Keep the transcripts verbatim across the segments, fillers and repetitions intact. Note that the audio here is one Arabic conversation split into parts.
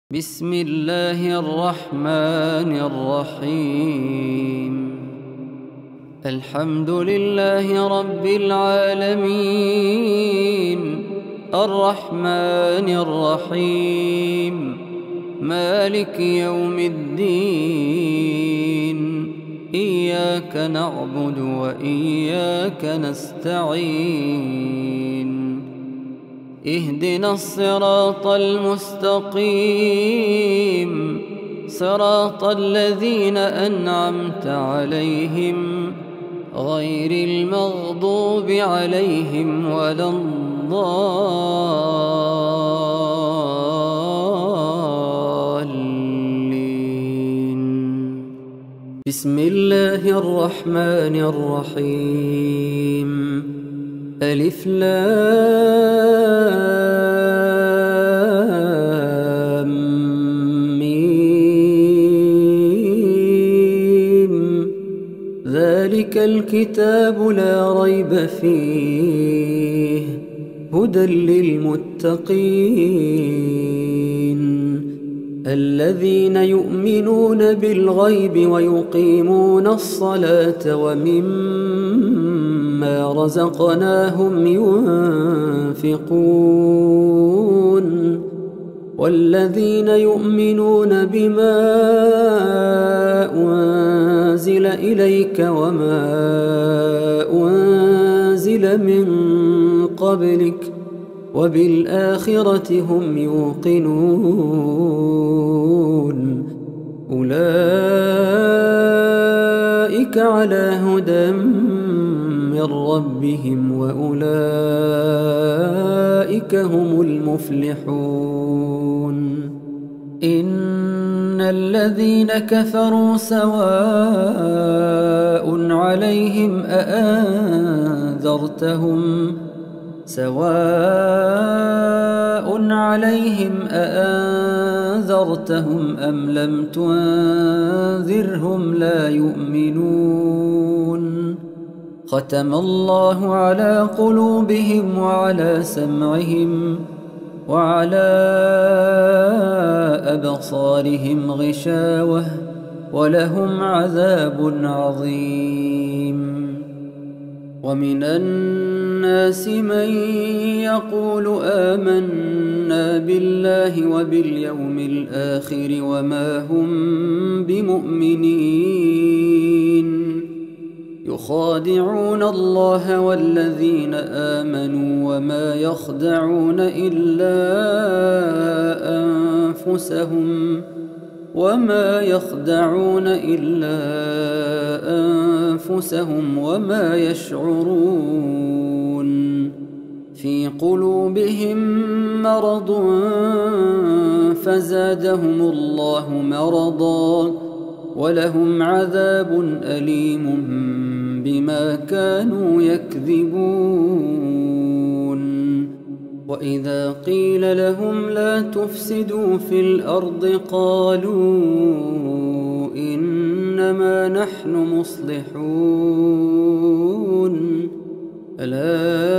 بسم الله الرحمن الرحيم. الحمد لله رب العالمين، الرحمن الرحيم، مالك يوم الدين. إياك نعبد وإياك نستعين. اهدنا الصراط المستقيم، صراط الذين أنعمت عليهم غير المغضوب عليهم ولا الضالين. بسم الله الرحمن الرحيم. ألف لام ميم. ذلك الكتاب لا ريب فيه، هدى للمتقين الذين يؤمنون بالغيب ويقيمون الصلاة ومما رزقناهم ينفقون والذين يؤمنون بما أنزل إليك وما أنزل من قبلك وبالآخرة هم يوقنون. أولئك على هدى من ربهم وأولئك هم المفلحون. إن الذين كفروا سواء عليهم أأنذرتهم سواء عليهم أأنذرتهم أم لم تنذرهم لا يؤمنون. ختم الله على قلوبهم وعلى سمعهم وعلى أبصارهم غشاوة ولهم عذاب عظيم. ومن الناس من يقول آمنا بالله وباليوم الآخر وما هم بمؤمنين، يخادعون الله والذين آمنوا وما يخدعون إلا أنفسهم وما يخدعون إلا أنفسهم وما يشعرون. في قلوبهم مرض فزادهم الله مرضا ولهم عذاب أليم بما كانوا يكذبون. وإذا قيل لهم لا تفسدوا في الأرض قالوا إنما نحن مصلحون. ألا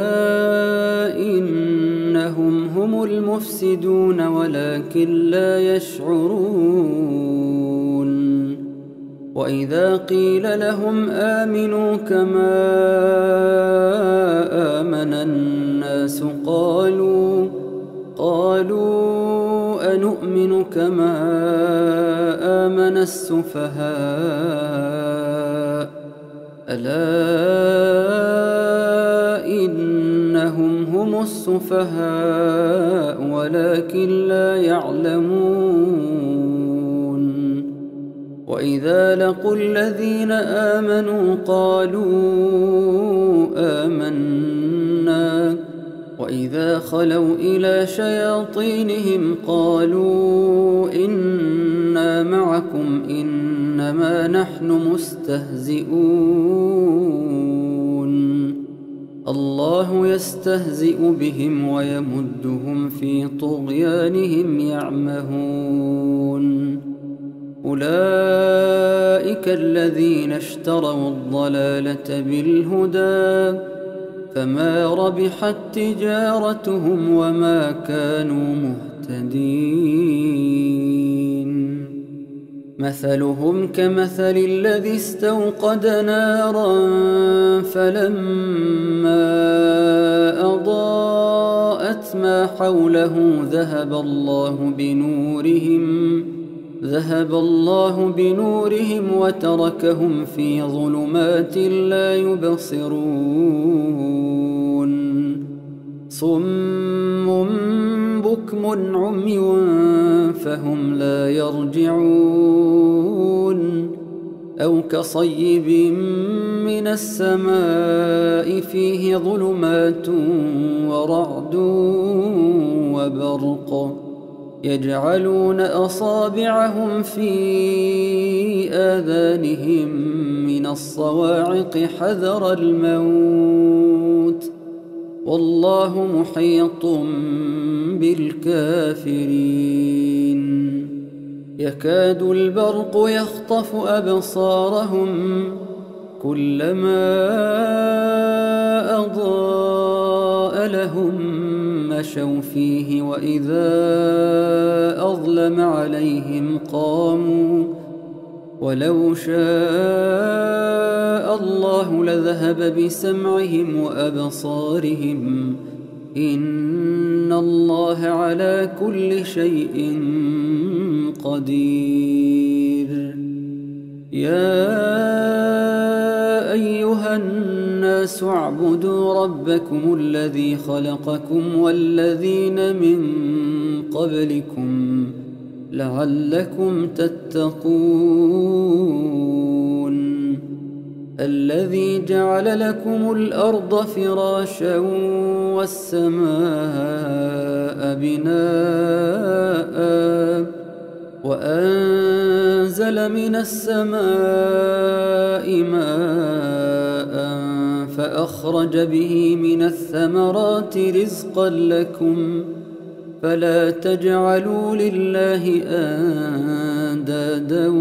إنهم هم المفسدون ولكن لا يشعرون. وإذا قيل لهم آمنوا كما آمن الناس قالوا قالوا أنؤمن كما آمن السفهاء. ألا إنهم هم السفهاء ولكن لا يعلمون. وإذا لقوا الذين آمنوا قالوا آمنا وإذا خلوا إلى شياطينهم قالوا إنا معكم إنما نحن مستهزئون. الله يستهزئ بهم ويمدهم في طغيانهم يعمهون. أولئك الذين اشتروا الضلالة بالهدى فما ربحت تجارتهم وما كانوا مهتدين. مثلهم كمثل الذي استوقد نارا فلما أضاءت ما حوله ذهب الله بنورهم ذهب الله بنورهم وتركهم في ظلمات لا يبصرون صم بكم عمي فهم لا يرجعون أو كصيب من السماء فيه ظلمات ورعد وبرق يجعلون أصابعهم في آذانهم من الصواعق حذر الموت والله محيط بالكافرين يكاد البرق يخطف أبصارهم كلما أضاء لهم مشوا فيه وإذا أظلم عليهم قاموا ولو شاء الله لذهب بسمعهم وأبصارهم إن الله على كل شيء قدير يا أيها الناس اعبدوا ربكم الذي خلقكم والذين من قبلكم لعلكم تتقون الذي جعل لكم الأرض فراشا والسماء بناء وأنزل من السماء ماء فأخرج به من الثمرات رزقا لكم فلا تجعلوا لله أندادا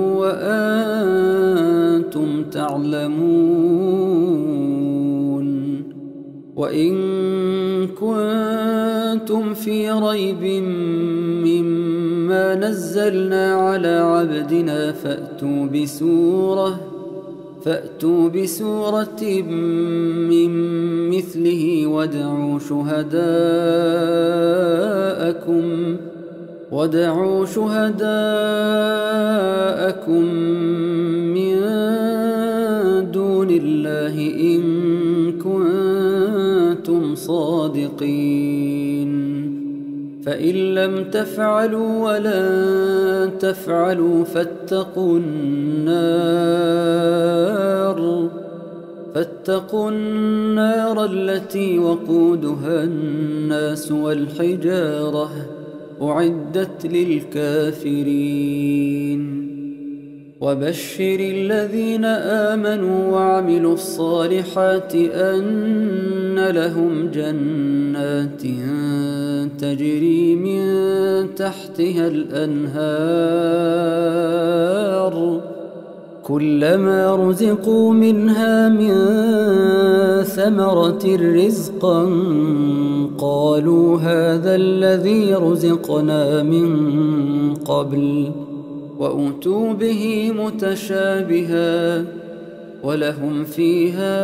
وأنتم تعلمون وإن كنتم في ريب مما نزلنا على عبدنا فأتوا بسورة فأتوا بسورة من مثله وادعوا شهداءكم وادعوا شهداءكم من دون الله إن كنتم صادقين فإن لم تفعلوا ولن تفعلوا فاتقوا النار فاتقوا النار التي وقودها الناس والحجارة أعدت للكافرين وبشر الذين آمنوا وعملوا الصالحات أن لهم جنات تجري من تحتها الأنهار كلما رزقوا منها من ثمرة رزقا قالوا هذا الذي رزقنا من قبل وأتوا به متشابها ولهم فيها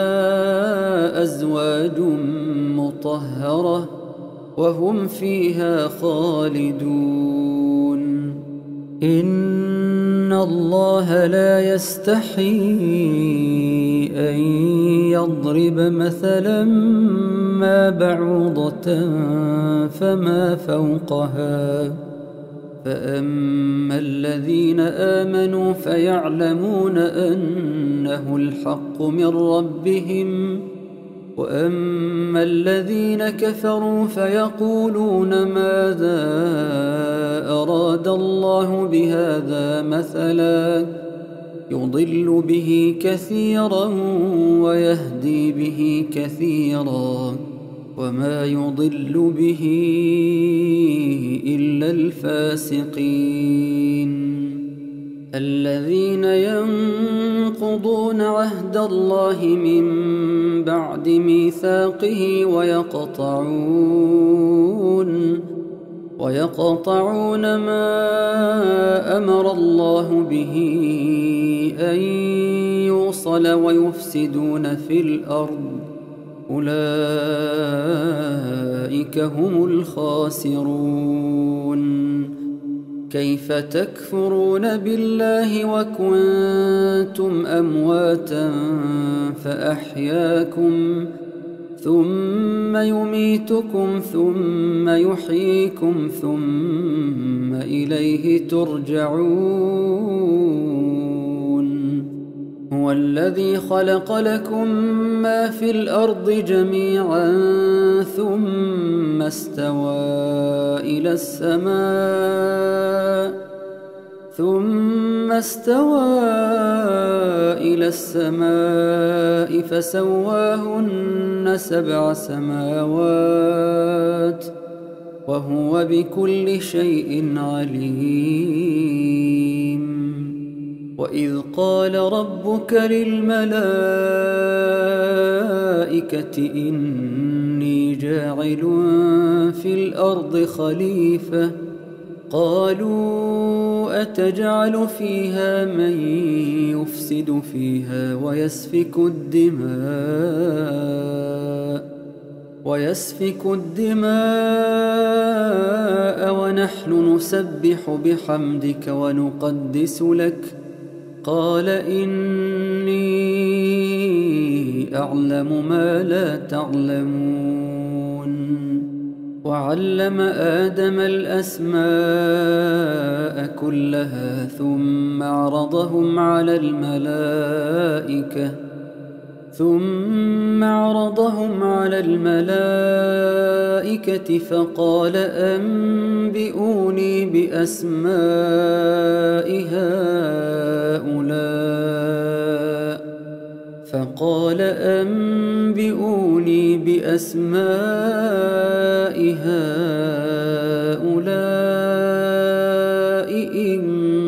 أزواج مطهرة وهم فيها خالدون إن الله لا يستحي أن يضرب مثلا ما بعوضة فما فوقها فأما الذين آمنوا فيعلمون أنه الحق من ربهم وأما الذين كفروا فيقولون ماذا أراد الله بهذا مثلا يضل به كثيرا ويهدي به كثيرا وما يضل به إلا الفاسقين الذين ينقضون عهد الله من بعد ميثاقه ويقطعون ويقطعون ما أمر الله به أن يوصل ويفسدون في الأرض أولئك هم الخاسرون. كيف تكفرون بالله وكنتم أمواتا فأحياكم ثم يميتكم ثم يحييكم ثم إليه ترجعون. هو الذي خلق لكم ما في الأرض جميعا ثم استوى إلى السماء ثم استوى إلى السماء فسواهن سبع سماوات وهو بكل شيء عليم. وإذ قال ربك للملائكة إني جاعل في الأرض خليفة قالوا أتجعل فيها من يفسد فيها ويسفك الدماء ويسفك الدماء ونحن نسبح بحمدك ونقدس لك قال إني أعلم ما لا تعلمون. وعلم آدم الأسماء كلها ثم عرضهم على الملائكة ثم عرضهم على الملائكة فقال أنبئوني بأسماء هؤلاء فقال أنبئوني بأسماء هؤلاء إن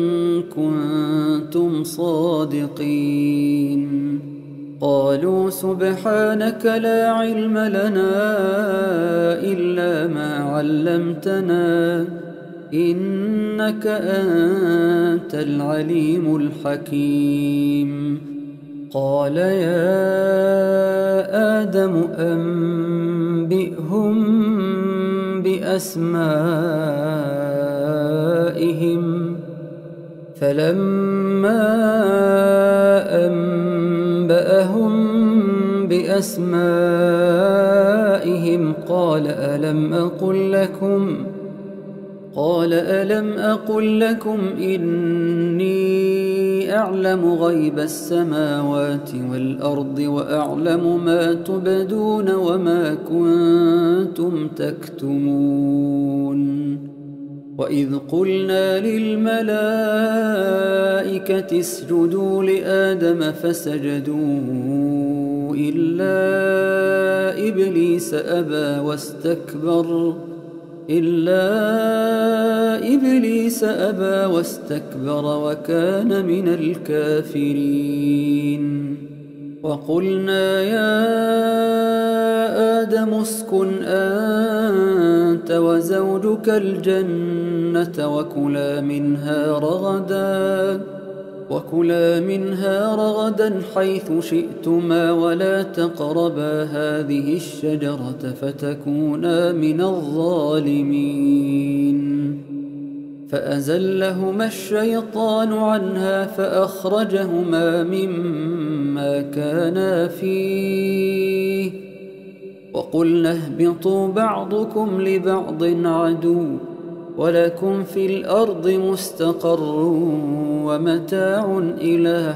كنتم صادقين. قالوا سبحانك لا علم لنا إلا ما علمتنا إنك أنت العليم الحكيم. قال يا آدم أنبئهم بأسمائهم فلما أنبأهم بأسمائهم قال ألم أقل لكم قال ألم أقل لكم إني أعلم غيب السماوات والأرض وأعلم ما تبدون وما كنتم تكتمون. وإذ قلنا للملائكة اسجدوا لآدم فسجدوا إلا إبليس أبى واستكبر إلا إبليس أبى واستكبر وكان من الكافرين. وقلنا يا آدم اسكن أنت وزوجك الجنة وكلا منها رغدا وكلا منها رغدا حيث شئتما ولا تقربا هذه الشجرة فتكونا من الظالمين. فأزلهما الشيطان عنها فأخرجهما مما كانا فيه وقلنا اهبطوا بعضكم لبعض عدو ولكم في الأرض مستقر ومتاع إلى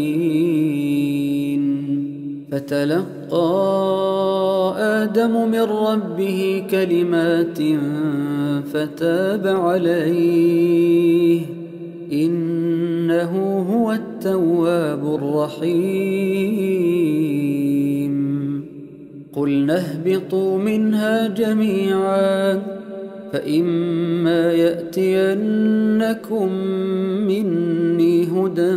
حين. فتلقى آدم من ربه كلمات فتاب عليه إنه هو التواب الرحيم. قلنا اهبطوا منها جميعا فإما يأتينكم مني هدى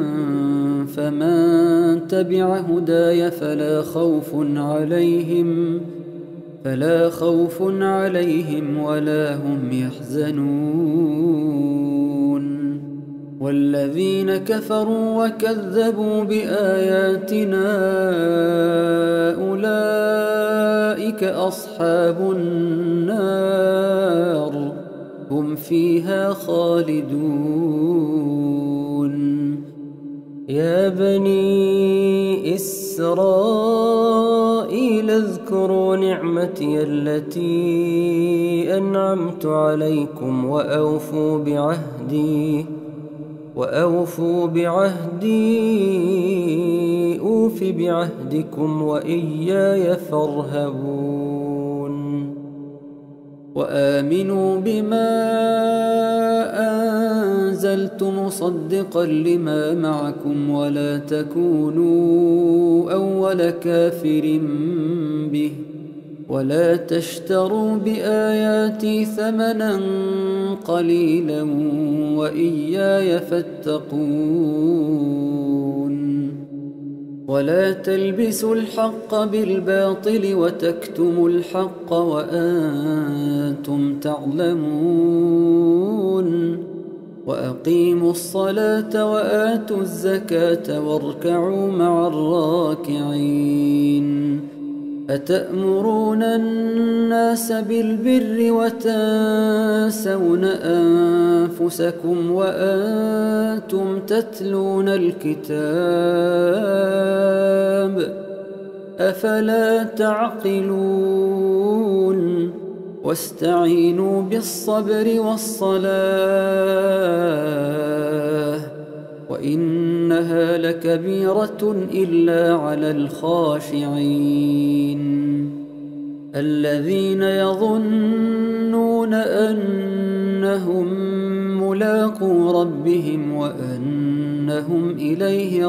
فمن تبع هداي فلا خوف عليهم فلا خوف عليهم ولا هم يحزنون. والذين كفروا وكذبوا بآياتنا أولئك أصحاب النار هم فيها خالدون. يا بني إسرائيل اذكروا نعمتي التي أنعمت عليكم وأوفوا بعهدي وأوفوا بعهدي أوف بعهدكم وإياي فارهبون. وآمنوا بما أنزلت مصدقا لما معكم ولا تكونوا أول كافر به ولا تشتروا بآياتي ثمنا قليلا وإياي فاتقون. ولا تلبسوا الحق بالباطل وتكتموا الحق وأنتم تعلمون. وأقيموا الصلاة وآتوا الزكاة واركعوا مع الراكعين. أتأمرون الناس بالبر وتنسون أنفسكم وأنتم تتلون الكتاب أفلا تعقلون. واستعينوا بالصبر والصلاة وإنها لكبيرة إلا على الخاشعين الذين يظنون أنهم ملاقو ربهم وأنهم إليه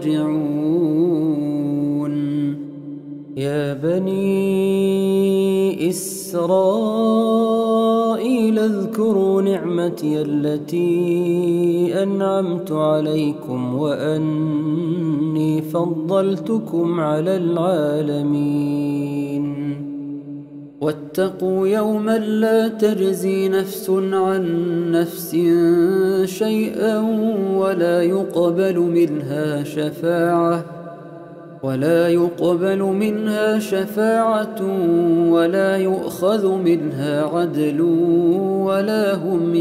راجعون. يا بني إسرائيل اذكروا نعمتي التي أنعمت عليكم وأني فضلتكم على العالمين. واتقوا يوما لا تجزي نفس عن نفس شيئا ولا يقبل منها شفاعة ولا يقبل منها شفاعة ولا يؤخذ منها عدل ولا هم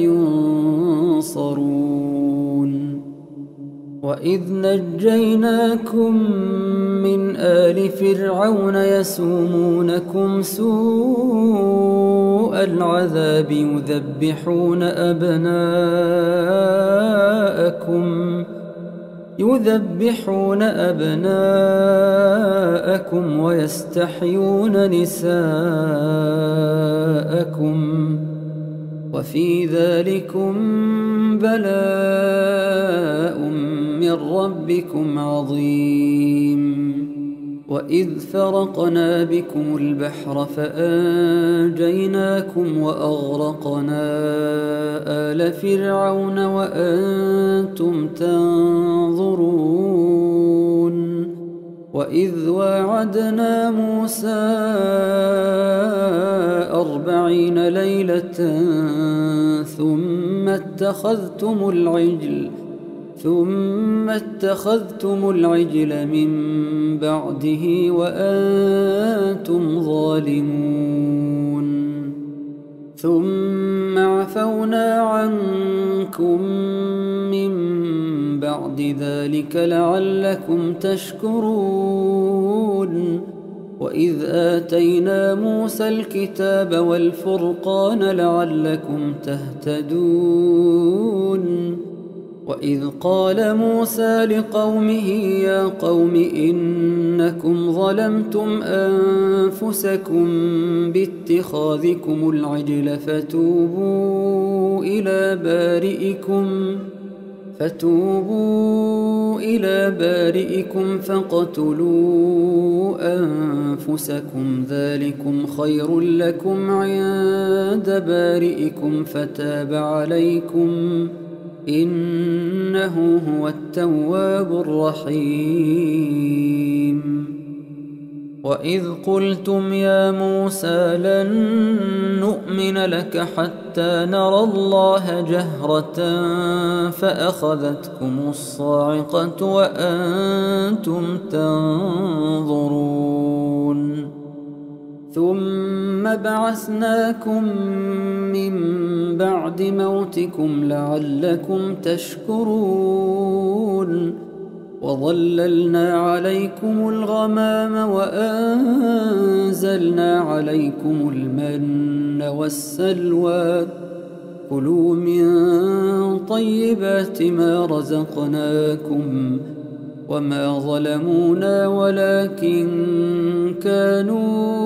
ينصرون. وإذ نجيناكم من آل فرعون يسومونكم سوء العذاب يذبحون أبناءكم يذبحون أبناءكم ويستحيون نساءكم وفي ذلكم بلاء من ربكم عظيم. وإذ فرقنا بكم البحر فأنجيناكم وأغرقنا آل فرعون وأنتم تنظرون. وإذ واعدنا موسى أربعين ليلة ثم اتخذتم العجل ثم اتخذتم العجل من بعده وأنتم ظالمون. ثم عفونا عنكم من بعد ذلك لعلكم تشكرون. وإذ آتينا موسى الكتاب والفرقان لعلكم تهتدون. وإذ قال موسى لقومه يا قوم إنكم ظلمتم أنفسكم باتخاذكم العجل فتوبوا إلى بارئكم فتوبوا إلى بارئكم فاقتلوا أنفسكم ذلكم خير لكم عند بارئكم فتاب عليكم إنه هو التواب الرحيم. وإذ قلتم يا موسى لن نؤمن لك حتى نرى الله جهرة فأخذتكم الصاعقة وأنتم تنظرون ثم بعثناكم من بعد موتكم لعلكم تشكرون وظللنا عليكم الغمام وأنزلنا عليكم المن والسلوى كلوا من طيبات ما رزقناكم وما ظلمونا ولكن كانوا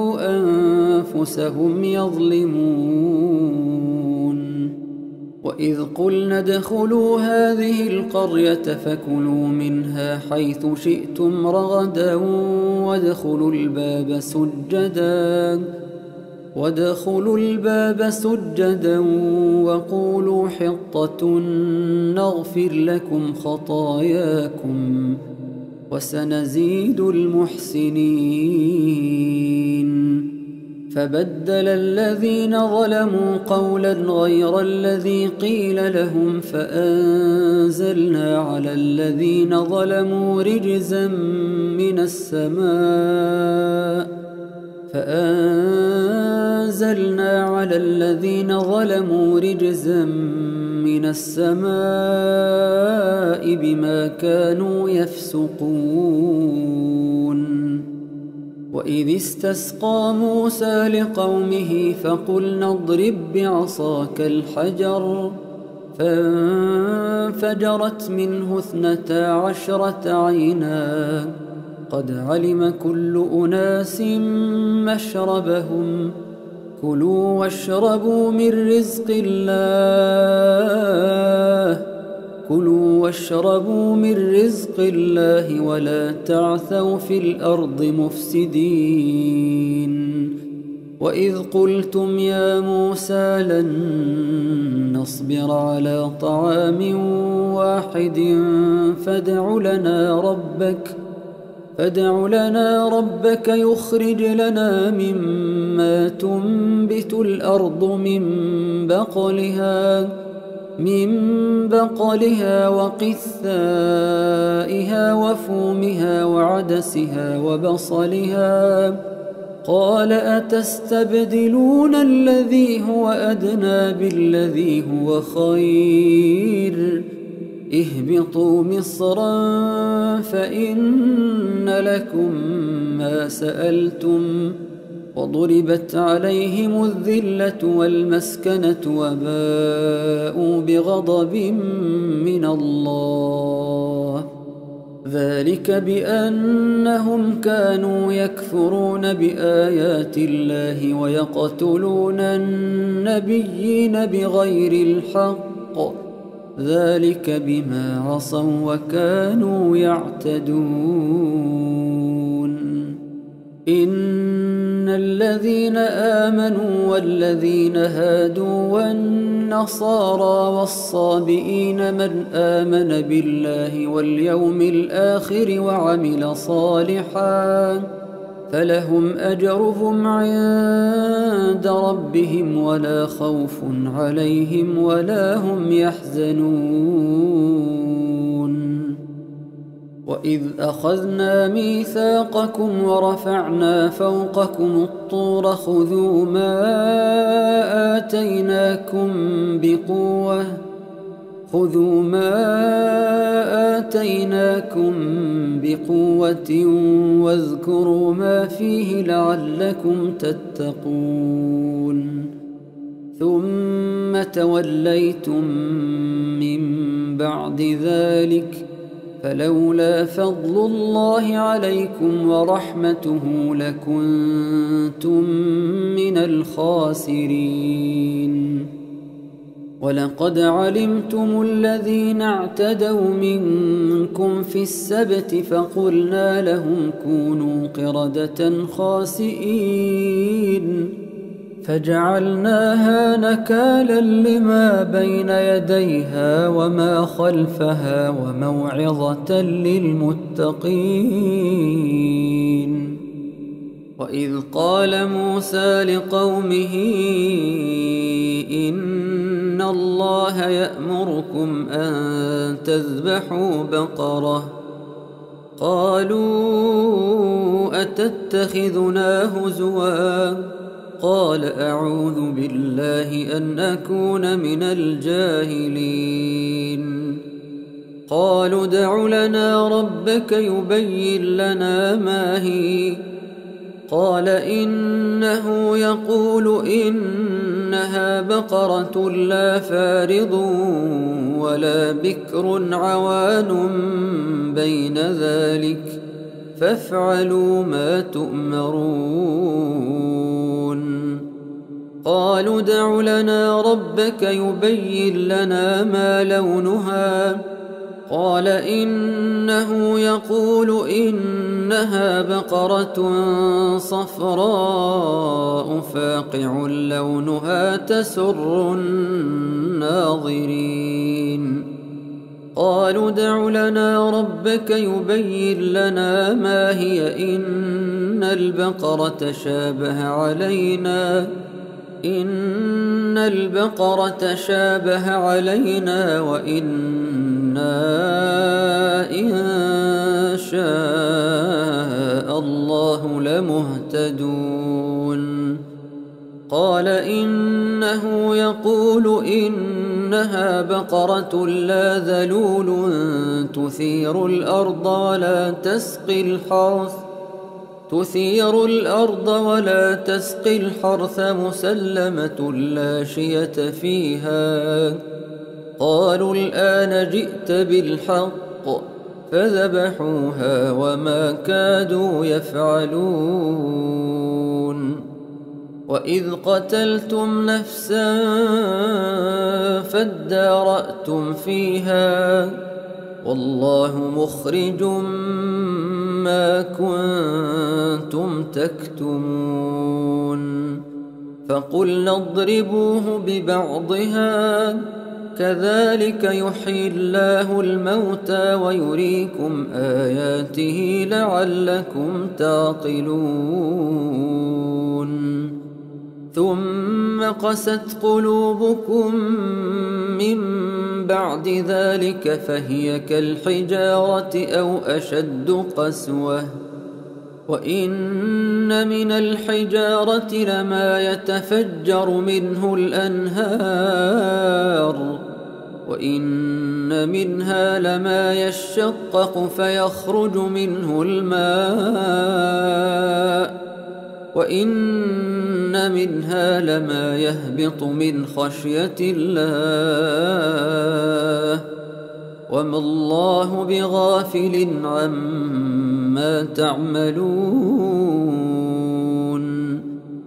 أنفسهم يظلمون وإذ قلنا ادخلوا هذه القرية فكلوا منها حيث شئتم رغدا وادخلوا الباب سجدا وادخلوا الباب سجدا وقولوا حطة نغفر لكم خطاياكم وسنزيد المحسنين فبدل الذين ظلموا قولا غير الذي قيل لهم فأنزلنا على الذين ظلموا رجزا من السماء فأنزلنا على الذين ظلموا رجزا من السماء بما كانوا يفسقون وإذ استسقى موسى لقومه فقلنا اضرب بعصاك الحجر فانفجرت منه اثنتا عشرة عينا قد علم كل أناس مشربهم كلوا واشربوا من رزق الله كلوا واشربوا من رزق الله ولا تعثوا في الأرض مفسدين وإذ قلتم يا موسى لن نصبر على طعام واحد فادع لنا ربك فادع لنا ربك يخرج لنا مما تنبت الأرض من بقلها من بقلها وقثائها وفومها وعدسها وبصلها قال أتستبدلون الذي هو أدنى بالذي هو خير اهبطوا مصرا فإن لكم ما سألتم وضربت عليهم الذلة والمسكنة وباءوا بغضب من الله ذلك بأنهم كانوا يكفرون بآيات الله ويقتلون النبيين بغير الحق ذلك بما عصوا وكانوا يعتدون إن الذين آمنوا والذين هادوا والنصارى والصابئين من آمن بالله واليوم الآخر وعمل صالحا فلهم أجرهم عند ربهم ولا خوف عليهم ولا هم يحزنون وإذ أخذنا ميثاقكم ورفعنا فوقكم الطور خذوا ما آتيناكم بقوة خذوا ما آتيناكم بقوة واذكروا ما فيه لعلكم تتقون ثم توليتم من بعد ذلك فلولا فضل الله عليكم ورحمته لكنتم من الخاسرين ولقد علمتم الذين اعتدوا منكم في السبت فقلنا لهم كونوا قردة خاسئين فجعلناها نكالا لما بين يديها وما خلفها وموعظة للمتقين وإذ قال موسى لقومه إن الله يأمركم أن تذبحوا بقرة قالوا أتتخذنا هزوا قال أعوذ بالله أن أكون من الجاهلين قالوا ادع لنا ربك يبين لنا ما هي قال إنه يقول إنها بقرة لا فارض ولا بكر عوان بين ذلك فافعلوا ما تؤمرون قالوا ادع لنا ربك يبين لنا ما لونها قال إنه يقول إنها بقرة صفراء فاقع لونها تسر الناظرين قالوا ادع لنا ربك يبين لنا ما هي إن البقرة شابه علينا إن البقرة شابه علينا وإنا إن شاء الله لمهتدون قال إنه يقول إنها بقرة لا ذلول تثير الأرض ولا تسقي الحرث تثير الأرض ولا تسقي الحرث مسلمة لا شية فيها قالوا الآن جئت بالحق فذبحوها وما كادوا يفعلون وإذ قتلتم نفسا فادارأتم فيها والله مخرج ما كنتم تكتمون فقلنا اضربوه ببعضها كذلك يحيي الله الموتى ويريكم آياته لعلكم تعقلون ثم قست قلوبكم من بعد ذلك فهي كالحجارة أو أشد قسوة وإن من الحجارة لما يتفجر منه الأنهار وإن منها لما يشقق فيخرج منه الماء وإن منها لما يهبط من خشية الله وما الله بغافل عما تعملون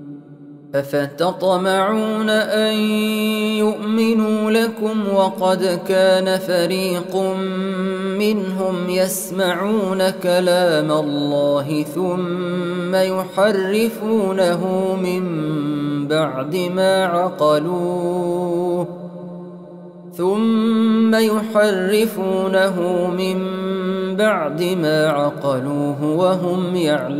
أفتطمعون أن يؤمنوا لكم وقد كان فريق منهم يسمعون كلام الله ثم يحرفونه من بعد ما عقلوه ثم يحرفونه من بعد ما عقلوه وهم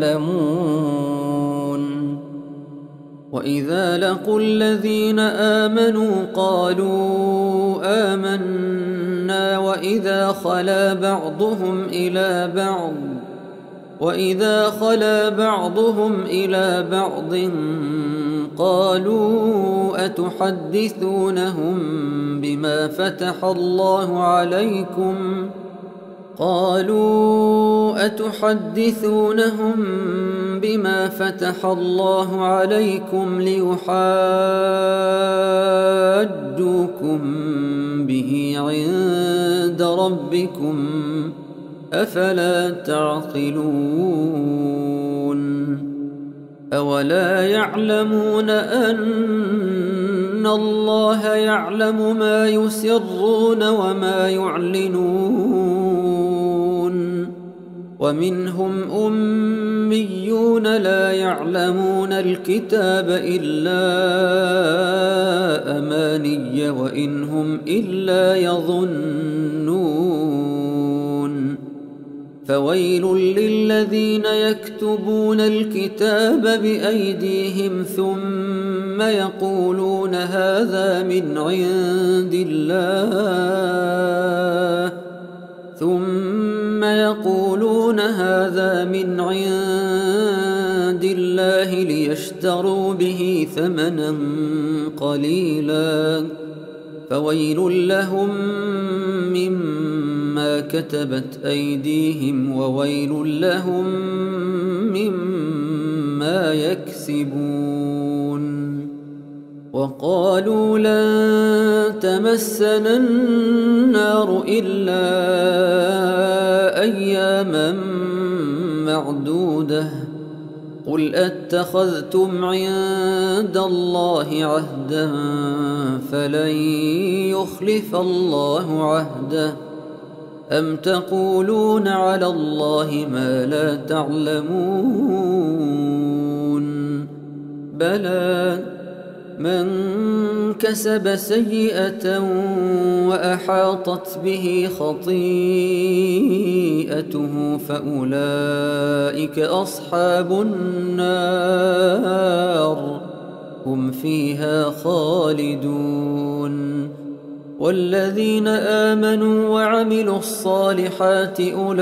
يعلمون وإذا لقوا الذين آمنوا قالوا آمنا وإذا خلا بعضهم إلى بعض وإذا خلا بعضهم إلى بعض قالوا أتحدثونهم بما فتح الله عليكم قالوا أتحدثونهم بما فتح الله عليكم ليحاجوكم به عند ربكم أفلا تعقلون أولا يعلمون أن الله يعلم ما يسرون وما يعلنون ومنهم أميون لا يعلمون الكتاب إلا أماني وإن هم إلا يظنون فويل للذين يكتبون الكتاب بأيديهم ثم يقولون هذا من عند الله ثم يقولون هذا من عند الله ليشتروا به ثمنا قليلا فويل لهم مما كتبت أيديهم وويل لهم مما يكسبون. وقالوا لن تمسنا النار إلا أياما معدودة قل أتخذتم عند الله عهدا فلن يخلف الله عهده أم تقولون على الله ما لا تعلمون بلى من كسب سيئة وأحاطت به خطيئته فأولئك أصحاب النار هم فيها خالدون. والذين آمنوا وعملوا الصالحات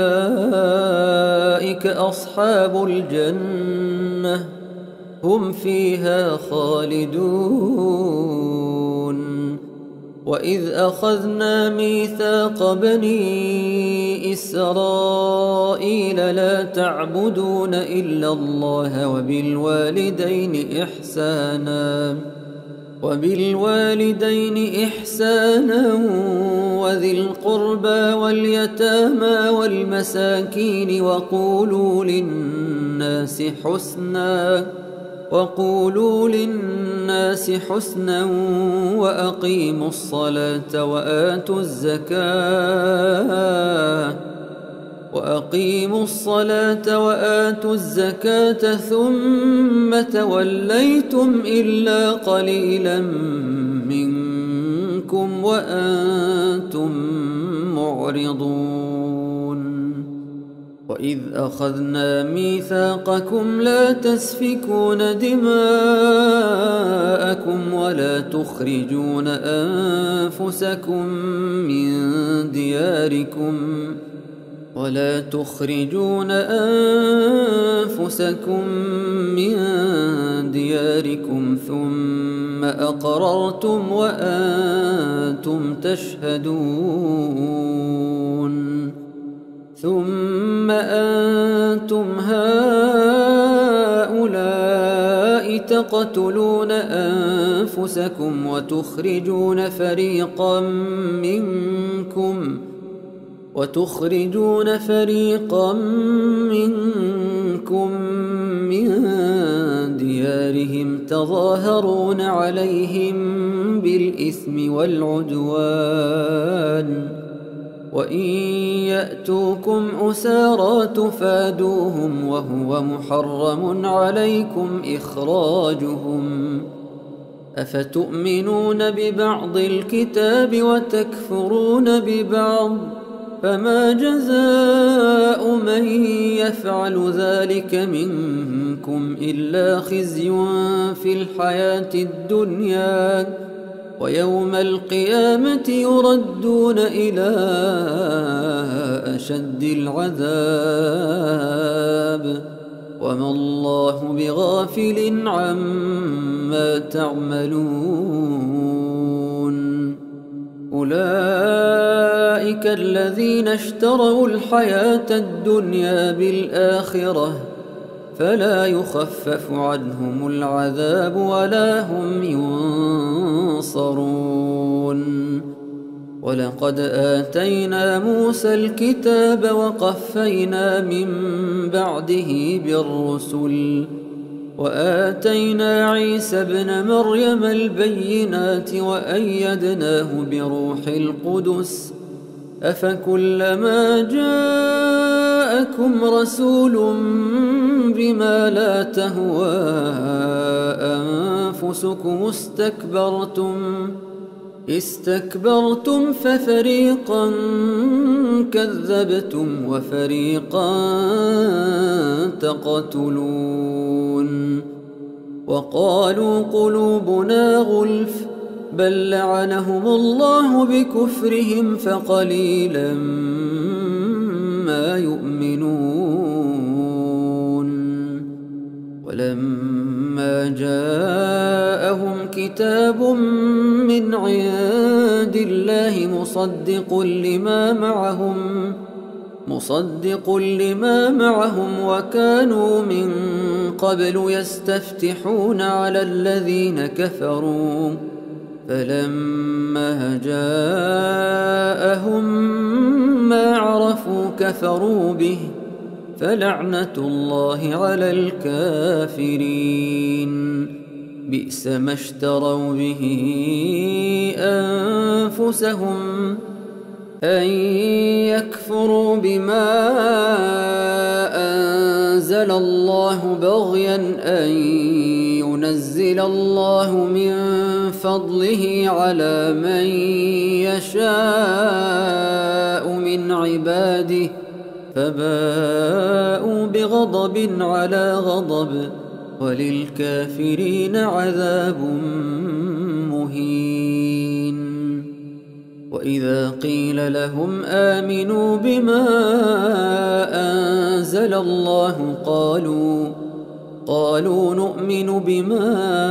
أولئك أصحاب الجنة هم فيها خالدون. وإذ أخذنا ميثاق بني إسرائيل لا تعبدون إلا الله وبالوالدين إحسانا وبالوالدين إحسانا وذي القربى واليتامى والمساكين وقولوا للناس حسنا وقولوا للناس حسنا وأقيموا الصلاة وآتوا الزكاة وأقيموا الصلاة وآتوا الزكاة ثم توليتم إلا قليلا منكم وأنتم معرضون. وإذ أخذنا ميثاقكم لا تسفكون دماءكم ولا تخرجون أنفسكم من دياركم ولا تخرجون أنفسكم من دياركم ثم أقررتم وأنتم تشهدون ثم أنتم هؤلاء تقتلون أنفسكم وتخرجون فريقا منكم وتخرجون فريقا منكم من ديارهم تظاهرون عليهم بالإثم والعدوان وإن يأتوكم أسارى تفادوهم وهو محرم عليكم إخراجهم أفتؤمنون ببعض الكتاب وتكفرون ببعض فما جزاء من يفعل ذلك منكم إلا خزي في الحياة الدنيا ويوم القيامة يردون إلى أشد العذاب وما الله بغافل عما تعملون. أولئك الذين اشتروا الحياة الدنيا بالآخرة فلا يخفف عنهم العذاب ولا هم ينصرون. ولقد آتينا موسى الكتاب وقفينا من بعده بالرسل وآتينا عيسى ابن مريم البينات وأيدناه بروح القدس أفكلما جاءكم رسول بما لا تهوى أنفسكم استكبرتم استكبرتم ففريقا كذبتم وفريقا تقتلون وقالوا قلوبنا غلف بل لعنهم الله بكفرهم فقليلا ما يؤمنون ولما جاءهم كتاب من عند الله مصدق لما معهم مصدق لما معهم وكانوا من قبل يستفتحون على الذين كفروا فلما جاءهم ما عرفوا كفروا به فلعنة الله على الكافرين بئس ما اشتروا به أنفسهم أن يكفروا بما أنزل الله بغيا أن ينزل الله من فضله على من يشاء من عباده فباءوا بغضب على غضب وللكافرين عذاب مهين وإذا قيل لهم آمنوا بما أنزل الله قالوا قالوا نؤمن بما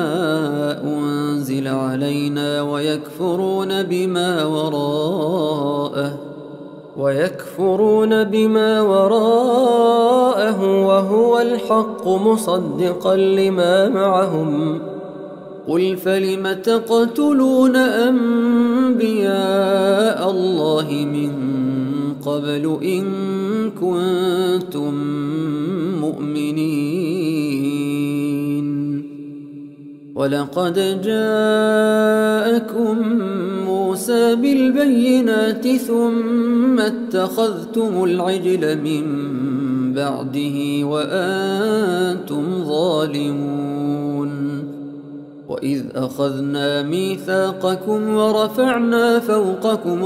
أنزل علينا ويكفرون بما وراءه ويكفرون بما وراءه وهو الحق مصدقا لما معهم قل فلم تقتلون أنبياء الله من قبل إن كنتم مؤمنين ولقد جاءكم موسى بالبينات ثم اتخذتم العجل من بعده وأنتم ظالمون وإذ أخذنا ميثاقكم ورفعنا فوقكم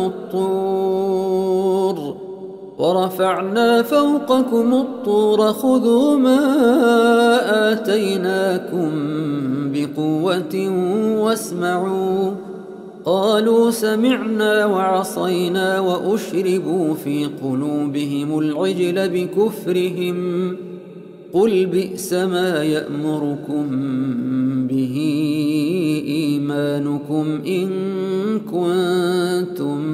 الطور ورفعنا فوقكم الطور خذوا ما آتيناكم بقوة واسمعوا قالوا سمعنا وعصينا وأشربوا في قلوبهم العجل بكفرهم قل بئس ما يأمركم به إيمانكم إن كنتم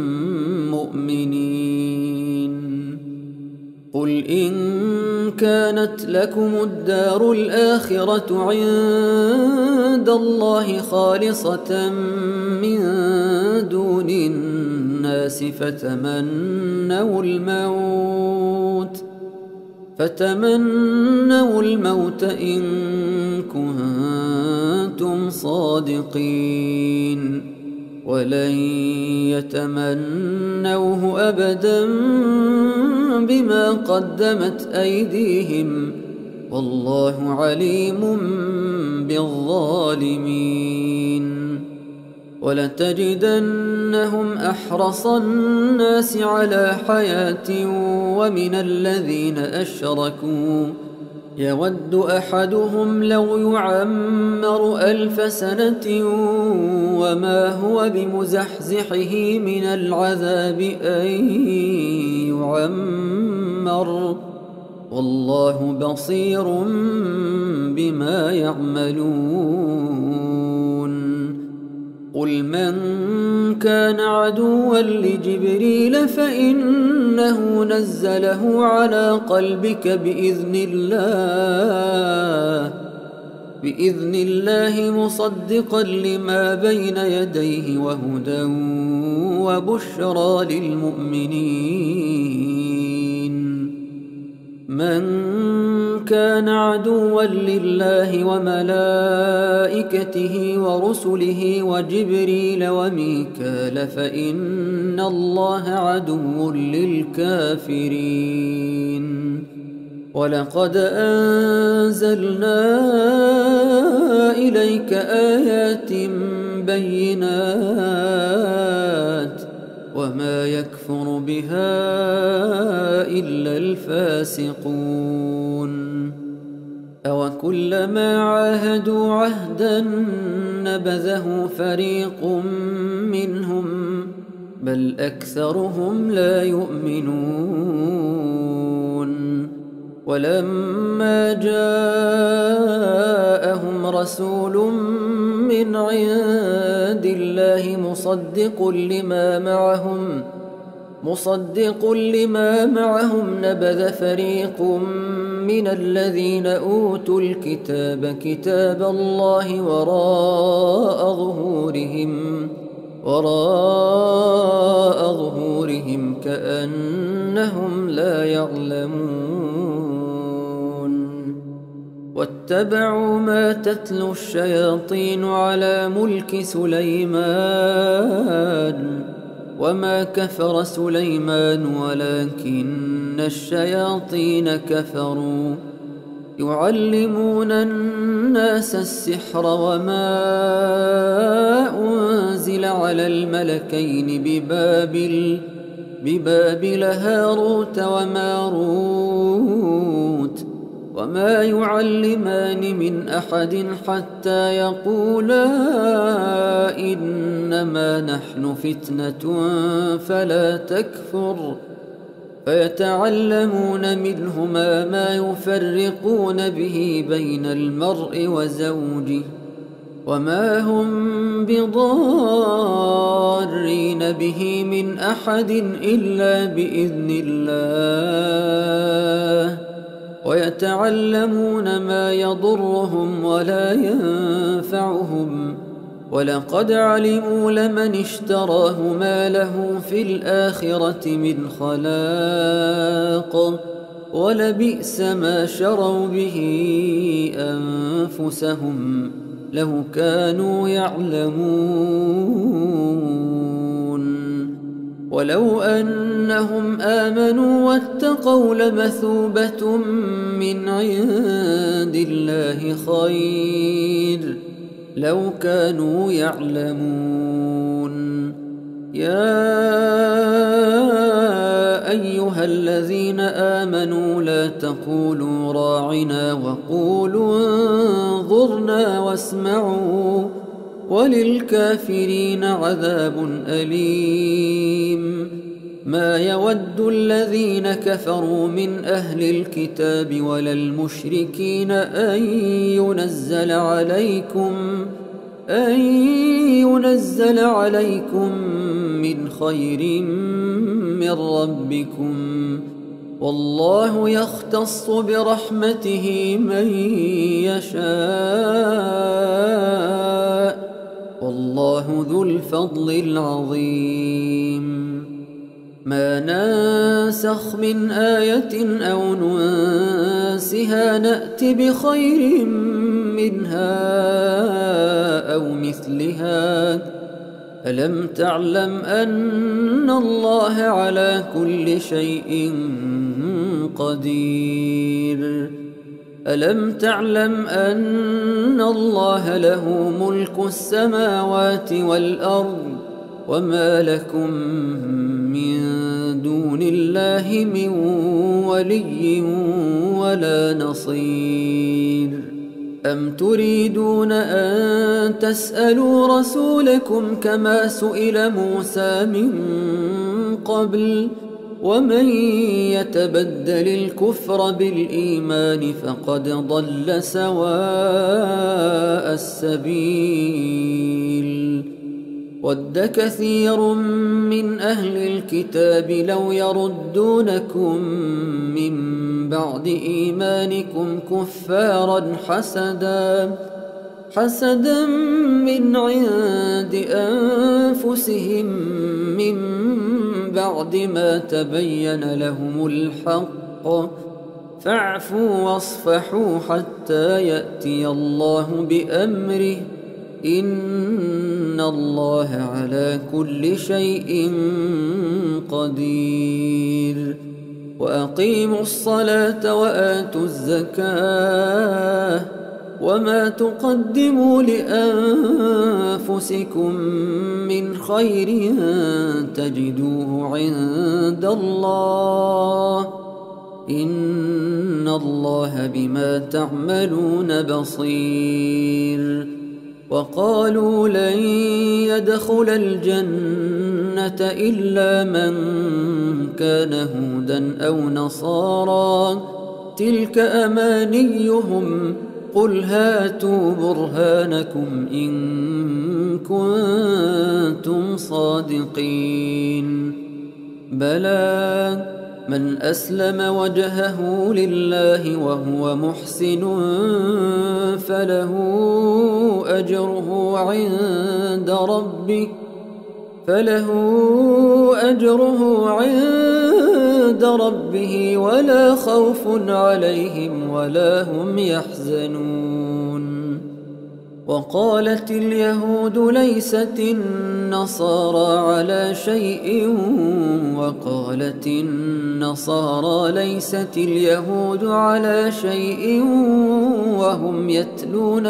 مؤمنين قل إن كانت لكم الدار الآخرة عند الله خالصة من دون الناس فتمنوا الموت فتمنوا الموت إن كنتم صادقين ولن يتمنوه أبدا بما قدمت أيديهم والله عليم بالظالمين ولتجدنهم أحرص الناس على حياة ومن الذين أشركوا يود أحدهم لو يعمر ألف سنة وما هو بمزحزحه من العذاب أن يعمر والله بصير بما يعملون قل من كان عدوا لجبريل فإنه نزله على قلبك بإذن الله بإذن الله مصدقا لما بين يديه وهدى وبشرى للمؤمنين من كان عدوا لله وملائكته ورسله وجبريل وميكال فإن الله عدو للكافرين ولقد أنزلنا إليك آيات بالبينات وما يكفر بها إلا الفاسقون. أوكلما عاهدوا عهدا نبذه فريق منهم بل أكثرهم لا يؤمنون. ولما جاءهم رسول من عند الله مصدق لما معهم مصدق لما معهم نبذ فريق من الذين أوتوا الكتاب كتاب الله وراء ظهورهم وراء ظهورهم كأنهم لا يعلمون. واتبعوا ما تتلو الشياطين على ملك سليمان وما كفر سليمان ولكن الشياطين كفروا يعلمون الناس السحر وما أنزل على الملكين ببابل ببابل هاروت وماروت وما يعلمان من أحد حتى يقولا إنما نحن فتنة فلا تكفر فيتعلمون منهما ما يفرقون به بين المرء وزوجه وما هم بضارين به من أحد إلا بإذن الله ويتعلمون ما يضرهم ولا ينفعهم ولقد علموا لمن اشتراه ما له في الآخرة من خلاق ولبئس ما شروا به أنفسهم لو كانوا يعلمون. ولو أنهم آمنوا واتقوا لمثوبة من عند الله خير لو كانوا يعلمون. يا أيها الذين آمنوا لا تقولوا راعنا وقولوا انظرنا واسمعوا وللكافرين عذاب أليم. ما يود الذين كفروا من أهل الكتاب ولا المشركين أن ينزل عليكم أن ينزل عليكم من خير من ربكم والله يختص برحمته من يشاء والله ذو الفضل العظيم. ما ننسخ من آية أو ننسها نأت بخير منها أو مثلها. ألم تعلم أن الله على كل شيء قدير؟ ألم تعلم أن الله له ملك السماوات والأرض وما لكم من دون الله من ولي ولا نصير؟ أم تريدون أن تسألوا رسولكم كما سئل موسى من قبل ومن يتبدل الكفر بالإيمان فقد ضل سواء السبيل. ود كثير من أهل الكتاب لو يردونكم من بعد إيمانكم كفارا حسدا حسدا من عند أنفسهم من بعد ما تبين لهم الحق فاعفوا واصفحوا حتى يأتي الله بأمره إن الله على كل شيء قدير. وأقيموا الصلاة وآتوا الزكاة وما تقدموا لأنفسكم من خير تجدوه عند الله إن الله بما تعملون بصير. وقالوا لن يدخل الجنة إلا من كان هودا أو نصارى تلك أمانيهم قل هاتوا برهانكم إن كنتم صادقين. بلى من أسلم وجهه لله وهو محسن فله أجره عند ربه فله أجره عند ربه ولا خوف عليهم ولا هم يحزنون. وقالت اليهود ليست النصارى على شيء وقالت النصارى ليست اليهود على شيء وهم يتلون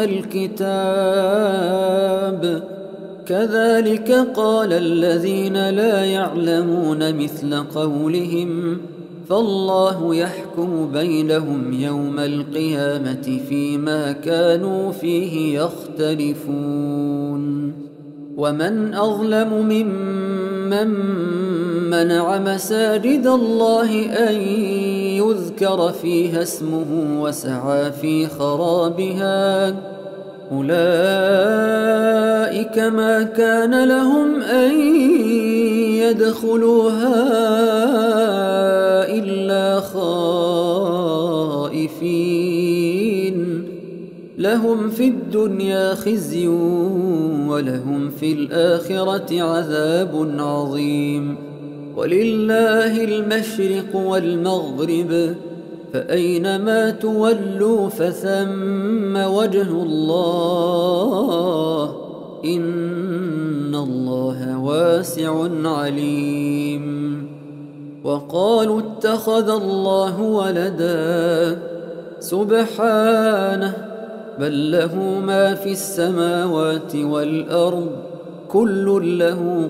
الكتاب كذلك قال الذين لا يعلمون مثل قولهم فالله يحكم بينهم يوم القيامة فيما كانوا فيه يختلفون. ومن أظلم ممن منع مساجد الله أن يذكر فيها اسمه وسعى في خرابها أولئك ما كان لهم أن يدخلوها إلا خائفين لهم في الدنيا خزي ولهم في الآخرة عذاب عظيم. ولله المشرق والمغرب فأينما تولوا فثم وجه الله إن الله واسع عليم. وقالوا اتخذ الله ولدا سبحانه بل له ما في السماوات والأرض كل له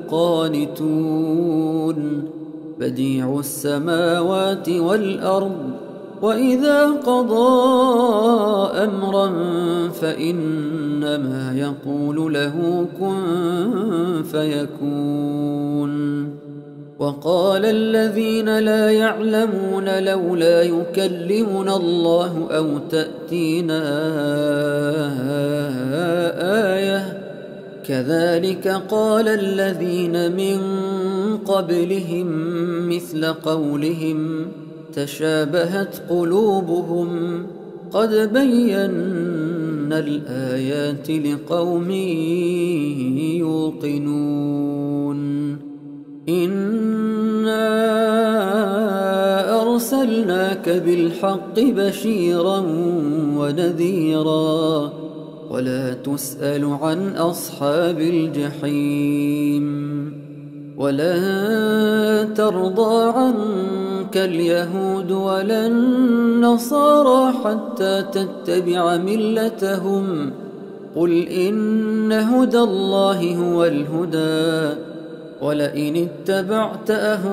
قانتون بديع السماوات والأرض وإذا قضى أمرا فإنما يقول له كن فيكون. وقال الذين لا يعلمون لولا يكلمنا الله أو تأتينا آية كذلك قال الذين من قبلهم مثل قولهم تشابهت قلوبهم قد بينا الآيات لقوم يوقنون. إنا أرسلناك بالحق بشيرا ونذيرا ولا تسأل عن أصحاب الجحيم. ولن ترضى عنك اليهود ولا النصارى حتى تتبع ملتهم قل إن هدى الله هو الهدى ولئن اتبعت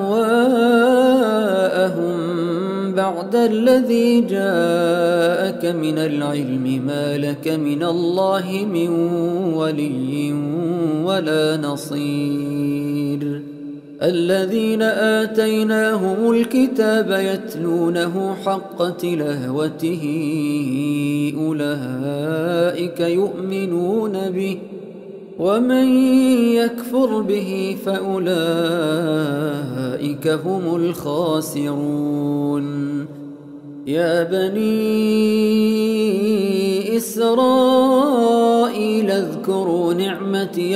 أهواءهم بعد الذي جاءك من العلم ما لك من الله من ولي ولا نصير. الذين آتيناهم الكتاب يتلونه حق تلاوته أولئك يؤمنون به ومن يكفر به فأولئك هم الخاسرون. يا بني إسرائيل اذكروا نعمتي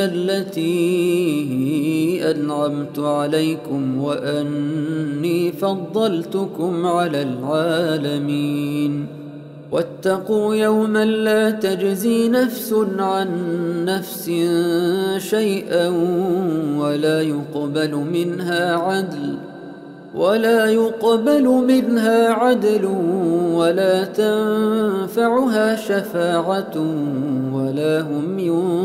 التي أنعمت عليكم وأني فضلتكم على العالمين. واتقوا يوما لا تجزي نفس عن نفس شيئا ولا يقبل منها عدل ولا يقبل منها عدل ولا تنفعها شفاعة ولا هم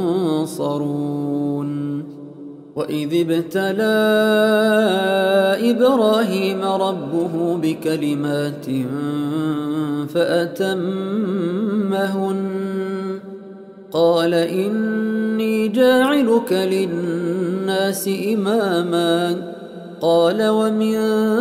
ينصرون. وإذ ابتلى إبراهيم ربه بكلمات فأتمهن قال إني جاعلك للناس إماما قال ومن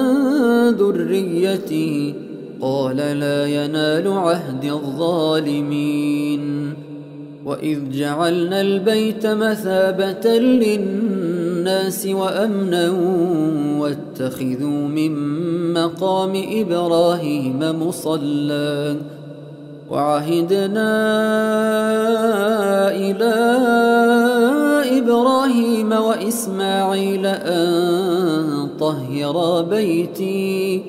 ذريتي قال لا ينال عهد الظالمين. وإذ جعلنا البيت مثابة للناس وأمنا واتخذوا من مقام إبراهيم مصلى وعهدنا إلى إبراهيم وإسماعيل أن طهرا بيتي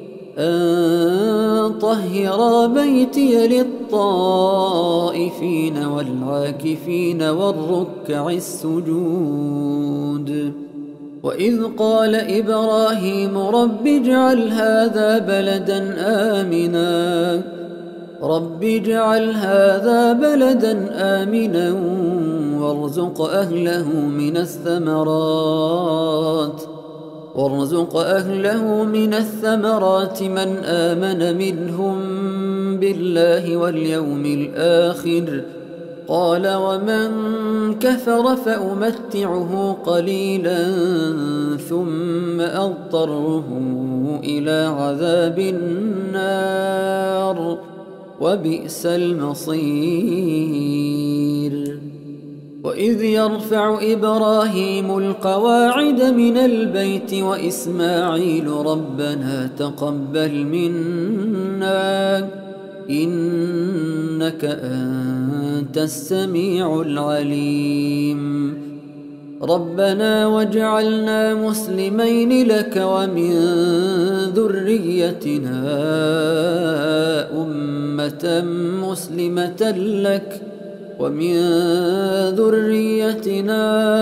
أن طهرا بيتي للطائفين والعاكفين والركع السجود. وإذ قال إبراهيم رب اجعل هذا بلدا آمنا رب اجعل هذا بلدا آمنا وارزق أهله من الثمرات وارزق أهله من الثمرات من آمن منهم بالله واليوم الآخر قال ومن كفر فأمتعه قليلا ثم أضطره إلى عذاب النار وبئس المصير. وإذ يرفع إبراهيم القواعد من البيت وإسماعيل ربنا تقبل منا إنك أنت السميع العليم ربنا واجعلنا مسلمين لك ومن ذريتنا أمة مسلمة لك ومن ذريتنا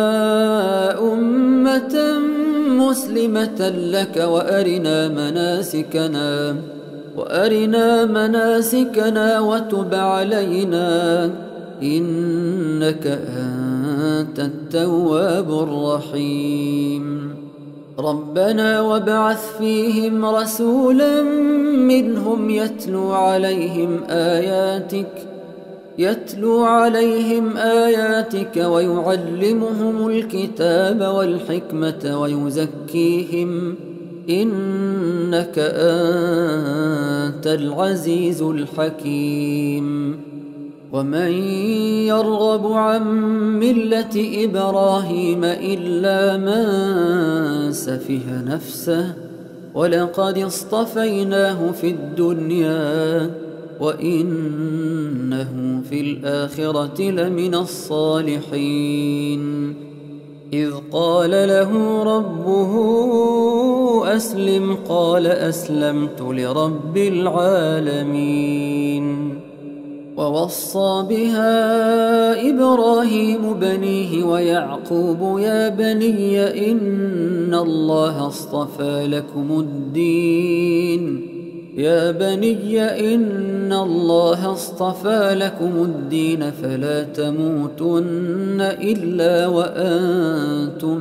أمة مسلمة لك وأرنا مناسكنا وأرنا مناسكنا وتب علينا إنك أنت التواب الرحيم ربنا وابعث فيهم رسولا منهم يتلو عليهم آياتك يتلو عليهم آياتك ويعلمهم الكتاب والحكمة ويزكيهم إنك أنت العزيز الحكيم. ومن يرغب عن ملة إبراهيم إلا من سفه نفسه ولقد اصطفيناه في الدنيا وإنه في الآخرة لمن الصالحين. إذ قال له ربه أسلم قال أسلمت لرب العالمين. ووصى بها إبراهيم بنيه ويعقوب يا بني إن الله اصطفى لكم الدين يا بني إن الله اصطفى لكم الدين فلا تموتن إلا وأنتم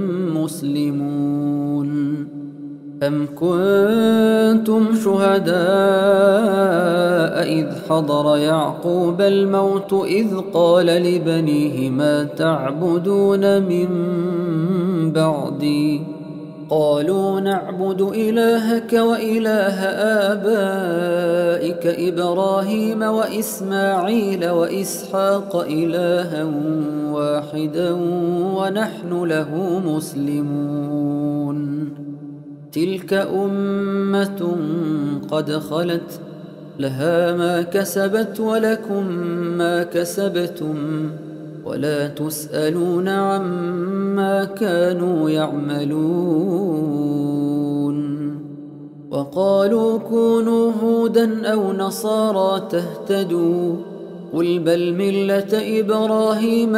مسلمون. أم كنتم شهداء إذ حضر يعقوب الموت إذ قال لبنيه ما تعبدون من بعدي قالوا نعبد إلهك وإله آبائك إبراهيم وإسماعيل وإسحاق إلها واحدا ونحن له مسلمون. تلك أمة قد خلت لها ما كسبت ولكم ما كسبتم ولا تسألون عما كانوا يعملون. وقالوا كونوا هودا أو نصارى تهتدوا قل بل ملة إبراهيم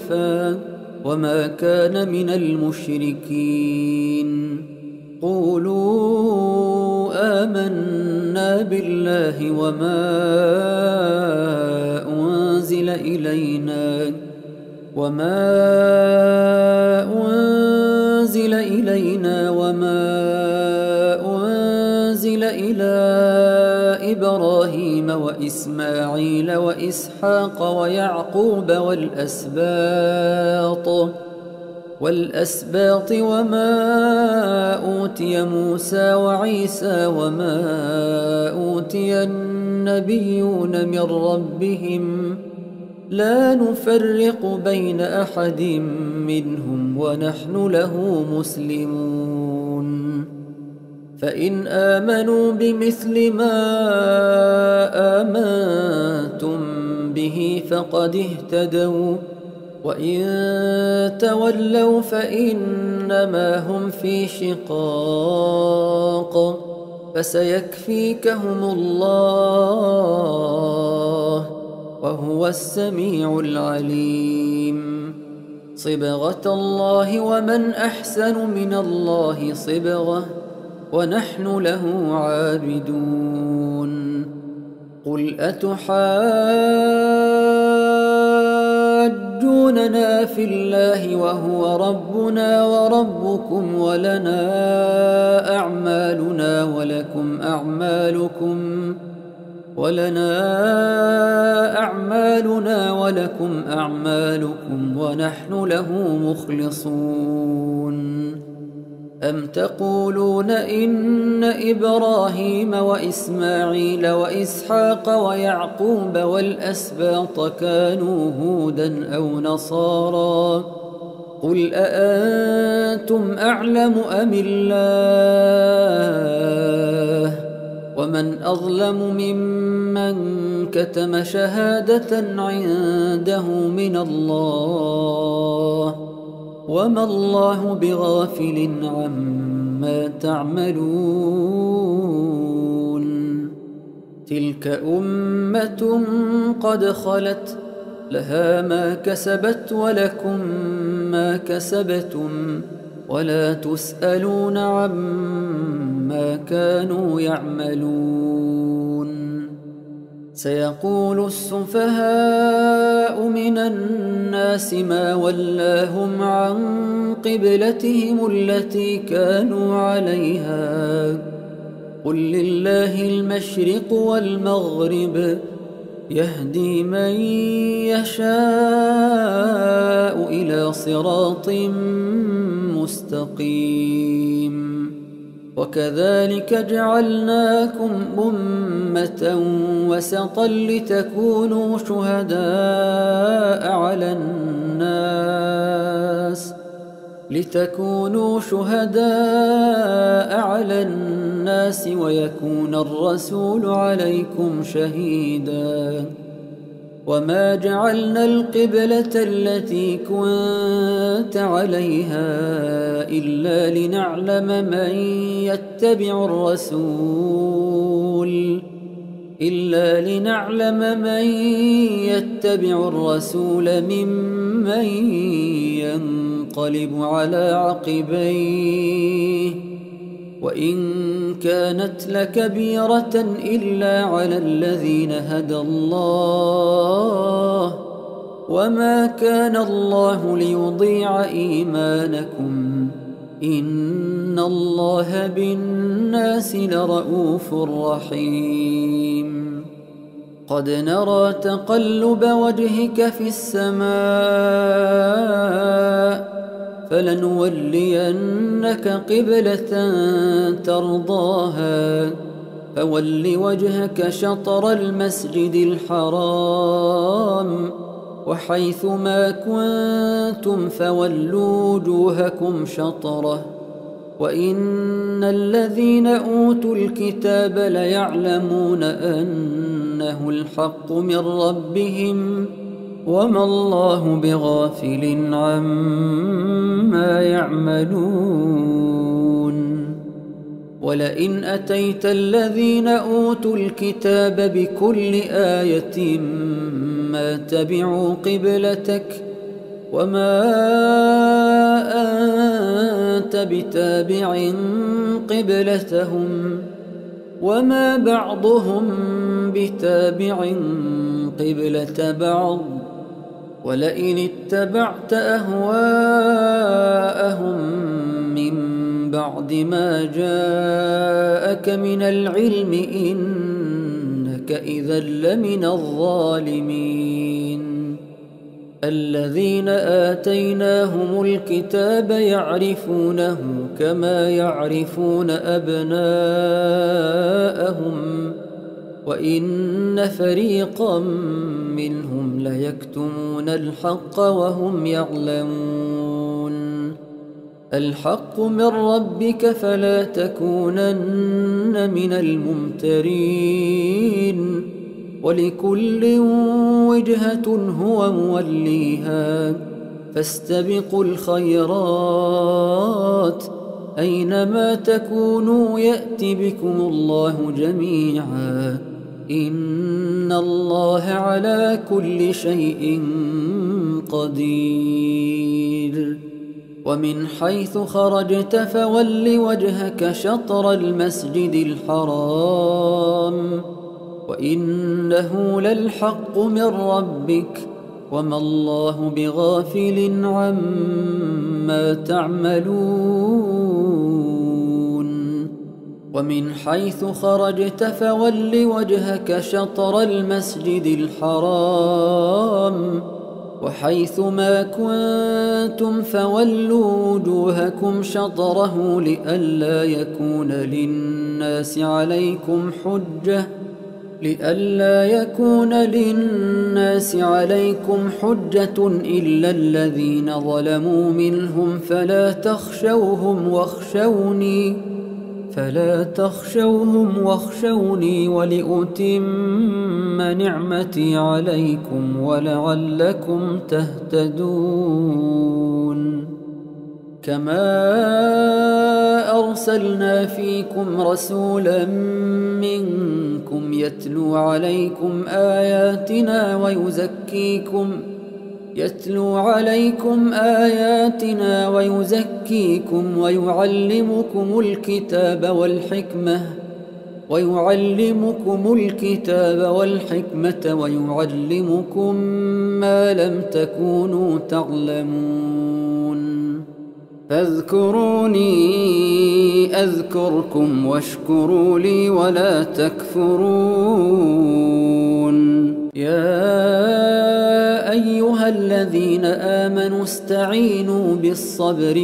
حنيفا وما كان من المشركين. قولوا بالله وما أنزل إلينا وما أنزل إلينا وما أنزل إلى إبراهيم وإسماعيل وإسحاق ويعقوب والأسباط والأسباط وما أوتي موسى وعيسى وما أوتي النبيون من ربهم لا نفرق بين أحد منهم ونحن له مسلمون فإن آمنوا بمثل ما آمنتم به فقد اهتدوا وإن تولوا فإنما هم في شقاق فسيكفيكهم الله وهو السميع العليم صبغة الله ومن أحسن من الله صبغة ونحن له عابدون قل أتحاجوننا في الله وهو ربنا وربكم ولنا أعمالنا ولكم أعمالكم ولنا أعمالنا ولكم أعمالكم ونحن له مخلصون أم تقولون إن إبراهيم وإسماعيل وإسحاق ويعقوب والأسباط كانوا هودا أو نصارى قل أأنتم أعلم أم الله ومن أظلم ممن كتم شهادة عنده من الله وما الله بغافل عما تعملون تلك أمة قد خلت لها ما كسبت ولكم ما كسبتم ولا تسألون عما كانوا يعملون سيقول السفهاء من الناس ما ولاهم عن قبلتهم التي كانوا عليها قل لله المشرق والمغرب يهدي من يشاء إلى صراط مستقيم وكذلك جعلناكم أمة وسطا لتكونوا شهداء على الناس لتكونوا شهداء على الناس ويكون الرسول عليكم شهيدا وما جعلنا القبلة التي كنت عليها إلا لنعلم من يتبع الرسول إلا لنعلم من يتبع الرسول ممن ينقلب على عقبيه وإن كانت لكبيرة إلا على الذين هدى الله وما كان الله ليضيع إيمانكم إن الله بالناس لرؤوف رحيم قد نرى تقلب وجهك في السماء فلنولينك قبلة ترضاها فول وجهك شطر المسجد الحرام وحيث ما كنتم فولوا وجوهكم شطره وإن الذين أوتوا الكتاب ليعلمون أنه الحق من ربهم وما الله بغافل عما يعملون ولئن أتيت الذين أوتوا الكتاب بكل آية ما تبعوا قبلتك وما أنت بتابع قبلتهم وما بعضهم بتابع قبلة بعض، ولئن اتبعت أهواءهم من بعد ما جاءك من العلم إنك إذا لمن الظالمين. الذين آتيناهم الكتاب يعرفونه كما يعرفون أبناءهم، وإن فريقا منهم ليكتمون الحق وهم يعلمون. الحق من ربك فلا تكونن من الممترين، ولكل وجهة هو موليها، فاستبقوا الخيرات أينما تكونوا يأت بكم الله جميعا، إن الله على كل شيء قدير. ومن حيث خرجت فول وجهك شطر المسجد الحرام، وإنه للحق من ربك، وما الله بغافل عما تعملون. ومن حيث خرجت فول وجهك شطر المسجد الحرام، وحيث ما كنتم فولوا وجوهكم شطره لئلا يكون للناس عليكم حجة لئلا يكون للناس عليكم حجة إلا الذين ظلموا منهم، فلا تخشوهم واخشوني فلا تخشوهم واخشوني ولأتم نعمتي عليكم ولعلكم تهتدون. كما أرسلنا فيكم رسولا منكم يتلو عليكم آياتنا ويزكيكم يتلو عليكم آياتنا ويزكيكم ويعلمكم الكتاب والحكمة ويعلمكم الكتاب والحكمة ويعلمكم ما لم تكونوا تعلمون. فاذكروني أذكركم واشكروا لي ولا تكفرون. يا أيها الذين آمنوا استعينوا بالصبر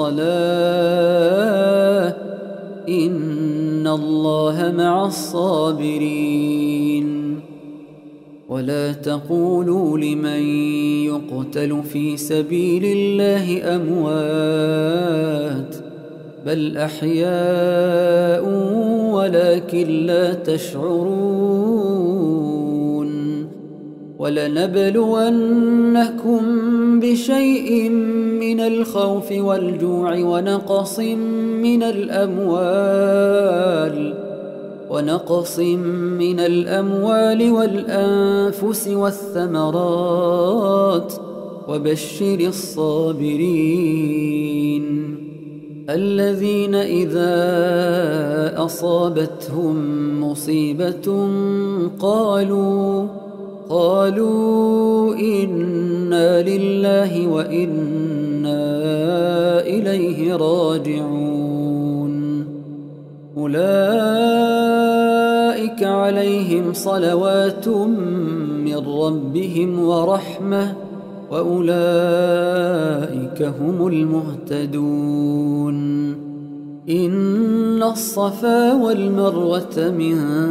والصلاة إن الله مع الصابرين. ولا تقولوا لمن يقتل في سبيل الله أموات بل أحياء ولكن لا تشعرون. ولنبلونكم بشيء من الخوف والجوع ونقص من الأموال ونقص من الأموال والأنفس والثمرات وبشر الصابرين الذين إذا أصابتهم مصيبة قالوا قالوا إنا لله وإنا إليه راجعون. أولئك عليهم صلوات من ربهم ورحمة وأولئك هم المهتدون. إن الصفا والمروة من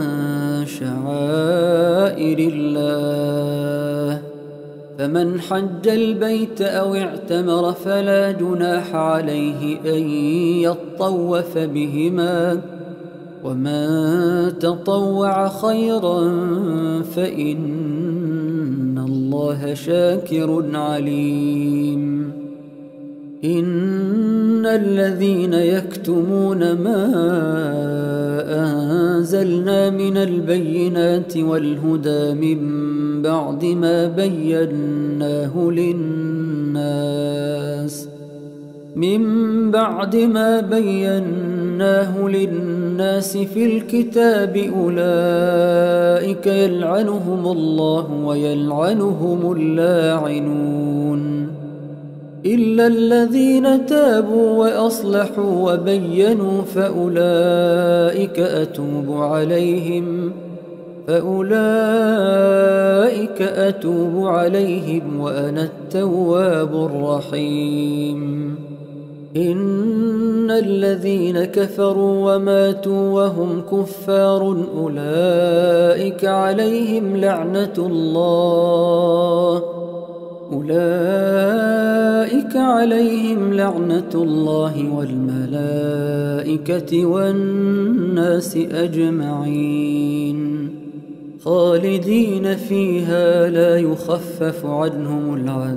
شعائر الله، فمن حج البيت أو اعتمر فلا جناح عليه أن يطوف بهما، ومن تطوع خيرا فإن الله شاكر عليم. إن الذين يكتمون ما أنزلنا من البينات والهدى من بعد ما بيناه للناس من بعد ما بيناه للناس في الكتاب أولئك يلعنهم الله ويلعنهم اللاعنون إلا الذين تابوا وأصلحوا وبينوا فأولئك أتوب عليهم فأولئك أتوب عليهم وأنا التواب الرحيم إن الذين كفروا وماتوا وهم كفار أولئك عليهم لعنة الله أولئك عليهم لعنة الله والملائكة والناس أجمعين خالدين فيها لا يخفف عنهم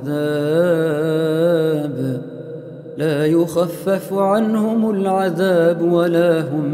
العذاب لا يخفف عنهم العذاب ولا هم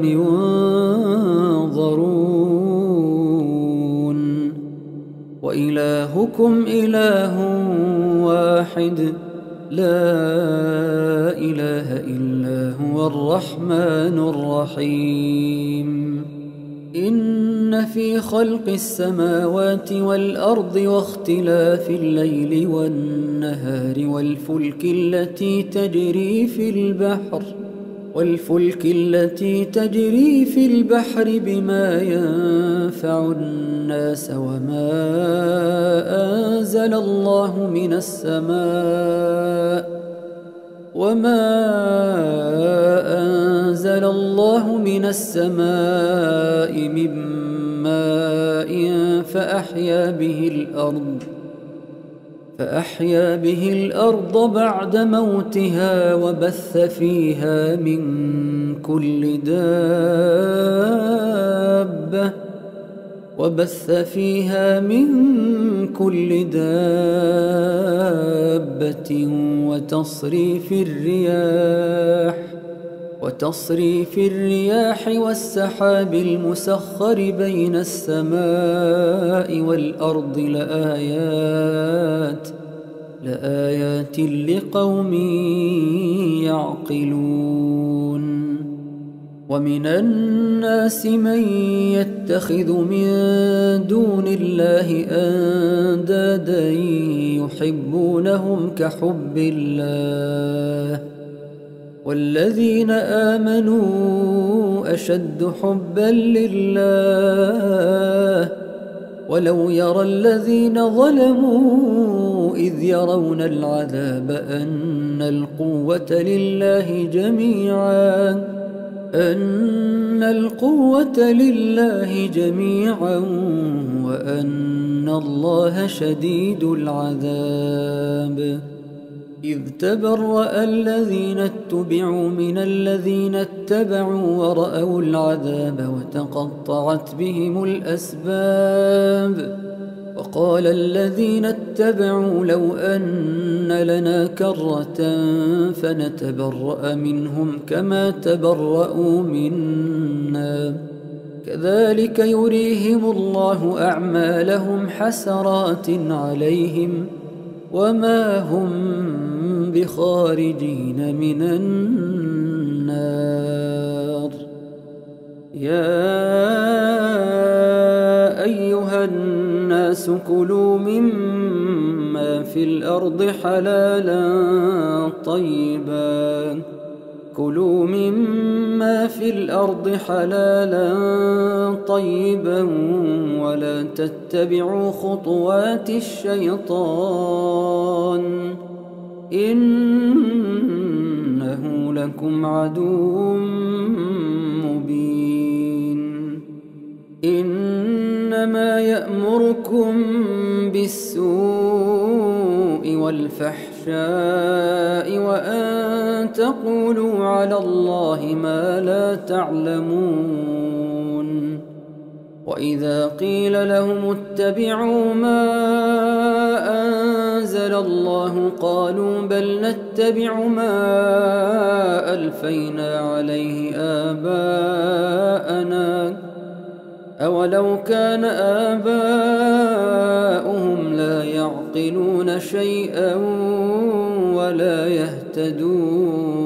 ينظرون وإلهكم إله واحد لا إله إلا هو الرحمن الرحيم إن في خلق السماوات والأرض واختلاف الليل والنهار والفلك التي تجري في البحر والفلك التي تجري في البحر بما ينفع الناس وما أنزل الله من السماء وما أنزل الله من السماء من ماء فأحيا به الأرض فأحيا به الأرض بعد موتها وبث فيها من كل دابة وبث فيها من كل دابة وتصريف الرياح وتصريف الرياح والسحاب المسخر بين السماء والأرض لآيات لآيات لقوم يعقلون ومن الناس من يتخذ من دون الله أندادا يحبونهم كحب الله والذين آمنوا أشد حبا لله ولو يرى الذين ظلموا إذ يرون العذاب أن القوة لله جميعا أن القوة لله جميعا وأن الله شديد العذاب إذ تبرأ الذين اتبعوا من الذين اتبعوا ورأوا العذاب وتقطعت بهم الأسباب وقال الذين اتبعوا لو أن لنا كرة فنتبرأ منهم كما تبرأوا منا كذلك يريهم الله أعمالهم حسرات عليهم وما هم بخارجين من النار يا أيها الناس كلوا مما في الأرض حلالا طيبا كلوا مما في الأرض حلالا طيبا ولا تتبعوا خطوات الشيطان إنه لكم عدو مبين إنما يأمركم بالسوء والفحشاء وأن تقولوا على الله ما لا تعلمون وإذا قيل لهم اتبعوا ما أنزل الله قالوا بل نتبع ما ألفينا عليه آباءنا أولو كان آباؤهم لا يعقلون شيئا ولا يهتدون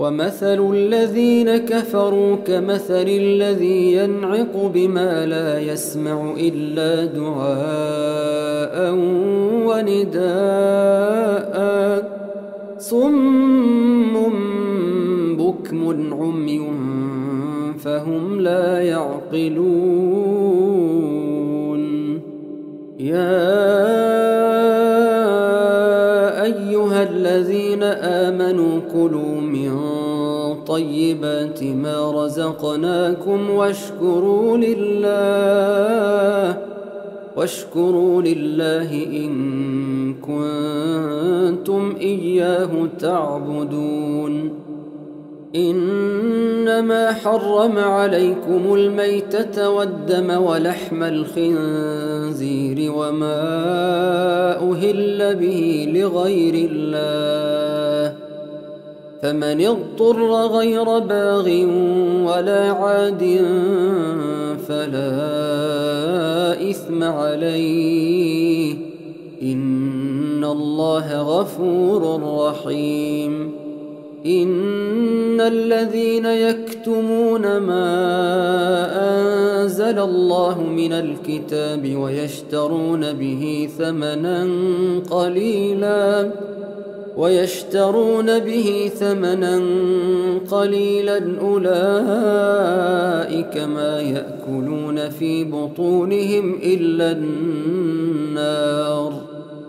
ومثل الذين كفروا كمثل الذي ينعق بما لا يسمع إلا دعاء ونداء صم بكم عمي فهم لا يعقلون. يا أيها الذين آمنوا كلوا من طيبات ما رزقناكم واشكروا لله واشكروا لله إن كنتم إياه تعبدون. إنما حرم عليكم الميتة والدم ولحم الخنزير وما أهل به لغير الله، فمن اضطر غير باغ ولا عاد فلا إثم عليه إن الله غفور رحيم. إن الذين يكتمون ما أنزل الله من الكتاب ويشترون به ثمنا قليلا ويشترون به ثمنا قليلا أولئك ما يأكلون في بطونهم إلا النار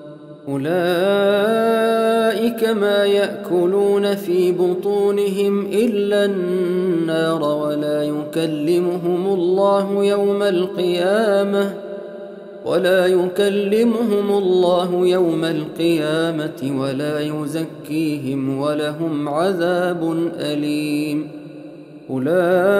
أولئك ما يأكلون في بطونهم إلا النار ولا يكلمهم الله يوم القيامة ولا يكلمهم الله يوم القيامة ولا يزكيهم ولهم عذاب أليم. أولئك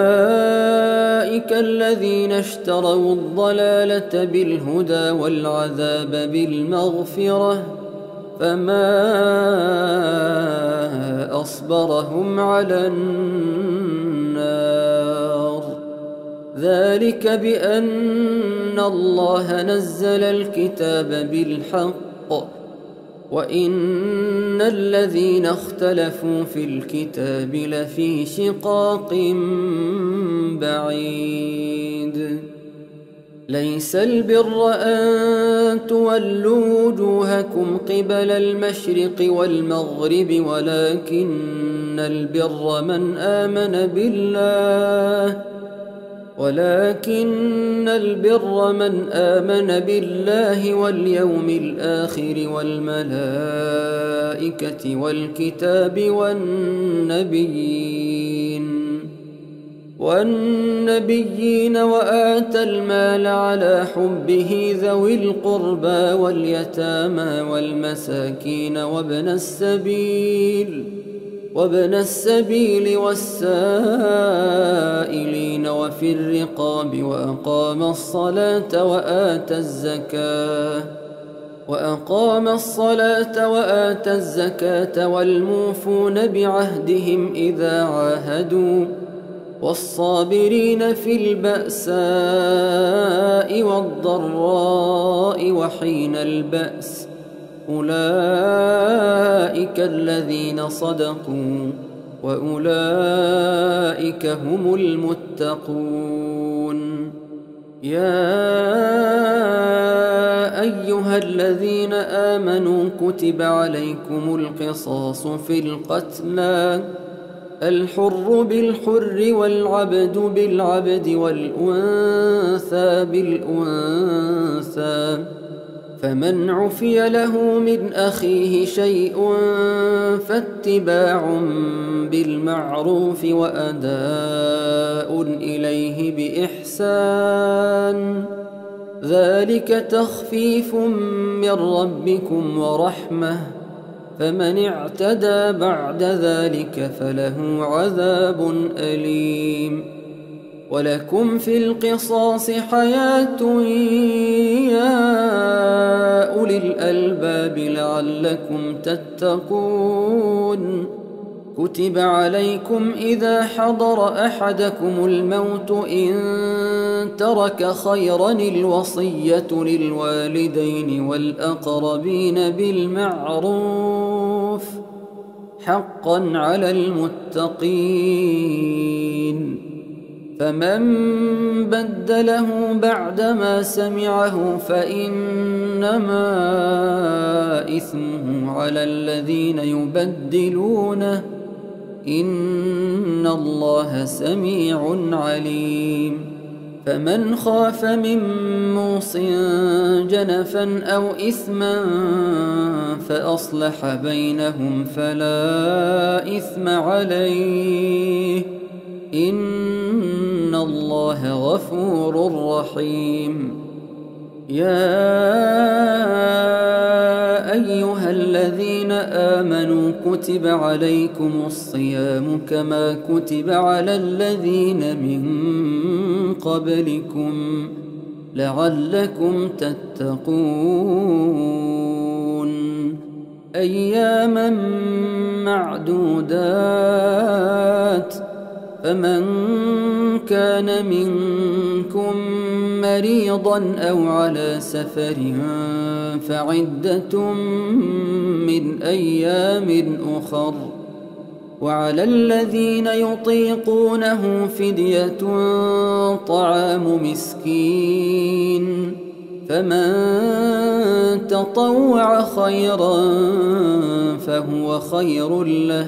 الذين اشتروا الضلالة بالهدى والعذاب بالمغفرة فما أصبرهم على النار. ذلك بأن الله نزل الكتاب بالحق وإن الذين اختلفوا في الكتاب لفي شقاق بعيد. ليس البر أن تولوا وجوهكم قبل المشرق والمغرب ولكن البر من آمن بالله ولكن البر من آمن بالله واليوم الآخر والملائكة والكتاب والنبيين والنبيين وآتى المال على حبه ذوي القربى واليتامى والمساكين وابن السبيل وابن السبيل والسائلين وفي الرقاب وأقام الصلاة وآتى الزكاة وأقام الصلاة وآتى الزكاة والموفون بعهدهم إذا عاهدوا والصابرين في البأساء والضراء وحين البأس أولئك الذين صدقوا وأولئك هم المتقون. يا أيها الذين آمنوا كتب عليكم القصاص في القتلى الحر بالحر والعبد بالعبد والأنثى بالأنثى فمن عفي له من أخيه شيء فاتباع بالمعروف وأداء إليه بإحسان ذلك تخفيف من ربكم ورحمة فمن اعتدى بعد ذلك فله عذاب أليم. ولكم في القصاص حياة يا أولي الألباب لعلكم تتقون. كتب عليكم إذا حضر أحدكم الموت إن ترك خيرا الوصية للوالدين والأقربين بالمعروف حقا على المتقين. فمن بدله بعدما سمعه فإنما إثمه على الذين يبدلونه، إن الله سميع عليم. فمن خاف من موص جنفا أو إثما فأصلح بينهم فلا إثم عليه، إن الله غفور رحيم. يا أيها الذين آمنوا كتب عليكم الصيام كما كتب على الذين من قبلكم لعلكم تتقون. أياما معدودات، فمن كان منكم مريضا أو على سفر فعدة من أيام أخر، وعلى الذين يطيقونه فدية طعام مسكين، فمن تطوع خيرا فهو خير له،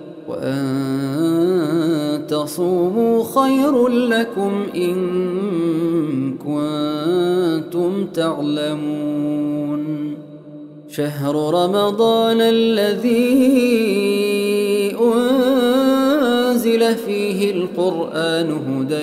وأن تصوموا خير لكم إن كنتم تعلمون. شهر رمضان الذي أنزل فيه القرآن هدى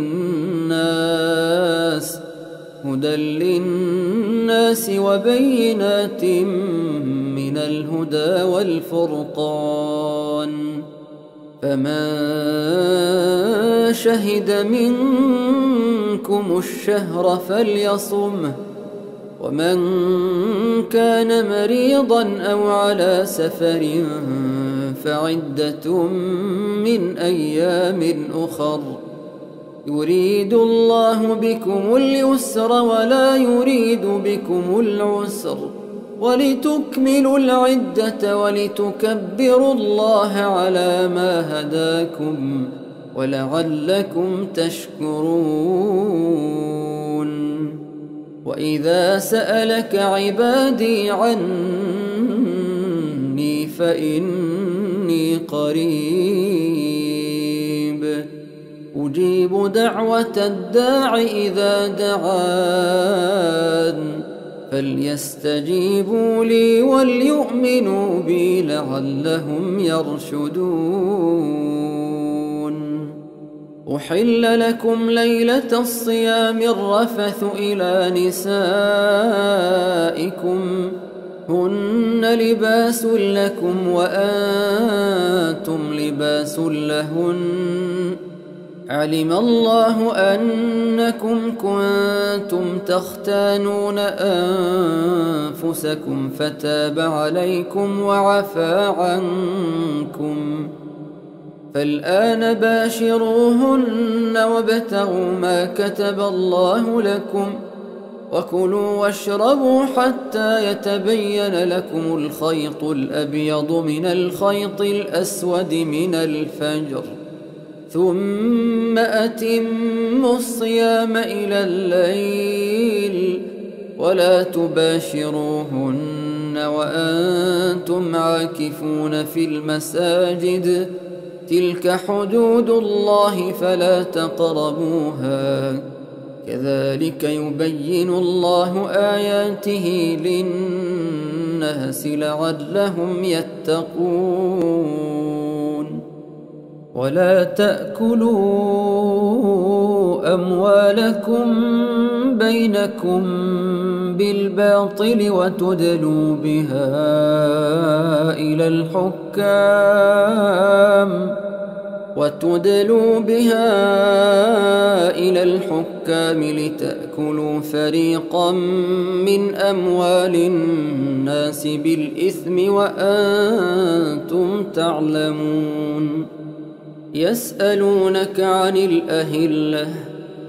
للناس هدى للناس وبينات من الهدى والفرقان، فمن شهد منكم الشهر فليصمه، ومن كان مريضا أو على سفر فعدة من أيام أخر، يريد الله بكم اليسر ولا يريد بكم العسر، ولتكملوا العدة ولتكبروا الله على ما هداكم ولعلكم تشكرون. وإذا سألك عبادي عني فإني قريب أجيب دعوة الداع إذا دعان، فليستجيبوا لي وليؤمنوا بي لعلهم يرشدون. أحل لكم ليلة الصيام الرفث إلى نسائكم هن لباس لكم وأنتم لباس لهن، علم الله أنكم كنتم تختانون أنفسكم فتاب عليكم وعفى عنكم، فالآن باشروهن وابتغوا ما كتب الله لكم، وكلوا واشربوا حتى يتبين لكم الخيط الأبيض من الخيط الأسود من الفجر، ثم أتموا الصيام إلى الليل ولا تباشروهن وأنتم عاكفون في المساجد، تلك حدود الله فلا تقربوها، كذلك يبين الله آياته للناس لعلهم يتقون. ولا تأكلوا أموالكم بينكم بالباطل وتدلوا بها إلى الحكام وتدلوا بها إلى الحكام لتأكلوا فريقا من أموال الناس بالإثم وأنتم تعلمون. يسألونك عن الأهلة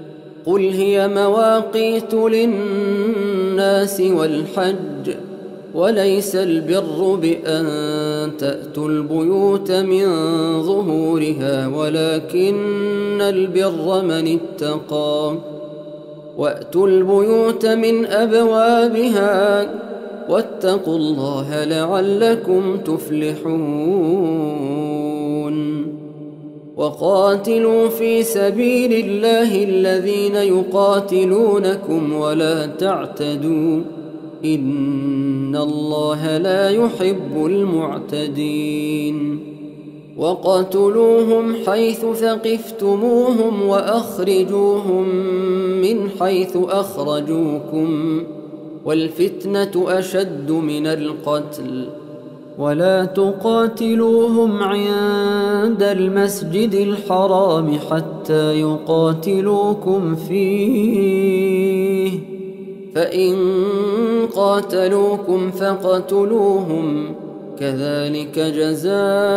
قل هي مواقيت للناس والحج، وليس البر بأن تأتوا البيوت من ظهورها ولكن البر من اتقى وأتوا البيوت من أبوابها واتقوا الله لعلكم تفلحون وقاتلوا في سبيل الله الذين يقاتلونكم ولا تعتدوا إن الله لا يحب المعتدين وقاتلوهم حيث ثقفتموهم وأخرجوهم من حيث أخرجوكم والفتنة أشد من القتل ولا تقاتلوهم عند المسجد الحرام حتى يقاتلوكم فيه فإن قاتلوكم فاقتلوهم كذلك جزاء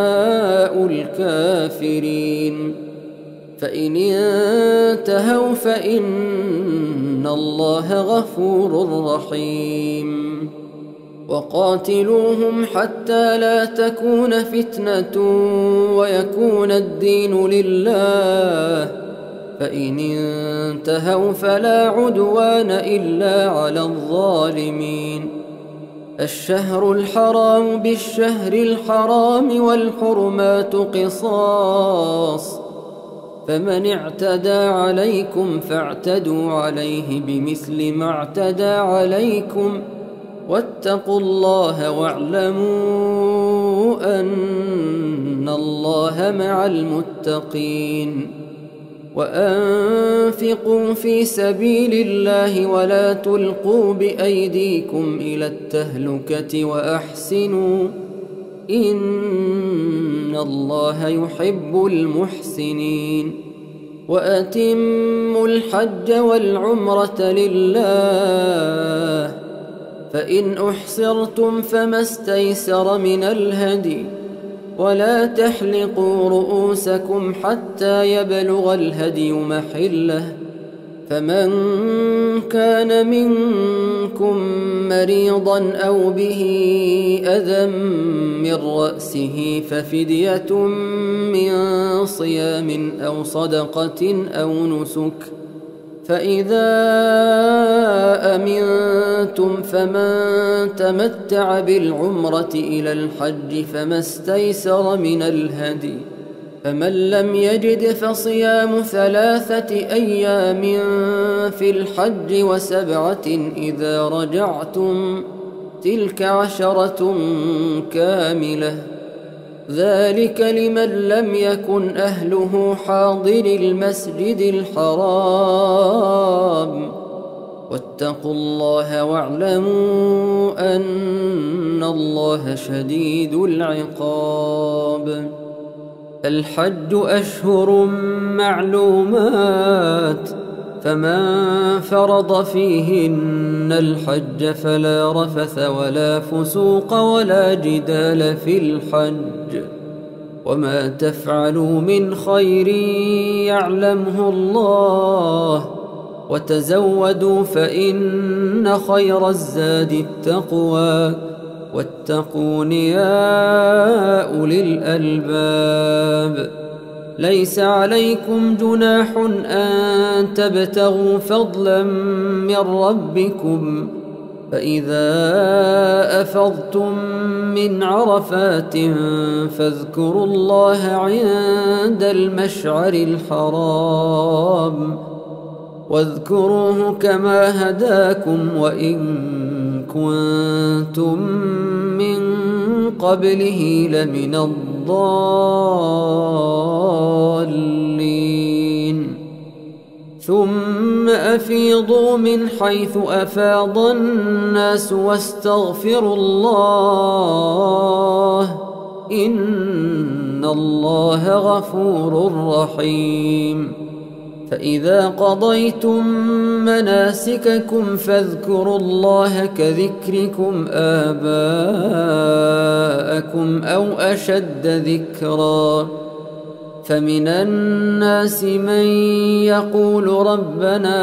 الكافرين فإن انتهوا فإن الله غفور رحيم وقاتلوهم حتى لا تكون فتنة ويكون الدين لله فإن انتهوا فلا عدوان إلا على الظالمين الشهر الحرام بالشهر الحرام والحرمات قصاص فمن اعتدى عليكم فاعتدوا عليه بمثل ما اعتدى عليكم واتقوا الله واعلموا أن الله مع المتقين وأنفقوا في سبيل الله ولا تلقوا بأيديكم إلى التهلكة وأحسنوا إن الله يحب المحسنين وأتموا الحج والعمرة لله فإن أحصرتم فما استيسر من الهدي ولا تحلقوا رؤوسكم حتى يبلغ الهدي محله فمن كان منكم مريضا أو به أذى من رأسه ففدية من صيام أو صدقة أو نسك فإذا أمنتم فمن تمتع بالعمرة إلى الحج فما استيسر من الهدي فمن لم يجد فصيام ثلاثة أيام في الحج وسبعة إذا رجعتم تلك عشرة كاملة ذلك لمن لم يكن أهله حاضر المسجد الحرام واتقوا الله واعلموا أن الله شديد العقاب الحج أشهر معلومات فمن فرض فيهن الحج فلا رفث ولا فسوق ولا جدال في الحج وما تفعلوا من خير يعلمه الله وتزودوا فإن خير الزاد التقوى واتقون يا أولي الألباب ليس عليكم جناح أن تبتغوا فضلا من ربكم فإذا أفضتم من عرفات فاذكروا الله عند المشعر الحرام واذكروه كما هداكم وإن كنتم من قبله لمن الضالين ثم أفيضوا من حيث أفاض الناس واستغفروا الله إن الله غفور رحيم فإذا قضيتم مناسككم فاذكروا الله كذكركم آباءكم أو أشد ذكرا فمن الناس من يقول ربنا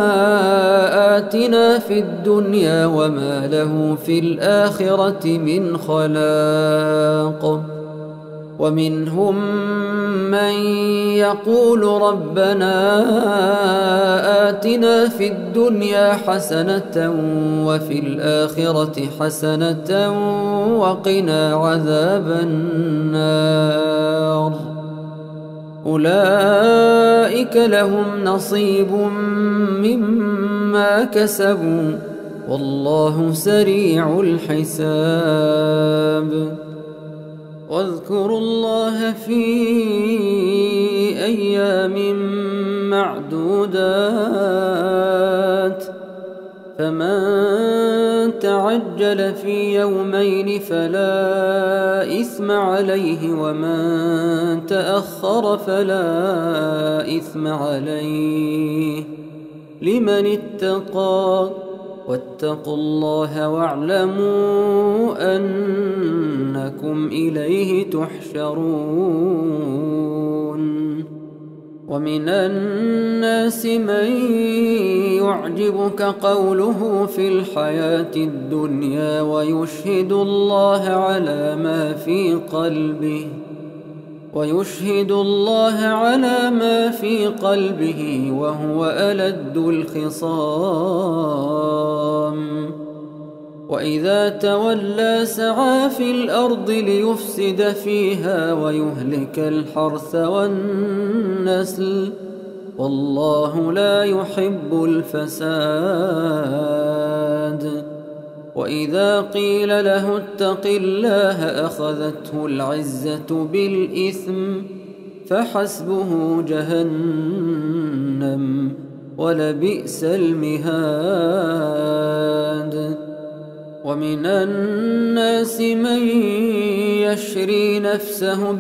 آتنا في الدنيا وما له في الآخرة من خلاق ومنهم من يقول ربنا آتنا في الدنيا حسنة وفي الآخرة حسنة وقنا عذاب النار أولئك لهم نصيب مما كسبوا والله سريع الحساب واذكروا الله في أيام معدودات فمن تعجل في يومين فلا إثم عليه ومن تأخر فلا إثم عليه لمن اتقى واتقوا الله واعلموا أنكم إليه تحشرون ومن الناس من يعجبك قوله في الحياة الدنيا ويشهد الله على ما في قلبه ويشهد الله على ما في قلبه وهو ألد الخصام وإذا تولى سعى في الأرض ليفسد فيها ويهلك الحرث والنسل والله لا يحب الفساد وإذا قيل له اتق الله أخذته العزة بالإثم فحسبه جهنم ولبئس المهاد ومن الناس من يشري نفسه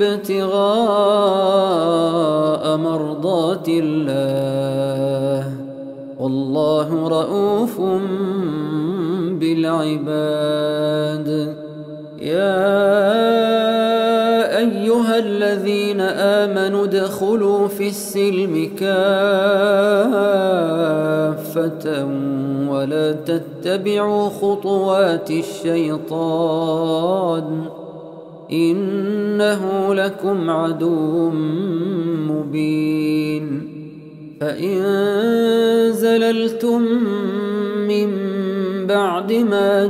ابتغاء مرضات الله والله رؤوف بالعباد يا أيها الذين آمنوا ادخلوا في السلم كافة ولا تتبعوا خطوات الشيطان إنه لكم عدو مبين فإن زللتم من بعد ما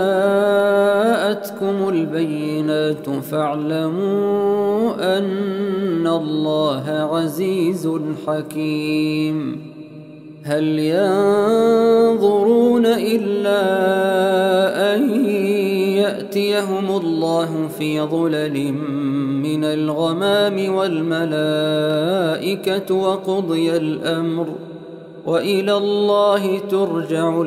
جاءتكم البينات فاعلموا أن الله عزيز حكيم هل ينظرون إلا أن يأتيهم الله في ظلل من الغمام والملائكة وقضي الأمر وإلى الله ترجع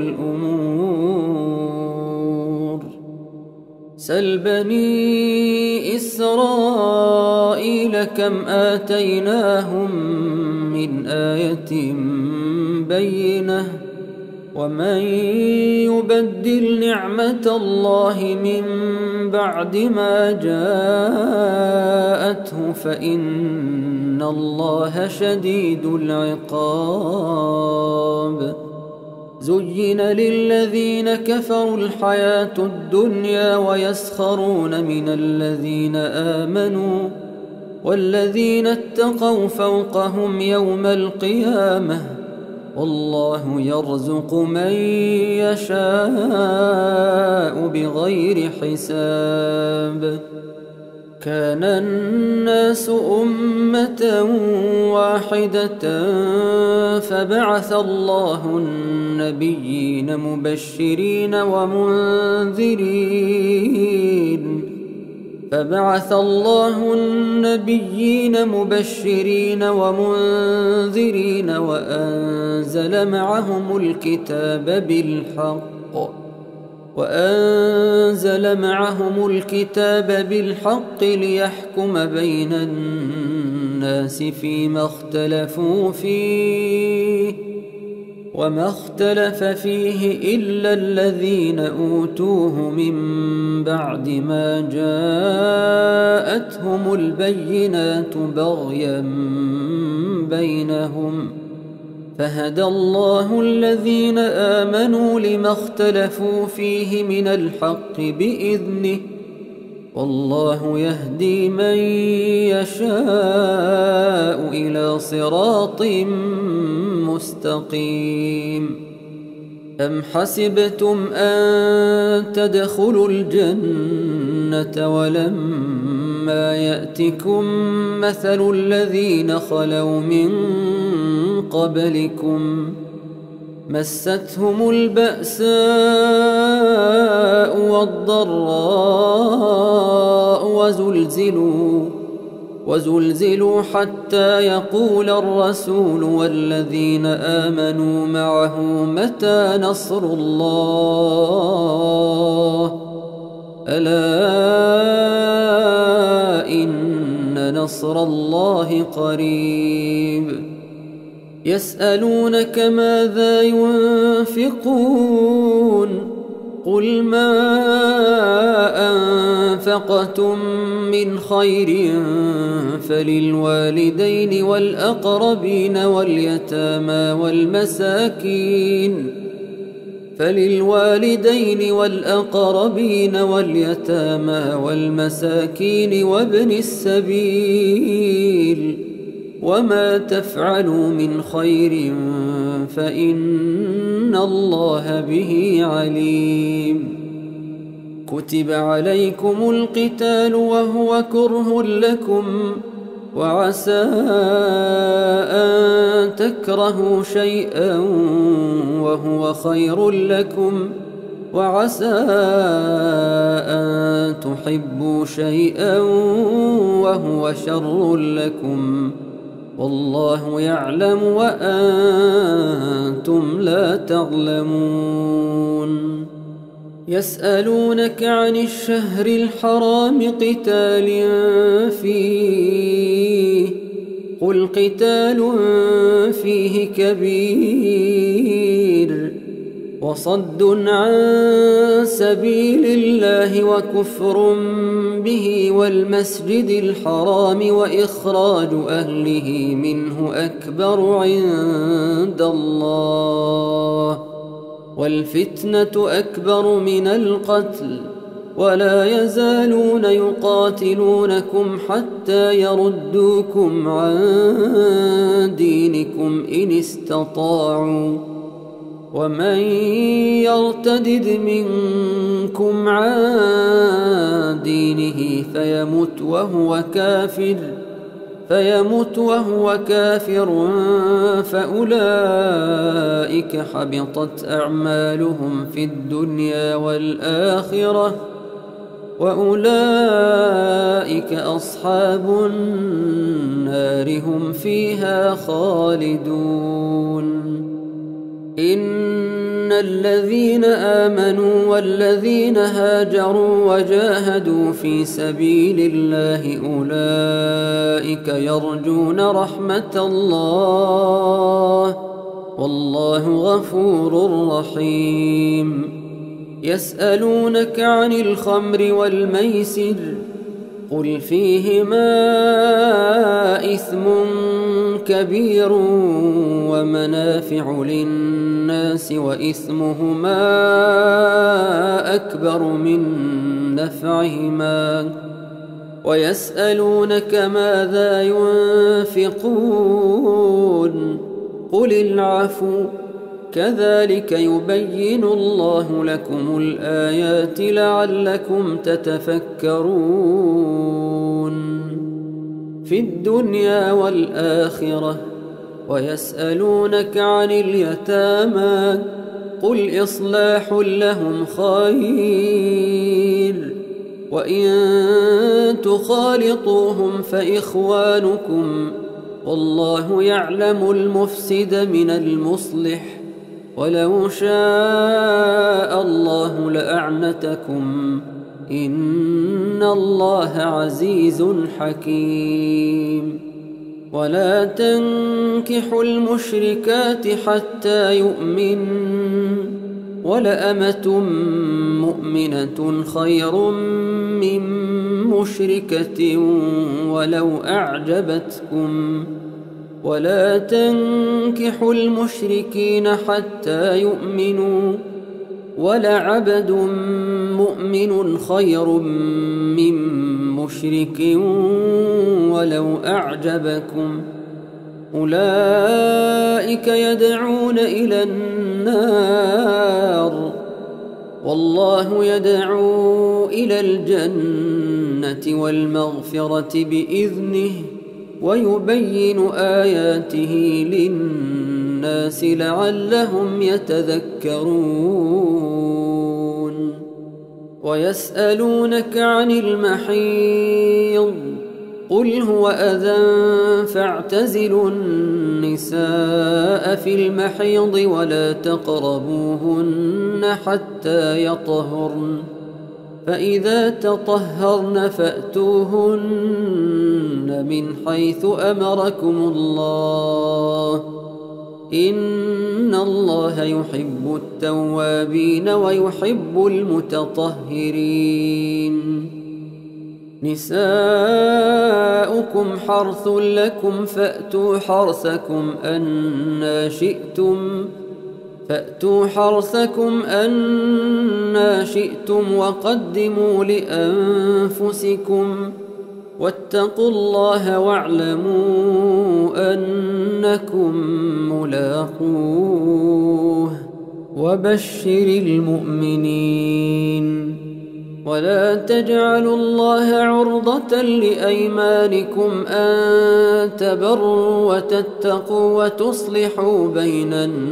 الأمور سل بني إسرائيل كم آتيناهم من آية بينة ومن يبدل نعمة الله من بعد ما جاءته فإن الله شديد العقاب زين للذين كفروا الحياة الدنيا ويسخرون من الذين آمنوا والذين اتقوا فوقهم يوم القيامة والله يرزق من يشاء بغير حساب كان الناس أمة واحدة فبعث الله النبيين مبشرين ومنذرين فبعث الله النبيين مبشرين ومنذرين وأنزل معهم الكتاب بالحق وأنزل معهم الكتاب بالحق ليحكم بين الناس فيما اختلفوا فيه وما اختلف فيه إلا الذين أوتوه من بعد ما جاءتهم البينات بغيا بينهم فهدى الله الذين آمنوا لما اختلفوا فيه من الحق بإذنه والله يهدي من يشاء إلى صراط مستقيم. أم حسبتم أن تدخلوا الجنة ولما يأتكم مثل الذين خلوا من قبلكم مستهم البأساء والضراء وزلزلوا وزلزلوا حتى يقول الرسول والذين آمنوا معه متى نصر الله ألا إن نصر الله قريب. يسألونك ماذا ينفقون قل ما أنفقتم من خير فللوالدين والأقربين واليتامى والمساكين فللوالدين والأقربين واليتامى والمساكين وابن السبيل وما تفعلوا من خير فإن الله به عليم. كتب عليكم القتال وهو كره لكم وعسى أن تكرهوا شيئا وهو خير لكم وعسى أن تحبوا شيئا وهو شر لكم والله يعلم وأنتم لا تعلمون. يسألونك عن الشهر الحرام قتال فيه قل قتال فيه كبير وصد عن سبيل الله وكفر به والمسجد الحرام وإخراج أهله منه أكبر عند الله والفتنة أكبر من القتل ولا يزالون يقاتلونكم حتى يردوكم عن دينكم إن استطاعوا ومن يرتدد منكم عن دينه فيمت وهو كافر فيمت وهو كافر فأولئك حبطت أعمالهم في الدنيا والآخرة وأولئك أصحاب النار هم فيها خالدون. إن الذين آمنوا والذين هاجروا وجاهدوا في سبيل الله أولئك يرجون رحمة الله والله غفور رحيم. يسألونك عن الخمر والميسر قل فيهما إثم كبير ومنافع للناس وإثمهما أكبر من نفعهما ويسألونك ماذا ينفقون قل العفو كذلك يبين الله لكم الآيات لعلكم تتفكرون في الدنيا والآخرة. ويسألونك عن اليتامى قل إصلاح لهم خير وإن تخالطوهم فإخوانكم والله يعلم المفسد من المصلح ولو شاء الله لأعنتكم إن الله عزيز حكيم. ولا تنكحوا المشركات حتى يؤمن ولأمة مؤمنة خير من مشركة ولو أعجبتكم ولا تنكحوا المشركين حتى يؤمنوا ولعبد مؤمن خير من مشرك ولو أعجبكم أولئك يدعون إلى النار والله يدعو إلى الجنة والمغفرة بإذنه ويبين آياته للناس لعلهم يتذكرون ويسألونك عن المحيض قل هو أذى فاعتزلوا النساء في المحيض ولا تقربوهن حتى يطهرن فإذا تطهرن فأتوهن من حيث أمركم الله إن الله يحب التوابين ويحب المتطهرين نساؤكم حرث لكم فأتوا حرثكم أنى شئتم فأتوا حرثكم أنى شئتم وقدموا لأنفسكم واتقوا الله واعلموا أنكم ملاقوه وبشر المؤمنين ولا تجعلوا الله عرضة لأيمانكم أن تبروا وتتقوا وتصلحوا بين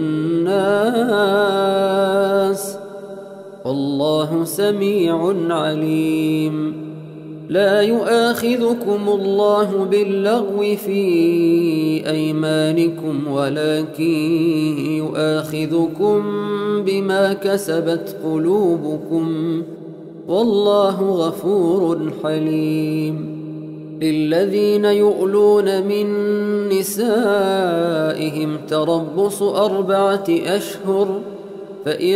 الناس والله سميع عليم لا يؤاخذكم الله باللغو في أيمانكم ولكن يؤاخذكم بما كسبت قلوبكم والله غفور حليم للذين يؤلون من نسائهم تربص أربعة أشهر فإن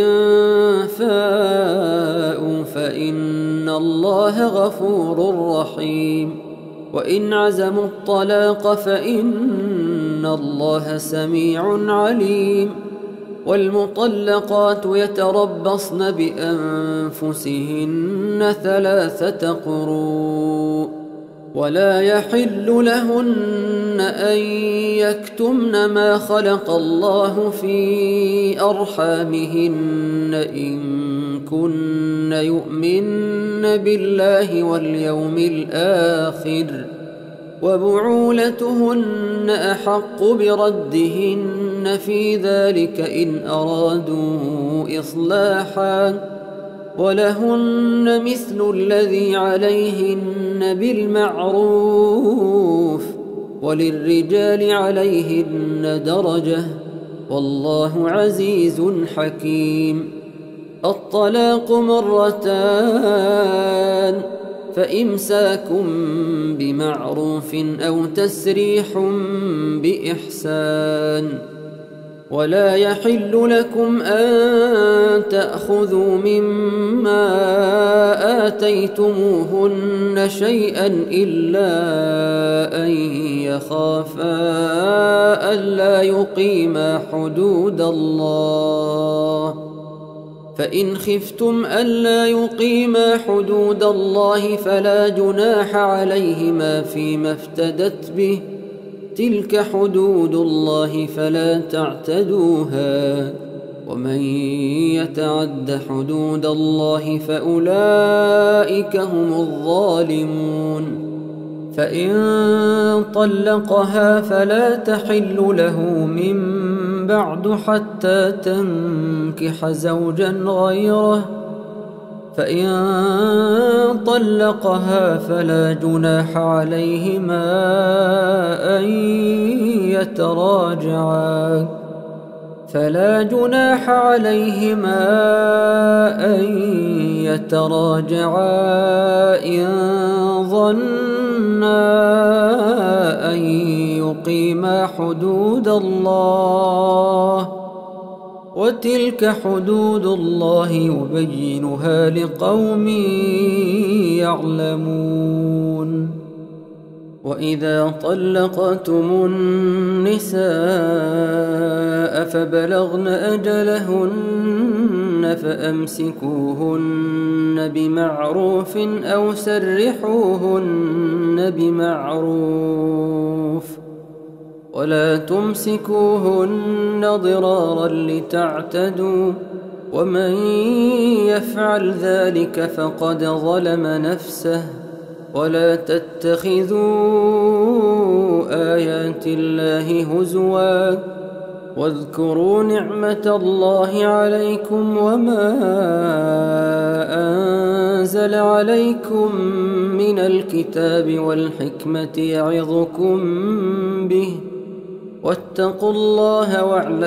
فاءوا فإن الله غفور رحيم وإن عزموا الطلاق فإن الله سميع عليم والمطلقات يتربصن بأنفسهن ثلاثة قروء ولا يحل لهن أن يكتمن ما خلق الله في أرحامهن إن كن يؤمن بالله واليوم الآخر وبعولتهن أحق بردهن في ذلك إن أرادوا إصلاحا ولهن مثل الذي عليهن بالمعروف وللرجال عليهن درجة والله عزيز حكيم الطلاق مرتان فإمساكم بمعروف أو تسريح بإحسان ولا يحل لكم أن تأخذوا مما آتيتموهن شيئا إلا أن يخافا ألا يقيما حدود الله فإن خفتم ألا يقيما حدود الله فلا جناح عليهما فيما افتدت به تلك حدود الله فلا تعتدوها ومن يتعد حدود الله فأولئك هم الظالمون فإن طلقها فلا تحل له من بعد حتى تنكح زوجا غيره فإن طلقها فلا جناح عليهما أن يتراجعا فلا جناح عليهما أن يتراجعا إن ظن أن يقيما حدود الله، وتلك حدود الله يبينها لقوم يعلمون. وإذا طلقتم النساء فبلغن أجلهن فأمسكوهن بمعروف أو سرحوهن بمعروف، ولا تمسكوهن ضرارا لتعتدوا، ومن يفعل ذلك فقد ظلم نفسه. ولا تتخذوا آيات الله هزوا، واذكروا نعمة الله عليكم وما أنزل عليكم من الكتاب والحكمة يعظكم به، واتقوا الله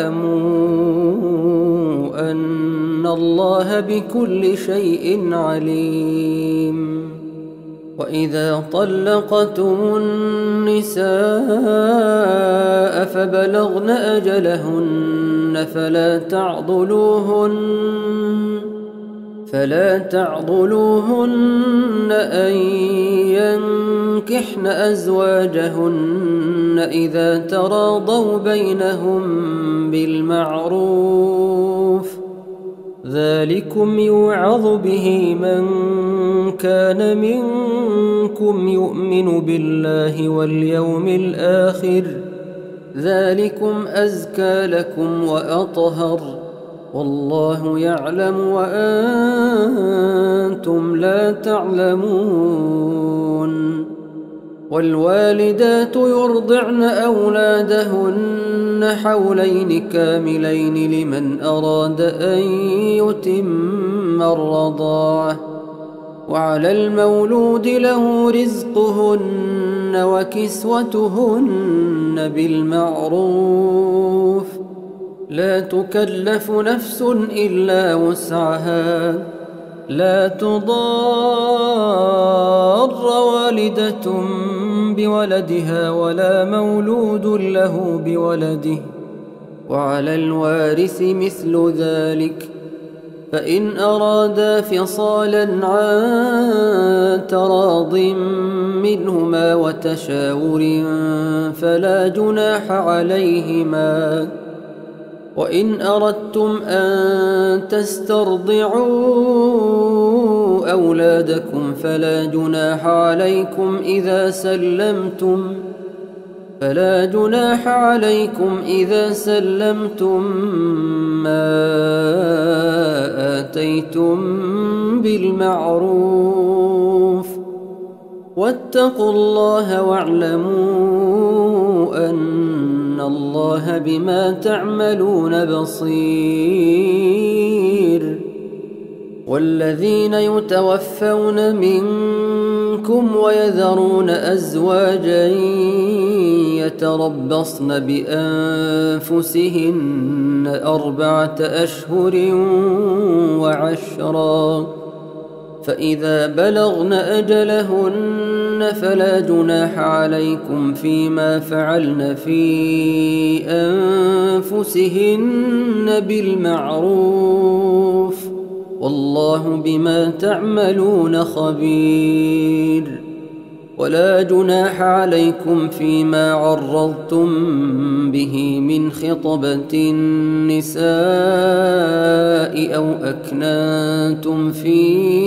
واعلموا أن الله بكل شيء عليم. وإذا طلقتم النساء فبلغن أجلهن فلا تعضلوهن فلا تعضلوهن أن ينكحن أزواجهن إذا تراضوا بينهم بالمعروف، ذلكم يوعظ به من كان منكم يؤمن بالله واليوم الآخر، ذلكم أزكى لكم وأطهر، والله يعلم وأنتم لا تعلمون. والوالدات يرضعن أولادهن حولين كاملين لمن أراد أن يتم الرضاعة، وعلى المولود له رزقهن وكسوتهن بالمعروف، لا تكلف نفس إلا وسعها، لا تضار والدة بولدها ولا مولود له بولده، وعلى الوارث مثل ذلك، فإن أرادا فصالا عن تراض منهما وتشاور فلا جناح عليهما. وإن أردتم أن تسترضعوا أولادكم فلا جناح عليكم إذا سلمتم فلا جناح عليكم إذا سلمتم ما آتيتم بالمعروف، واتقوا الله واعلموا أن الله بما تعملون بصير. والذين يتوفون منكم ويذرون أزواجا يتربصن بأنفسهن أربعة أشهر وعشرا، فإذا بلغن أجلهن فلا جناح عليكم فيما فعلن في أنفسهن بالمعروف، والله بما تعملون خبير. ولا جناح عليكم فيما عرضتم به من خطبة النساء أو أكننتم في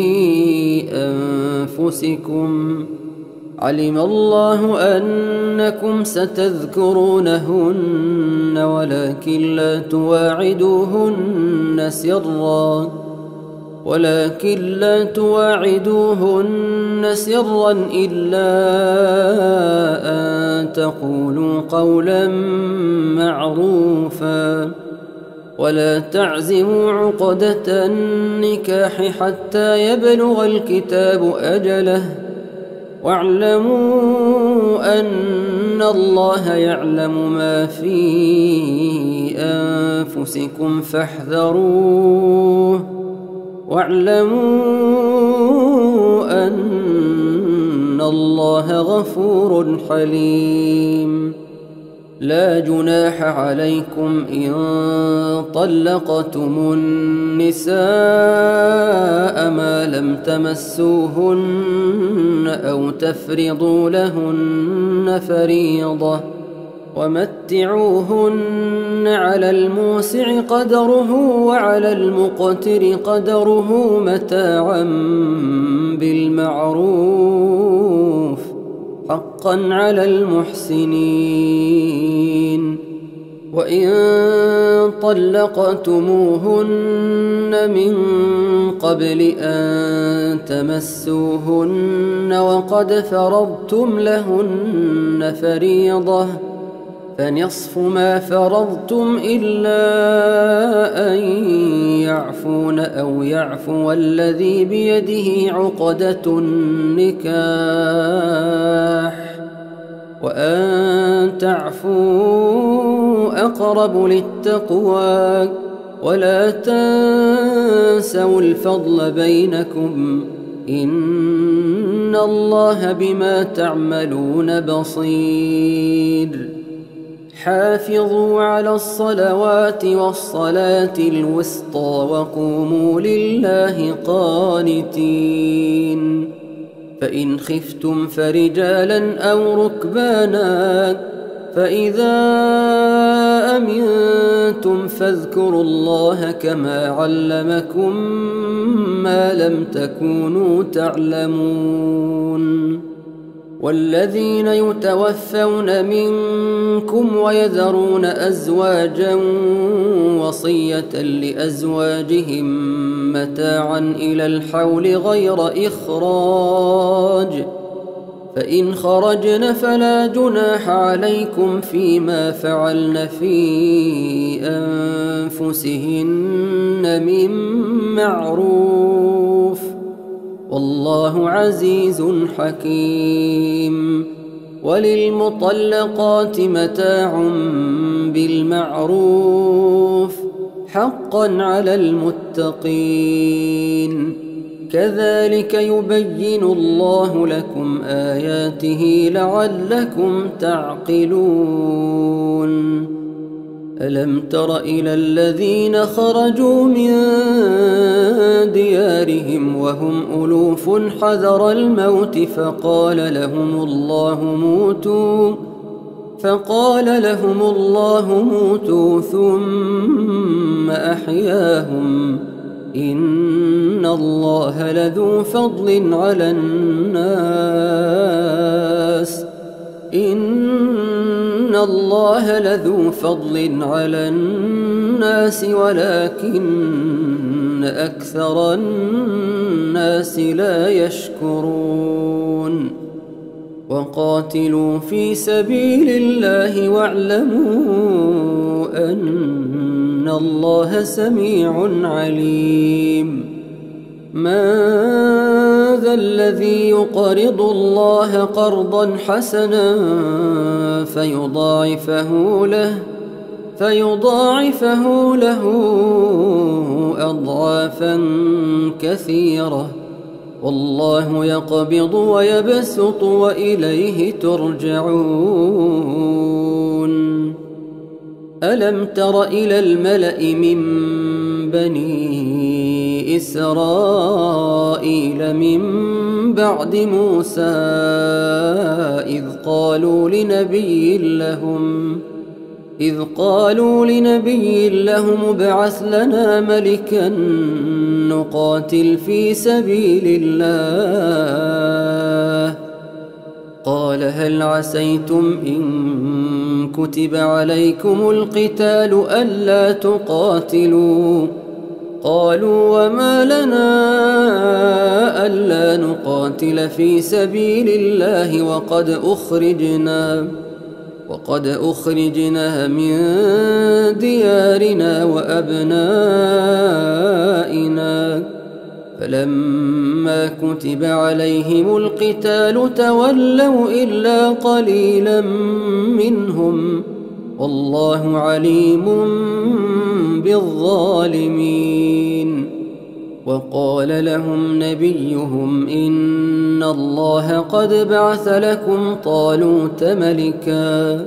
أنفسكم، علم الله أنكم ستذكرونهن ولكن لا تواعدوهن سرا ولكن لا تواعدوهن سرا إلا أن تقولوا قولا معروفا، ولا تعزموا عقدة النكاح حتى يبلغ الكتاب أجله، واعلموا أن الله يعلم ما في أنفسكم فاحذروه، واعلموا أن الله غفور حليم. لا جناح عليكم إن طلقتم النساء ما لم تمسوهن أو تفرضوا لهن فريضة، ومتعوهن على الموسع قدره وعلى المقتر قدره متاعا بالمعروف حقا على المحسنين. وإن طلقتموهن من قبل أن تمسوهن وقد فرضتم لهن فريضة فنصف ما فرضتم إلا أن يعفون أو يعفو الذي بيده عقدة النكاح، وأن تعفوا أقرب للتقوى، ولا تنسوا الفضل بينكم إن الله بما تعملون بصير. حافظوا على الصلوات والصلاة الوسطى وقوموا لله قانتين. فإن خفتم فرجالا أو ركبانا فإذا أمنتم فاذكروا الله كما علمكم ما لم تكونوا تعلمون. والذين يتوفون منكم ويذرون أزواجا وصية لأزواجهم متاعا إلى الحول غير إخراج، فإن خرجن فلا جناح عليكم فيما فعلن في أنفسهن من معروف، والله عزيز حكيم. وللمطلقات متاع بالمعروف حقا على المتقين. كذلك يبين الله لكم آياته لعلكم تعقلون. ألم تر إلى الذين خرجوا من ديارهم وهم ألوف حذر الموت فقال لهم الله موتوا فقال لهم الله موتوا ثم أحياهم إن الله لذو فضل على الناس إن الله لذو فضل على الناس ولكن أكثر الناس لا يشكرون. وقاتلوا في سبيل الله واعلموا أن الله سميع عليم. من ذا الذي يقرض الله قرضا حسنا فيضاعفه له فيضاعفه له أضعافا كثيرة والله يقبض ويبسط وإليه ترجعون. ألم تر إلى الملأ من بني إسرائيل من بعد موسى إذ قالوا لنبي لهم إذ قالوا لنبي لهم ابعث لنا ملكا نقاتل في سبيل الله قال هل عسيتم إن كتب عليكم القتال ألا تقاتلوا قالوا وما لنا ألا نقاتل في سبيل الله وقد أخرجنا وقد أخرجنا من ديارنا وأبنائنا فلما كتب عليهم القتال تولوا إلا قليلا منهم والله عليم بالظالمين. وقال لهم نبيهم إن الله قد بعث لكم طالوت ملكا.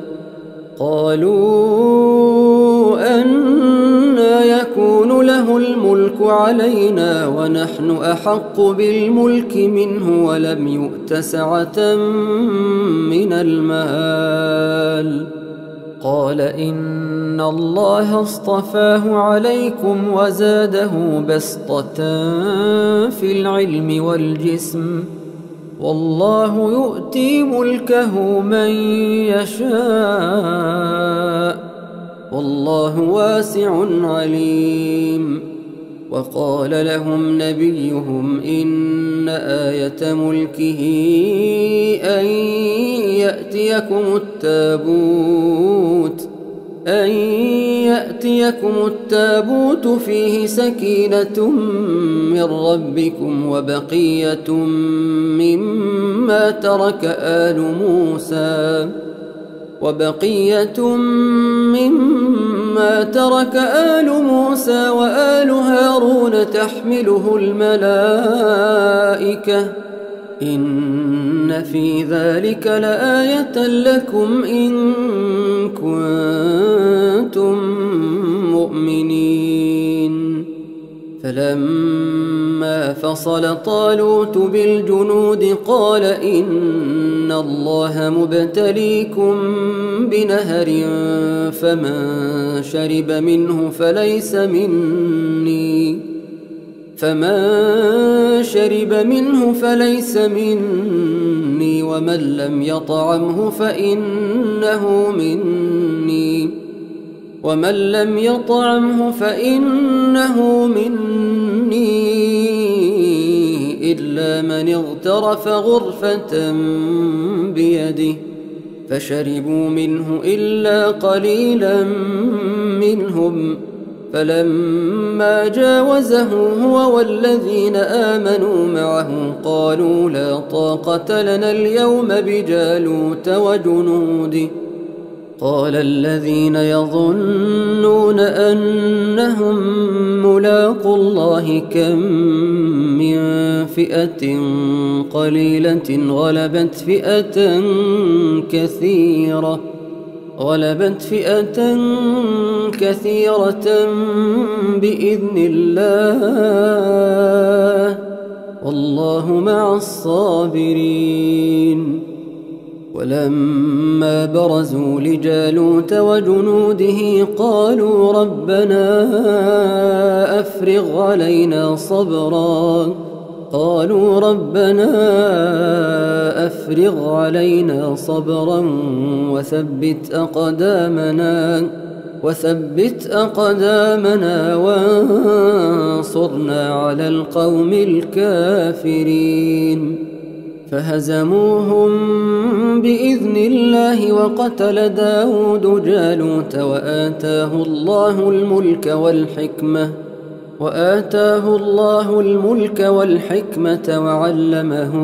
قالوا أنى يكون له الملك علينا ونحن أحق بالملك منه ولم يؤت سعة من المال. قال إن الله اصطفاه عليكم وزاده بسطة في العلم والجسم والله يؤتي ملكه من يشاء والله واسع عليم. وقال لهم نبيهم إن آية ملكه أن يأتيكم التابوت أن يأتيكم التابوت فيه سكينة من ربكم وبقية مما ترك آل موسى وبقية مما ترك آل موسى وآل هارون تحمله الملائكة إن في ذلك لآية لكم إن كنتم مؤمنين. فلما فصل طالوت بالجنود قال إن الله مبتليكم بنهر فمن شرب منه فليس مني فمن شرب منه فليس مني ومن لم يطعمه فإنه مني ومن لم يطعمه فإنه مني إلا من اغترف غرفة بيده فشربوا منه إلا قليلا منهم. فلما جاوزه هو والذين آمنوا معه قالوا لا طاقة لنا اليوم بجالوت وجنوده. قال الذين يظنون أنهم ملاقو الله كم من فئة قليلة غلبت فئة كثيرة غلبت فئة كثيرة بإذن الله والله مع الصابرين. ولما برزوا لجالوت وجنوده قالوا ربنا أفرغ علينا صبرا قالوا ربنا أفرغ علينا صبرا وثبت أقدامنا وثبت أقدامنا وانصرنا على القوم الكافرين. فهزموهم بإذن الله وقتل داود جالوت وآتاه الله الملك والحكمة وآتاه الله الملك والحكمة وعلمه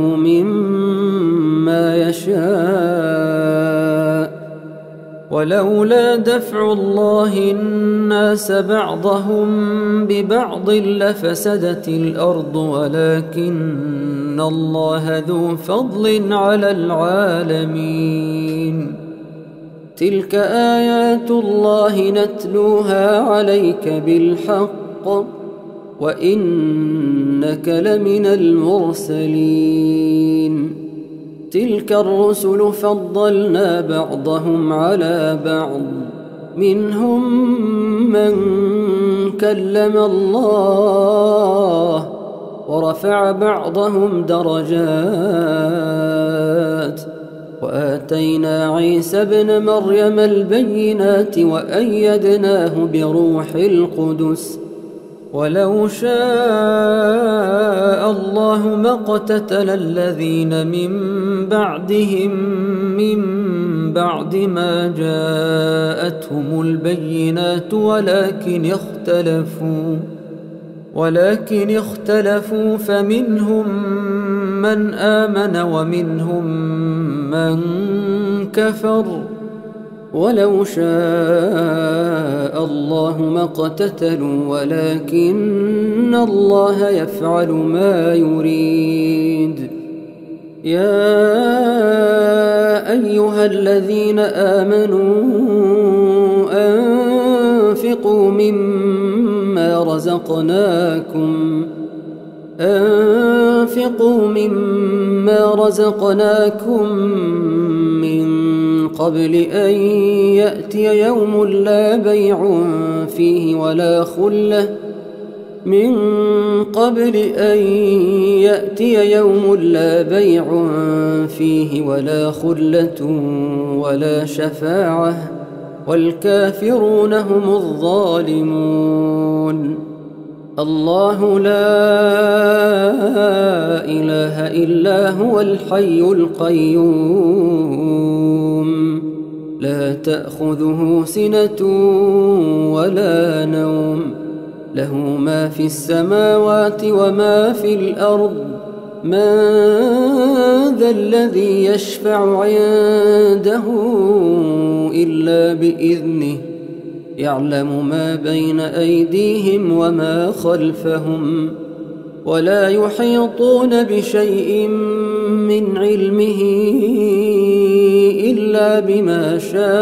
مما يشاء. ولولا دفع الله الناس بعضهم ببعض لفسدت الأرض ولكن الله ذو فضل على العالمين. تلك آيات الله نتلوها عليك بالحق وإنك لمن المرسلين. تلك الرسل فضلنا بعضهم على بعض منهم من كلم الله ورفع بعضهم درجات وآتينا عيسى ابن مريم البينات وأيدناه بروح القدس ولو شاء الله ما اقتتل الذين من بعدهم من بعد ما جاءتهم البينات ولكن اختلفوا ولكن اختلفوا فمنهم من آمن ومنهم من كفر ولو شاء الله ما اقتتلوا ولكن الله يفعل ما يريد. يا أيها الذين آمنوا أنفقوا مما رزقناكم أنفقوا مما رزقناكم من قبل أن يأتي يوم لا بيع فيه ولا خلة من قبل أن يأتي يوم لا بيع فيه ولا خلة ولا شفاعة والكافرون هم الظالمون. الله لا إله إلا هو الحي القيوم لا تأخذه سنة ولا نوم له ما في السماوات وما في الأرض من ذا الذي يشفع عنده إلا بإذنه يعلم ما بين أيديهم وما خلفهم ولا يحيطون بشيء من علمه إلا بما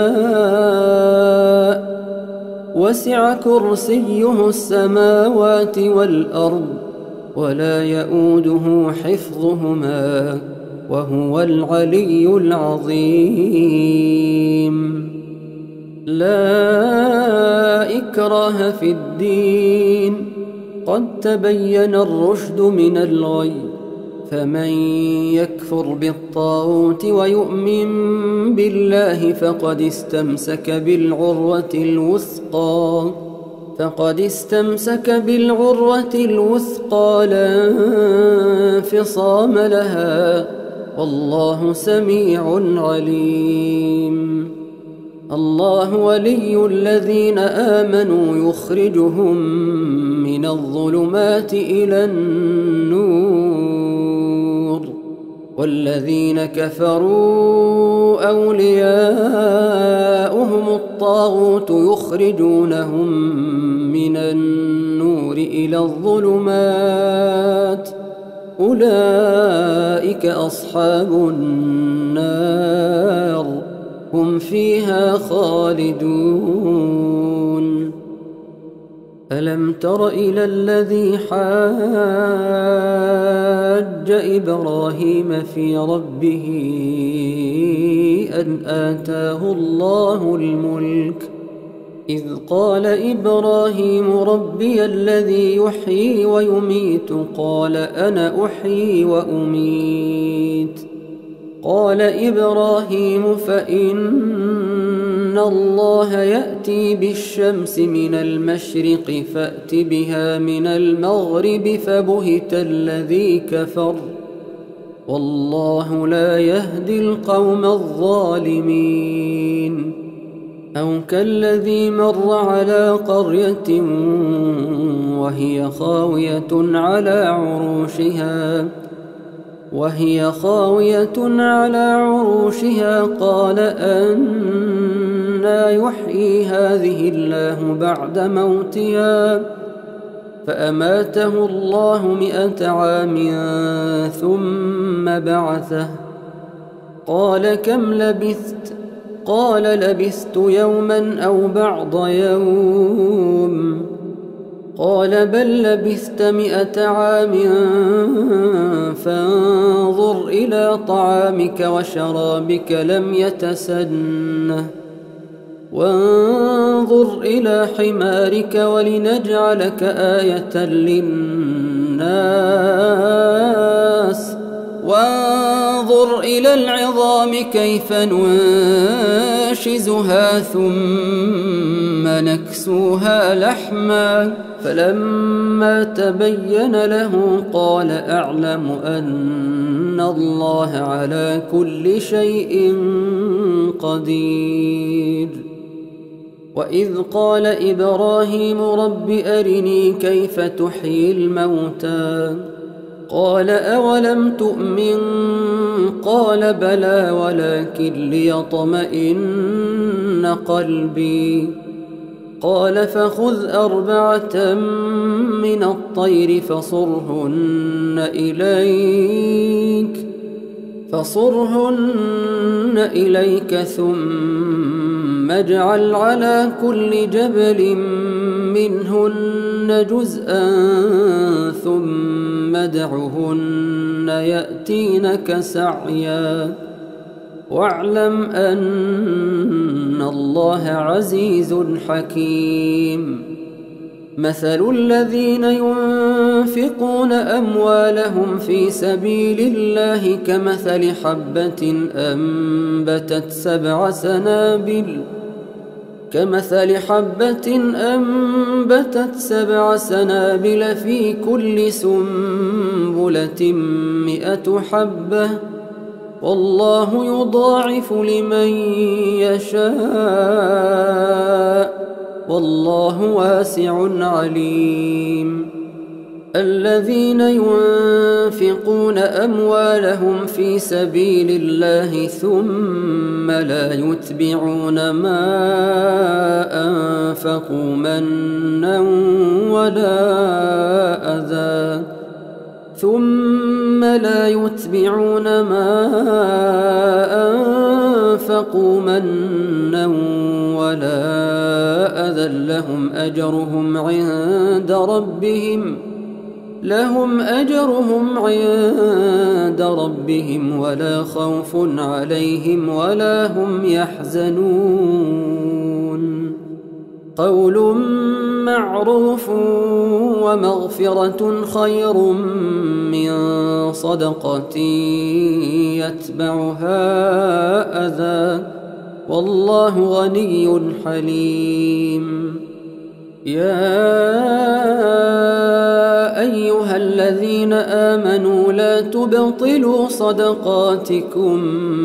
شاء وسع كرسيه السماوات والأرض ولا يؤوده حفظهما وهو العلي العظيم. لا إكراه في الدين قد تبين الرشد من الغي فمن يكفر بالطاغوت ويؤمن بالله فقد استمسك بالعروة الوثقى فقد استمسك بالعروة الوثقى لا انفصام لها والله سميع عليم. الله ولي الذين آمنوا يخرجهم من الظلمات إلى النور والذين كفروا أولياؤهم الطاغوت يخرجونهم من النور إلى الظلمات أولئك أصحاب النار هم فيها خالدون. ألم تر إلى الذي حاج إبراهيم في ربه أن آتاه الله الملك إذ قال إبراهيم ربي الذي يحيي ويميت قال أنا أحيي وأميت قال إبراهيم فإن الله يأتي بالشمس من المشرق فأت بها من المغرب فبهت الذي كفر والله لا يهدي القوم الظالمين. أو كالذي مر على قرية وهي خاوية على عروشها وهي خاوية على عروشها قال أنى يحيي هذه الله بعد موتها فأماته الله مئة عام ثم بعثه قال كم لبثت قال لبثت يوما أو بعض يوم قال بل لبثت مئة عام فانظر إلى طعامك وشرابك لم يتسنه وانظر إلى حمارك ولنجعلك آية للناس وانظر إلى العظام كيف ننشزها ثم نكسوها لحما فلما تبين له قال أعلم أن الله على كل شيء قدير. وإذ قال إبراهيم رب أرني كيف تحيي الموتى قال أولم تؤمن قال بلى ولكن ليطمئن قلبي. قال فخذ أربعة من الطير فصرهن إليك فصرهن إليك ثم اجعل على كل جبل منهن جزءا ثم ادعهن يأتينك سعيا واعلم أن الله عزيز حكيم. مثل الذين ينفقون أموالهم في سبيل الله كمثل حبة أنبتت سبع سنابل كمثل حبة أنبتت سبع سنابل في كل سنبلة مئة حبة والله يضاعف لمن يشاء والله واسع عليم. الذين ينفقون أموالهم في سبيل الله ثم لا يتبعون ما أنفقوا منا ولا أذى ثم لا يتبعون ما أنفقوا منا ولا أذى لهم أجرهم عند ربهم لهم أجرهم عند ربهم ولا خوف عليهم ولا هم يحزنون. قول معروف ومغفرة خير من صدقة يتبعها أذى والله غني حليم. يا أيها الذين آمنوا لا تبطلوا صدقاتكم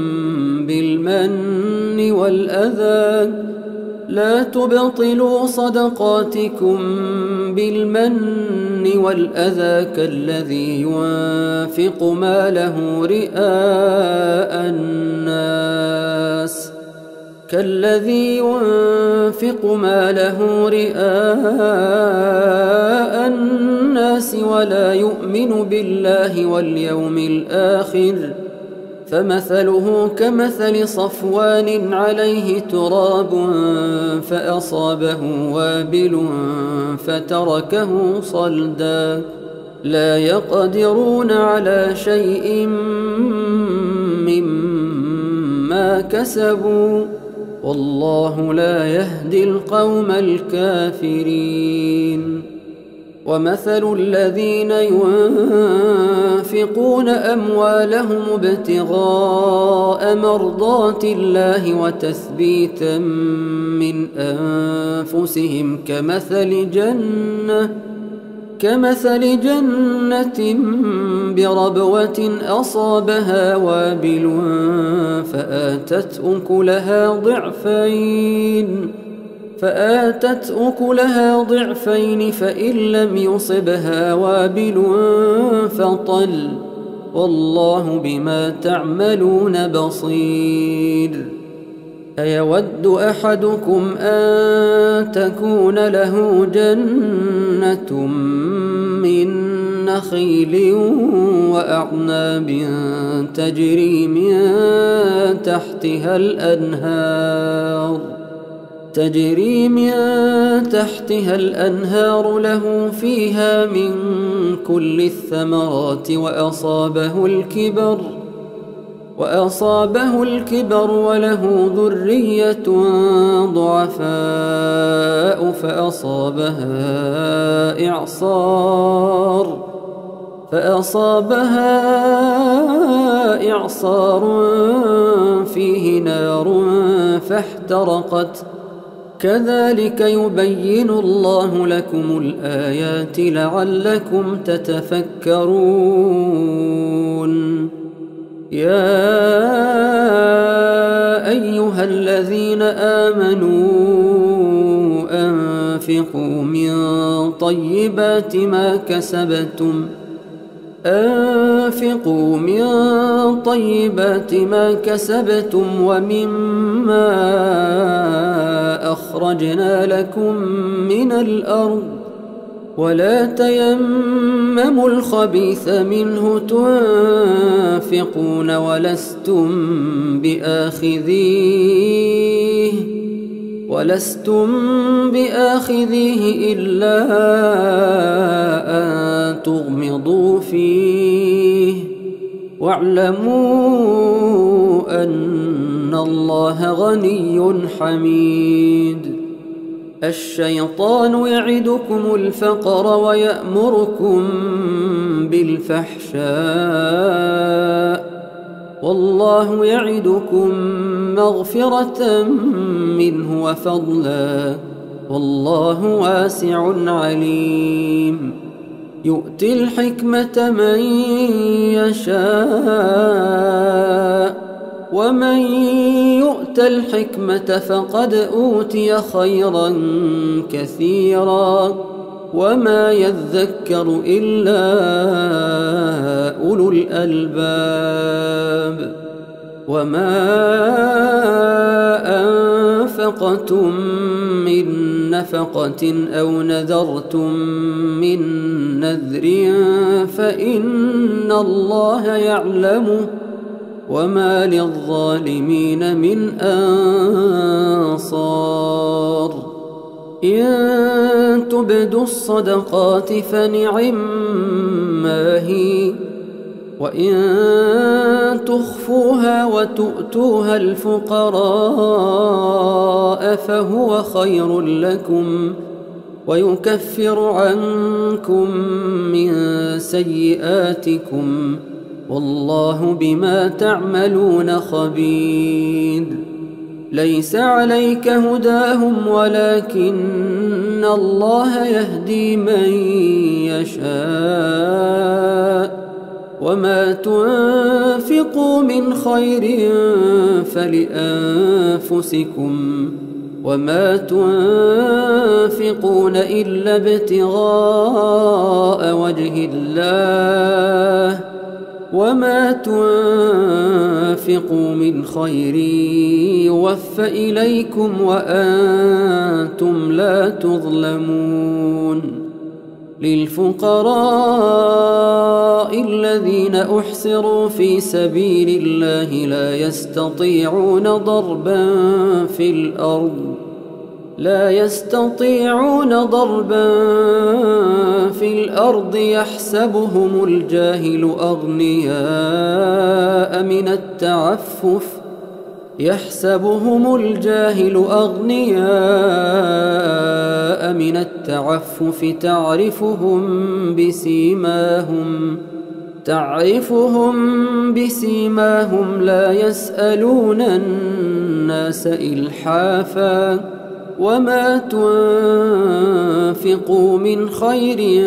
بالمن والأذى لا تبطلوا صدقاتكم بالمن والأذى كالذي ينفق ماله رئاء الناس كالذي ينفق ماله رئاء الناس ولا يؤمن بالله واليوم الآخر فمثله كمثل صفوان عليه تراب فأصابه وابل فتركه صلدا لا يقدرون على شيء مما كسبوا والله لا يهدي القوم الكافرين. ومثل الذين ينفقون أموالهم ابتغاء مرضات الله وتثبيتا من أنفسهم كمثل جنة كمثل جنة بربوة أصابها وابل فآتت أكلها ضعفين فآتت أكلها ضعفين فإن لم يصبها وابل فطل والله بما تعملون بصير. أيود أحدكم أن تكون له جنة من نخيل وأعناب تجري من تحتها الأنهار تجري من تحتها الأنهار له فيها من كل الثمرات وأصابه الكبر وأصابه الكبر وله ذرية ضعفاء فأصابها إعصار فأصابها إعصار فيه نار فاحترقت كذلك يبين الله لكم الآيات لعلكم تتفكرون. يا أيها الذين آمنوا أنفقوا من طيبات ما كسبتم أنفقوا من طيبات ما كسبتم ومما أخرجنا لكم من الأرض ولا تيمموا الخبيث منه تنفقون ولستم بآخذيه ولستم بآخذيه إلا أن تغمضوا فيه واعلموا أن الله غني حميد. الشيطان يعدكم الفقر ويأمركم بالفحشاء والله يعدكم مغفرة منه وفضلا والله واسع عليم. يؤتي الحكمة من يشاء ومن يؤت الحكمة فقد أوتي خيرا كثيرا وما يذكر إلا أولو الألباب. وما أنفقتم من نفقة أو نذرتم من نذر فإن الله يعلمه وما للظالمين من أنصار. إن تبدوا الصدقات فنعما هي وإن تخفوها وتؤتوها الفقراء فهو خير لكم ويكفر عنكم من سيئاتكم والله بما تعملون خبير. ليس عليك هداهم ولكن الله يهدي من يشاء وما تنفقوا من خير فلأنفسكم وما تنفقون إلا ابتغاء وجه الله وما تنفقوا من خير يوفى إليكم وأنتم لا تظلمون. للفقراء الذين أحصروا في سبيل الله لا يستطيعون ضربا في الأرض لا يستطيعون ضربا في الأرض يحسبهم الجاهل أغنياء من التعفف يحسبهم الجاهل أغنياء من التعفف تعرفهم بسيماهم تعرفهم بسيماهم لا يسألون الناس إلحافا وما تنفقوا من خير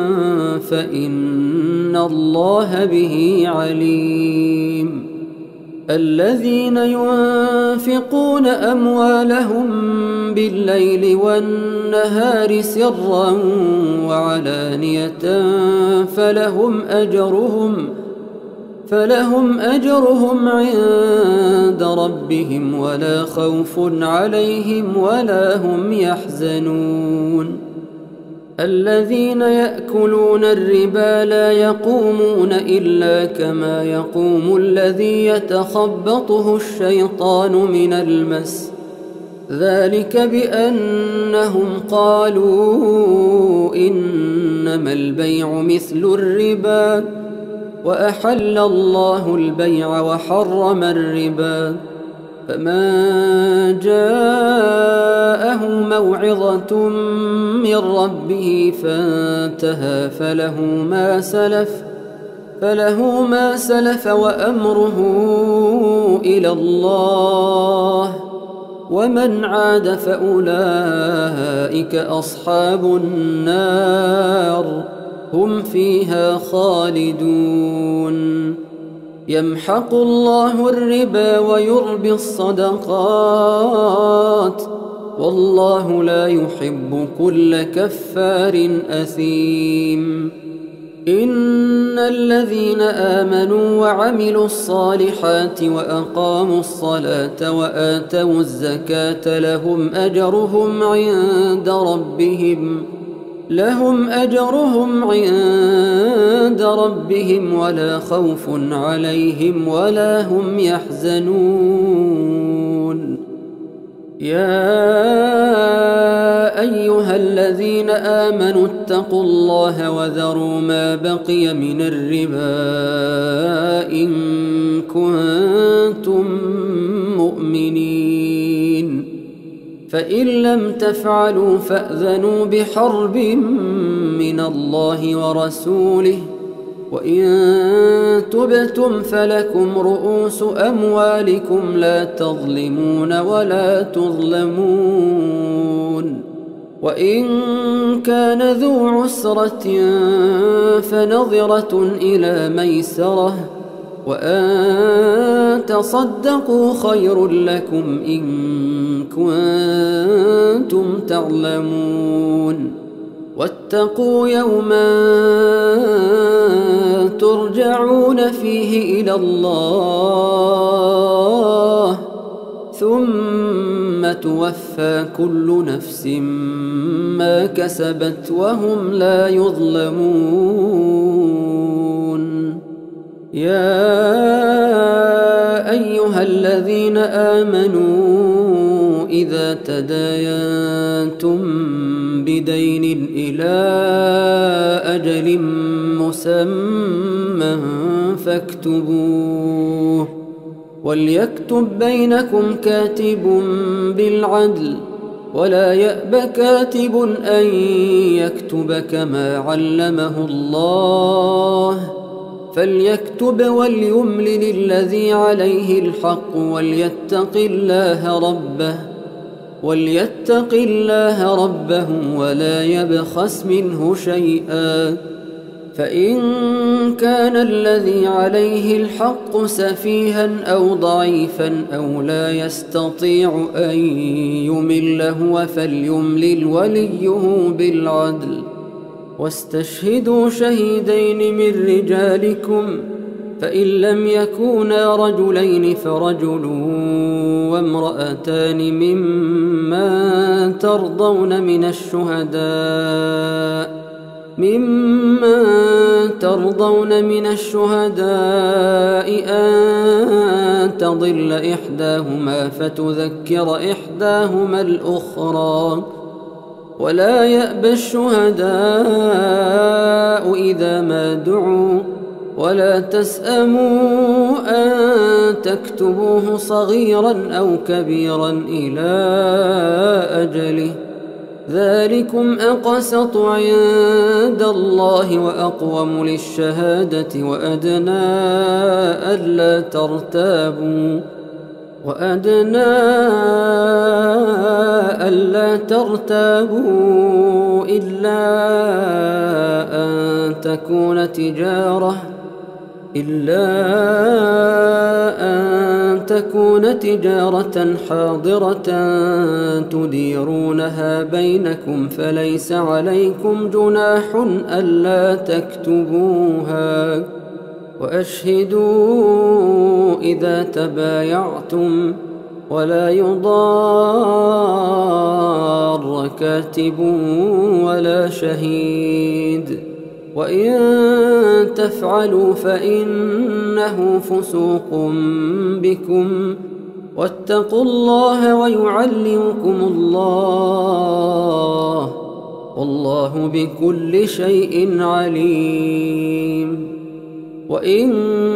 فإن الله به عليم. الذين ينفقون أموالهم بالليل والنهار سرا وعلانية فلهم أجرهم فلهم أجرهم عند ربهم ولا خوف عليهم ولا هم يحزنون. الذين يأكلون الربا لا يقومون إلا كما يقوم الذي يتخبطه الشيطان من المس ذلك بأنهم قالوا إنما البيع مثل الربا وأحل الله البيع وحرم الربا فمن جاءه موعظة من ربه فانتهى فله ما سلف فله ما سلف وأمره إلى الله ومن عاد فأولئك أصحاب النار هم فيها خالدون. يمحق الله الربا ويربي الصدقات والله لا يحب كل كفار أثيم. إن الذين آمنوا وعملوا الصالحات وأقاموا الصلاة وآتوا الزكاة لهم أجرهم عند ربهم لهم أجرهم عند ربهم ولا خوف عليهم ولا هم يحزنون. يا أيها الذين آمنوا اتقوا الله وذروا ما بقي من الربا إن كنتم مؤمنين، فإن لم تفعلوا فأذنوا بحرب من الله ورسوله، وإن تبتم فلكم رؤوس أموالكم لا تظلمون ولا تظلمون. وإن كان ذو عسرة فنظرة إلى ميسرة، وأن تصدقوا خير لكم إن كنتم تعلمون. واتقوا يوما ترجعون فيه إلى الله ثم توفى كل نفس ما كسبت وهم لا يظلمون. يا أيها الذين آمنوا إذا تداينتم بدين إلى أجل مسمى فاكتبوه، وليكتب بينكم كاتب بالعدل، ولا يأب كاتب أن يكتب كما علمه الله، فليكتب وليملل الذي عليه الحق وليتق الله ربه وليتق الله ربه ولا يبخس منه شيئا، فإن كان الذي عليه الحق سفيها أو ضعيفا أو لا يستطيع أن يمل هو فليملل وليه بالعدل، واستشهدوا شهيدين من رجالكم، فإن لم يكونا رجلين فرجل وامرأتان ممن ترضون من الشهداء ممن ترضون من الشهداء أن تضل إحداهما فتذكر إحداهما الأخرى، ولا يأبى الشهداء إذا ما دعوا، ولا تسأموا أن تكتبوه صغيرا أو كبيرا إلى أجله، ذلكم أقسط عند الله وأقوم للشهادة وأدنى ألا ترتابوا وأدنى ألا ترتابوا إلا أن تكون تجارة إلا أن تكون تجارة حاضرة تديرونها بينكم، فليس عليكم جناح ألا تكتبوها، وأشهدوا إذا تبايعتم، ولا يضار كاتب ولا شهيد، وإن تفعلوا فإنه فسوق بكم، واتقوا الله ويعلمكم الله، والله بكل شيء عليم. وإن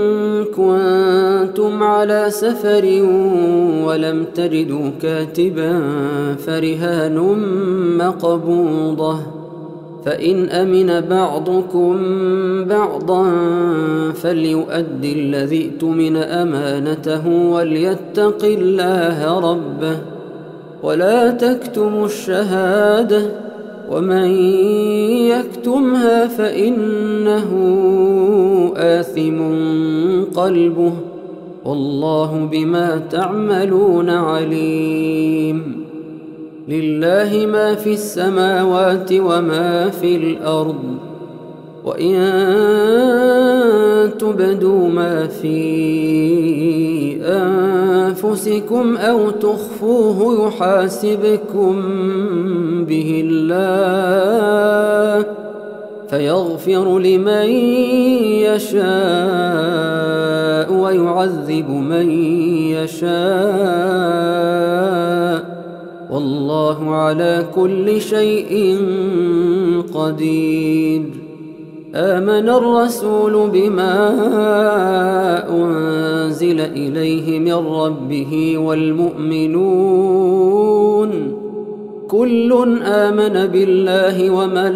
كنتم على سفر ولم تجدوا كاتبا فرهان مقبوضة، فإن أمن بعضكم بعضا فليؤدي الذي اؤتمن أمانته وليتق الله ربه، ولا تكتموا الشهادة، ومن يكتمها فإنه آثم قلبه، والله بما تعملون عليم. لله ما في السماوات وما في الأرض، وإن تبدوا ما في أنفسكم أو تخفوه يحاسبكم به الله فيغفر لمن يشاء ويعذب من يشاء والله على كل شيء قدير. آمن الرسول بما أنزل إليه من ربه والمؤمنون كل آمن بالله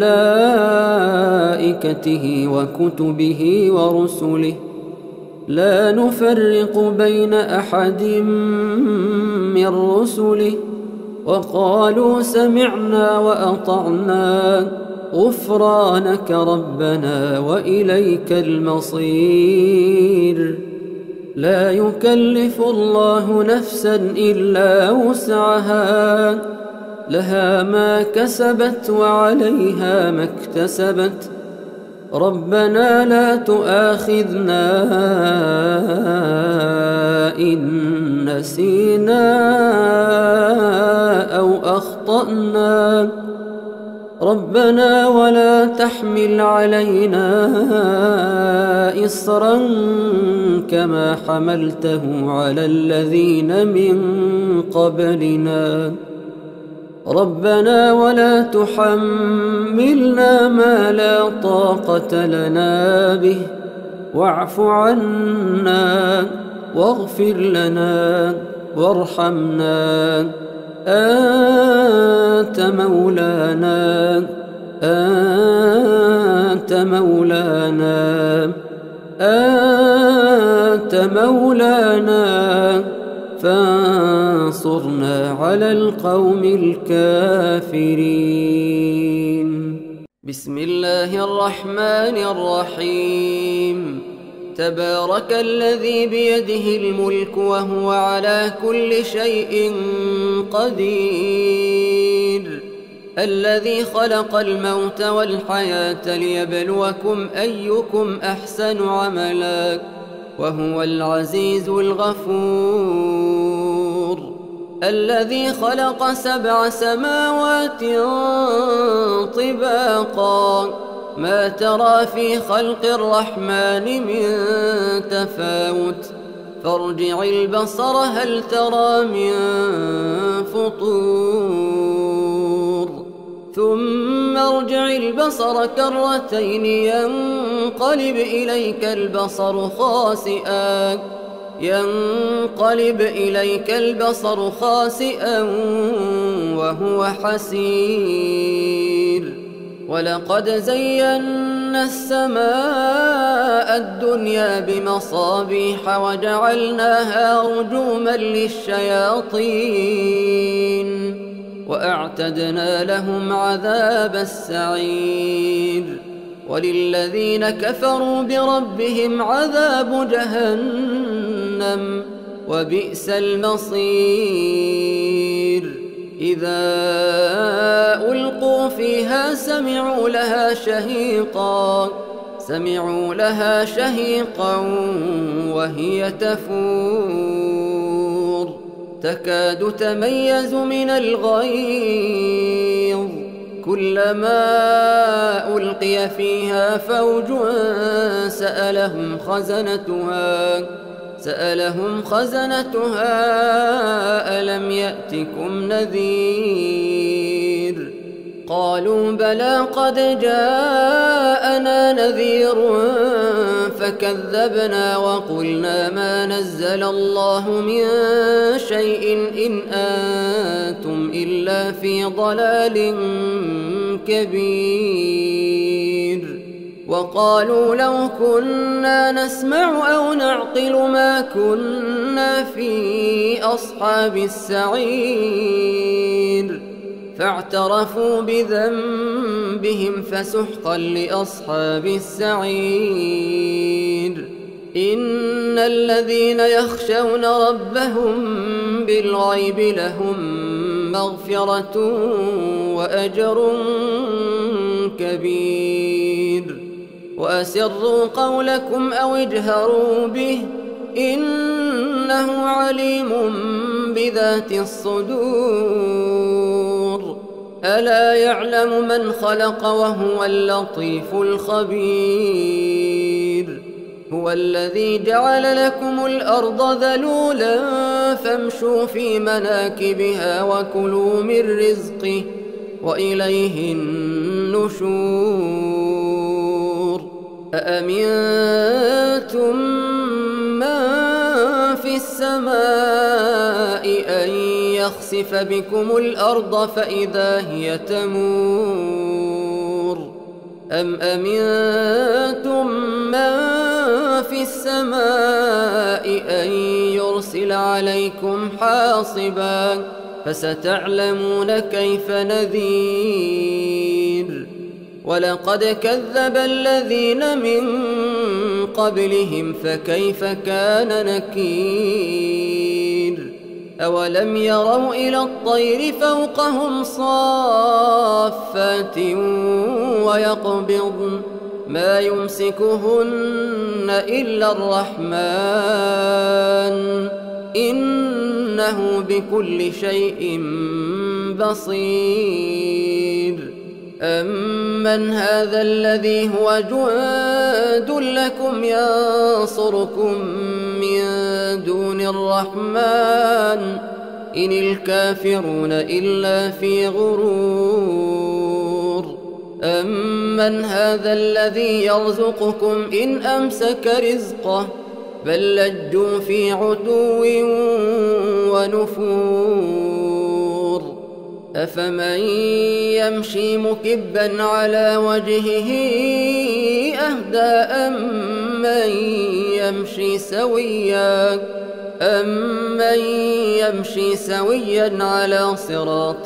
وملائكته وكتبه ورسله لا نفرق بين أحد من رسله وقالوا سمعنا وأطعنا غفرانك ربنا وإليك المصير. لا يكلف الله نفسا إلا وسعها لها ما كسبت وعليها ما اكتسبت ربنا لا تؤاخذنا إن نسينا أو أخطأنا ربنا ولا تحمل علينا إصرا كما حملته على الذين من قبلنا ربنا ولا تحملنا ما لا طاقة لنا به واعف عنا واغفر لنا وارحمنا أنت مولانا أنت مولانا أنت مولانا فانصرنا على القوم الكافرين. بسم الله الرحمن الرحيم. تبارك الذي بيده الملك وهو على كل شيء قدير الذي خلق الموت والحياة ليبلوكم أيكم أحسن عملا وهو العزيز الغفور الذي خلق سبع سماوات طباقا ما ترى في خلق الرحمن من تفاوت فارجع البصر هل ترى من فطور ثم ارجع البصر كرتين ينقلب إليك البصر خاسئا ينقلب إليك البصر خاسئا وهو حسير ولقد زينا السماء الدنيا بمصابيح وجعلناها رجوما للشياطين وأعتدنا لهم عذاب السعير وللذين كفروا بربهم عذاب جهنم وبئس المصير. إذا ألقوا فيها سمعوا لها شهيقا سمعوا لها شهيقا وهي تفور تكاد تميز من الغيظ كلما ألقي فيها فوج سألهم خزنتها سألهم خزنتها ألم يأتكم نذير قالوا بلى قد جاءنا نذير فكذبنا وقلنا ما نزل الله من شيء إن أنتم إلا في ضلال كبير وقالوا لو كنا نسمع أو نعقل ما كنا في أصحاب السعير فاعترفوا بذنبهم فسحقا لأصحاب السعير. إن الذين يخشون ربهم بالغيب لهم مغفرة وأجر كبير وأسروا قولكم أو اجهروا به إنه عليم بذات الصدور ألا يعلم من خلق وهو اللطيف الخبير هو الذي جعل لكم الأرض ذلولا فامشوا في مناكبها وكلوا من رزقه وإليه النشور أأمنتم من في السماء أن يخسف بكم الأرض فإذا هي تمور أم أمنتم من في السماء أن يرسل عليكم حاصبا فستعلمون كيف نذير ولقد كذب الذين من قبلهم فكيف كان نكير أولم يروا إلى الطير فوقهم صافات ويقبضن ما يمسكهن إلا الرحمن إنه بكل شيء بصير أمن هذا الذي هو جند لكم ينصركم من دون الرحمن إن الكافرون إلا في غرور أمن هذا الذي يرزقكم إن أمسك رزقه بل لجوا في عتو ونفور أفمن يمشي مكبا على وجهه أهدى أمن يمشي سويا أمن يمشي سويا على صراط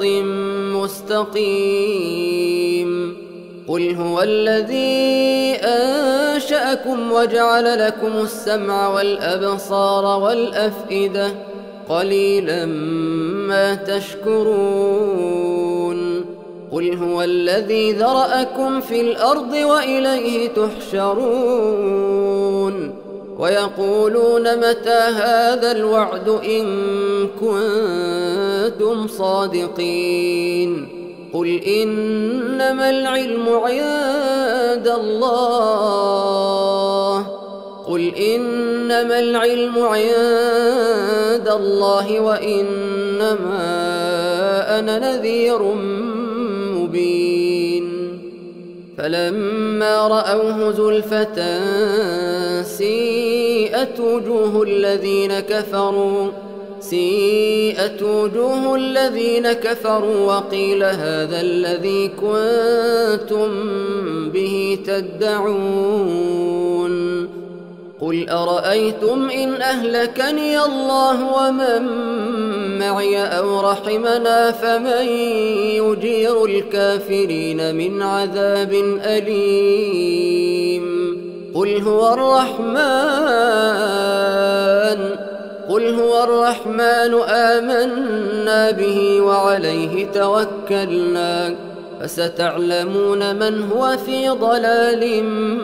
مستقيم قل هو الذي أنشأكم وجعل لكم السمع والأبصار والأفئدة قليلا ما تشكرون قل هو الذي ذرأكم في الأرض وإليه تحشرون ويقولون متى هذا الوعد إن كنتم صادقين قل إنما العلم عند الله قل إنما العلم عند الله وإنما أنا نذير مبين فلما رأوه زلفة سيئت وجوه الذين كفروا سيئت وجوه الذين كفروا وقيل هذا الذي كنتم به تدعون قل أرأيتم إن أهلكني الله ومن معي أو رحمنا فمن يجير الكافرين من عذاب أليم قل هو الرحمن قل هو الرحمن آمنا به وعليه توكلنا فستعلمون من هو في ضلال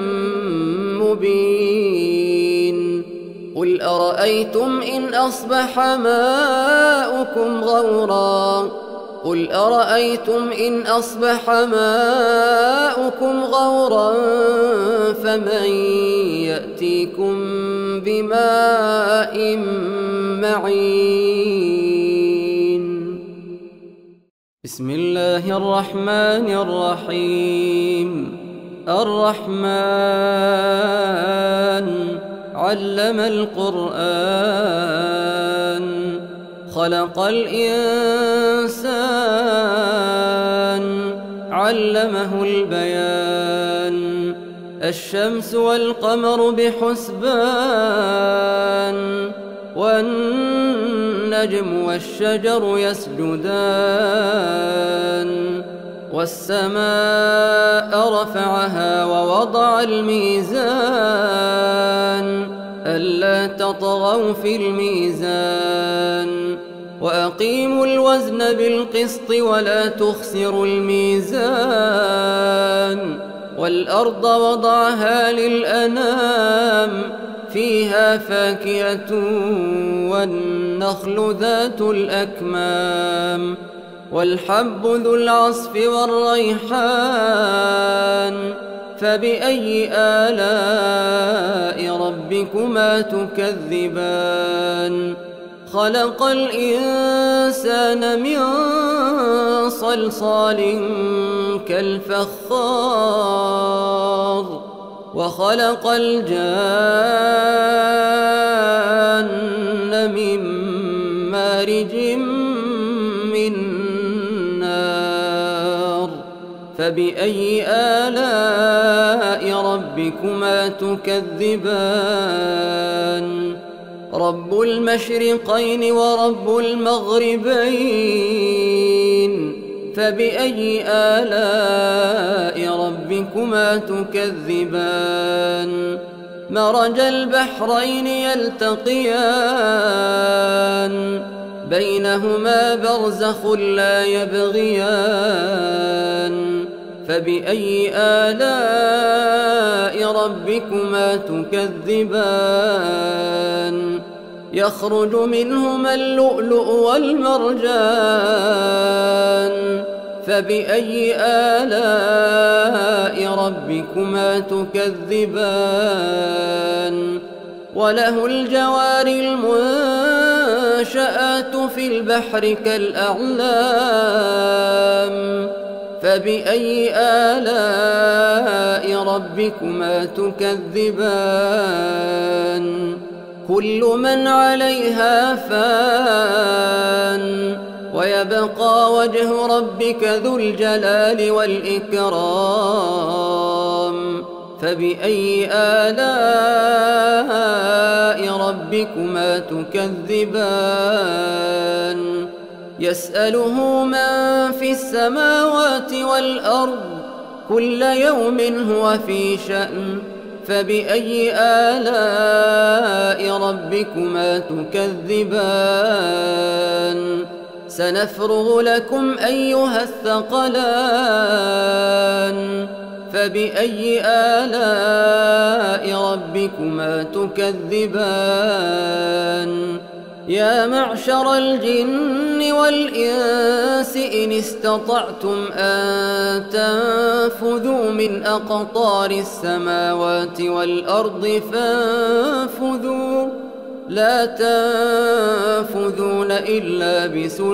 مبين قل أرأيتم إن أصبح ماؤكم غورا قل أرأيتم إن أصبح ماؤكم غورا فمن يأتيكم بماء معين بسم الله الرحمن الرحيم الرحمن علم القرآن خلق الإنسان علمه البيان الشمس والقمر بحسبان والنجم والشجر يسجدان والسماء رفعها ووضع الميزان ألا تطغوا في الميزان وأقيموا الوزن بالقسط ولا تخسروا الميزان والأرض وضعها للأنام فيها فاكهة والنخل ذات الأكمام والحب ذو العصف والريحان فبأي آلاء ربكما تكذبان خلق الإنسان من صلصال كالفخار وخلق الجان من مارج من نار فبأي آلاء ربكما تكذبان رب المشرقين ورب المغربين فبأي آلاء ربكما تكذبان مرج البحرين يلتقيان بينهما برزخ لا يبغيان فبأي آلاء ربكما تكذبان يخرج منهما اللؤلؤ والمرجان فبأي آلاء ربكما تكذبان وله الجوار المنشآت في البحر كالأعلام فبأي آلاء ربكما تكذبان كل من عليها فان ويبقى وجه ربك ذو الجلال والإكرام فبأي آلاء ربكما تكذبان يسأله من في السماوات والأرض كل يوم هو في شأن فبأي آلاء ربكما تكذبان سنفرغ لكم أيها الثقلان فبأي آلاء ربكما تكذبان يا معشر الجن والإنس إن استطعتم أن تنفذوا من أقطار السماوات والأرض فانفذوا لا تنفذون إلا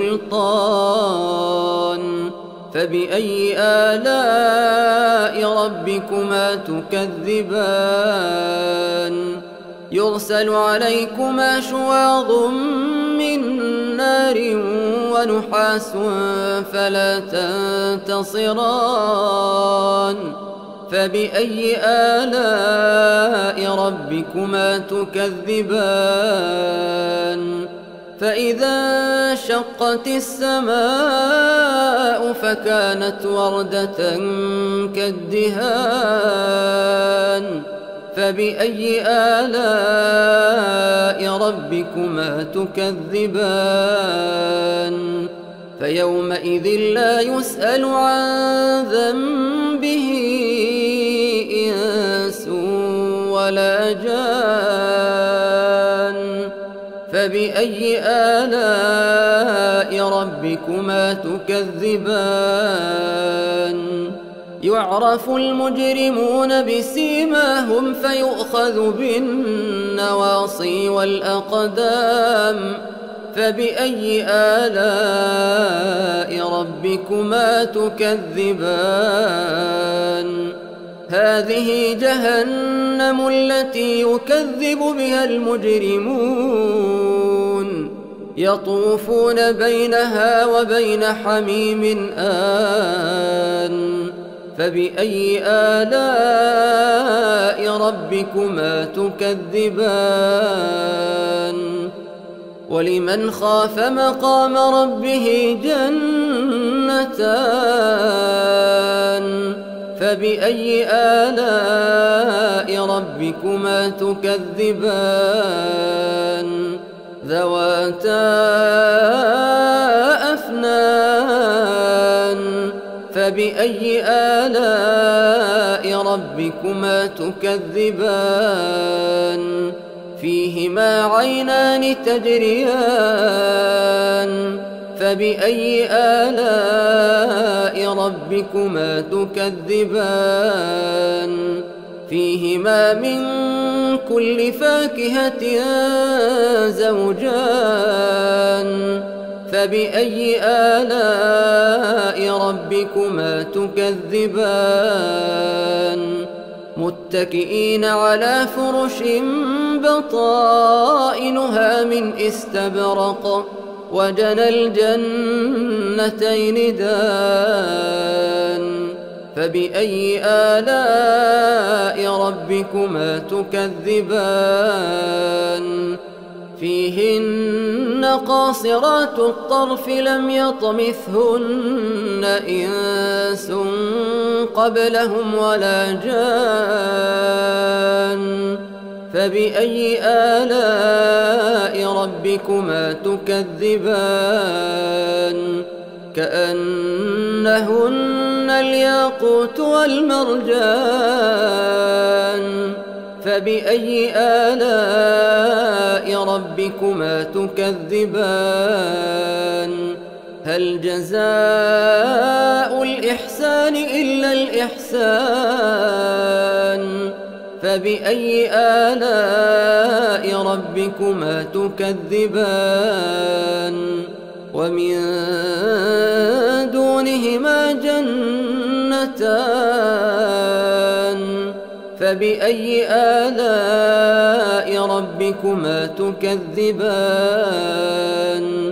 بسلطان فبأي آلاء ربكما تكذبان يرسل عليكما شواظ من نار ونحاس فلا تنتصران فبأي آلاء ربكما تكذبان فإذا انشقت السماء فكانت وردة كالدهان فبأي آلاء ربكما تكذبان فيومئذ لا يسأل عن ذنبه إنس ولا جان فبأي آلاء ربكما تكذبان يعرف المجرمون بسيماهم فيؤخذ بالنواصي والأقدام فبأي آلاء ربكما تكذبان هذه جهنم التي يكذب بها المجرمون يطوفون بينها وبين حميم آن فبأي آلاء ربكما تكذبان ولمن خاف مقام ربه جنتان فبأي آلاء ربكما تكذبان ذواتا أفنان فبأي آلاء ربكما تكذبان فيهما عينان تجريان فبأي آلاء ربكما تكذبان فيهما من كل فاكهة زوجان فبأي آلاء ربكما تكذبان متكئين على فرش بطائنها من استبرق وجنى الجنتين دان فبأي آلاء ربكما تكذبان فيهن قاصرات الطرف لم يطمثهن إنس قبلهم ولا جان فبأي آلاء ربكما تكذبان كأنهن الياقوت والمرجان فبأي آلاء ربكما تكذبان هل جزاء الإحسان إلا الإحسان فبأي آلاء ربكما تكذبان ومن دونهما جنتان فبأي آلاء ربكما تكذبان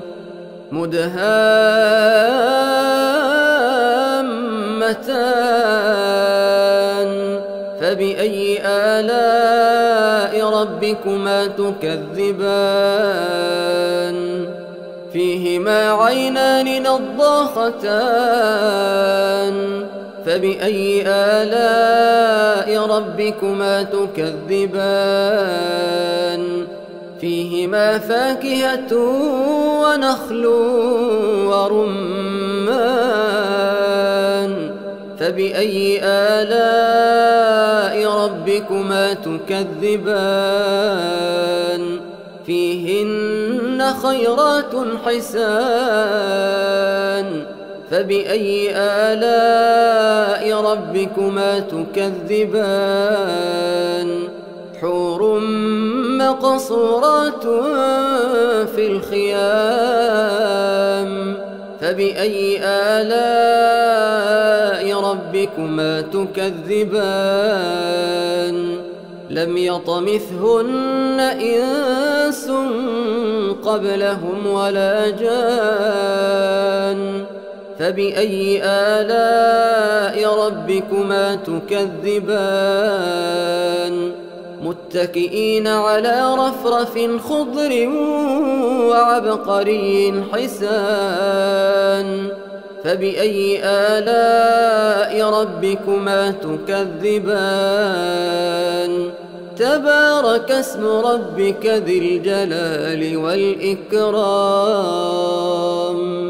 مدهامتان فبأي آلاء ربكما تكذبان فيهما عينان نضاختان فبأي آلاء ربكما تكذبان فيهما فاكهة ونخل ورمان فبأي آلاء ربكما تكذبان فيهن خيرات حسان فبأي آلاء ربكما تكذبان حور مقصورات في الخيام فبأي آلاء ربكما تكذبان لم يطمثهن إنس قبلهم ولا جان فبأي آلاء ربكما تكذبان متكئين على رفرف خضر وعبقري حسان فبأي آلاء ربكما تكذبان تبارك اسم ربك ذي الجلال والإكرام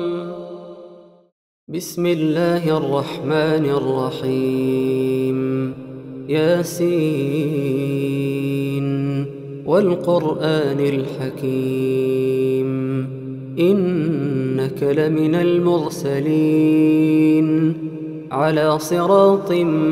بسم الله الرحمن الرحيم ياسين والقرآن الحكيم إنك لمن المرسلين على صراط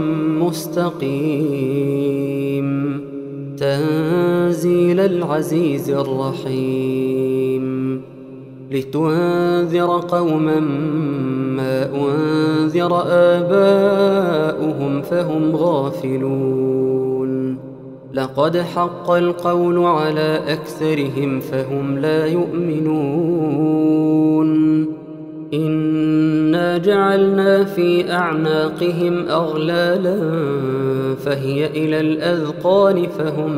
مستقيم تنزيل العزيز الرحيم لتنذر قوما ما أنذر آباؤهم فهم غافلون لقد حق القول على أكثرهم فهم لا يؤمنون إنا جعلنا في أعناقهم أغلالا فهي إلى الأذقان فهم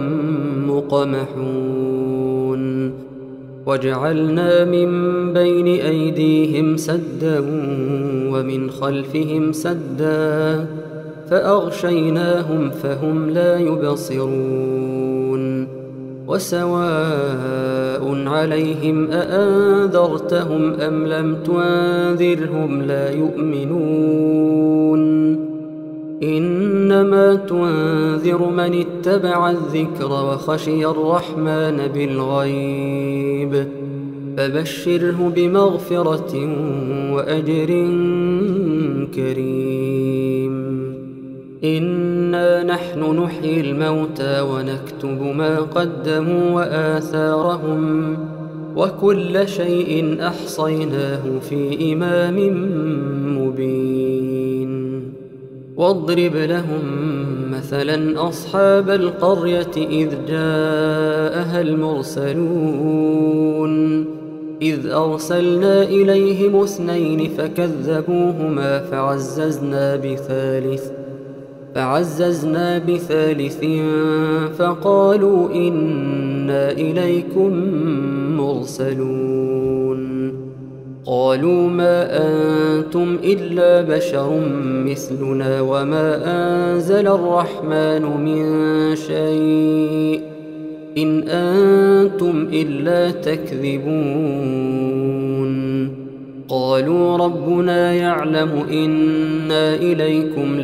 مقمحون وجعلنا من بين أيديهم سدا ومن خلفهم سدا فأغشيناهم فهم لا يبصرون وسواء عليهم أأنذرتهم أم لم تنذرهم لا يؤمنون إنما تنذر من اتبع الذكر وخشي الرحمن بالغيب فبشره بمغفرة وأجر كريم إنا نحن نحيي الموتى ونكتب ما قدموا وآثارهم وكل شيء أحصيناه في إمام مبين واضرب لهم مثلا أصحاب القرية إذ جاءها المرسلون إذ أرسلنا إليهم اثنين فكذبوهما فعززنا بثالث فعززنا بثالث فقالوا إنا إليكم مرسلون قالوا ما أنتم إلا بشر مثلنا وما أنزل الرحمن من شيء إن أنتم إلا تكذبون قالوا ربنا يعلم إنا إليكم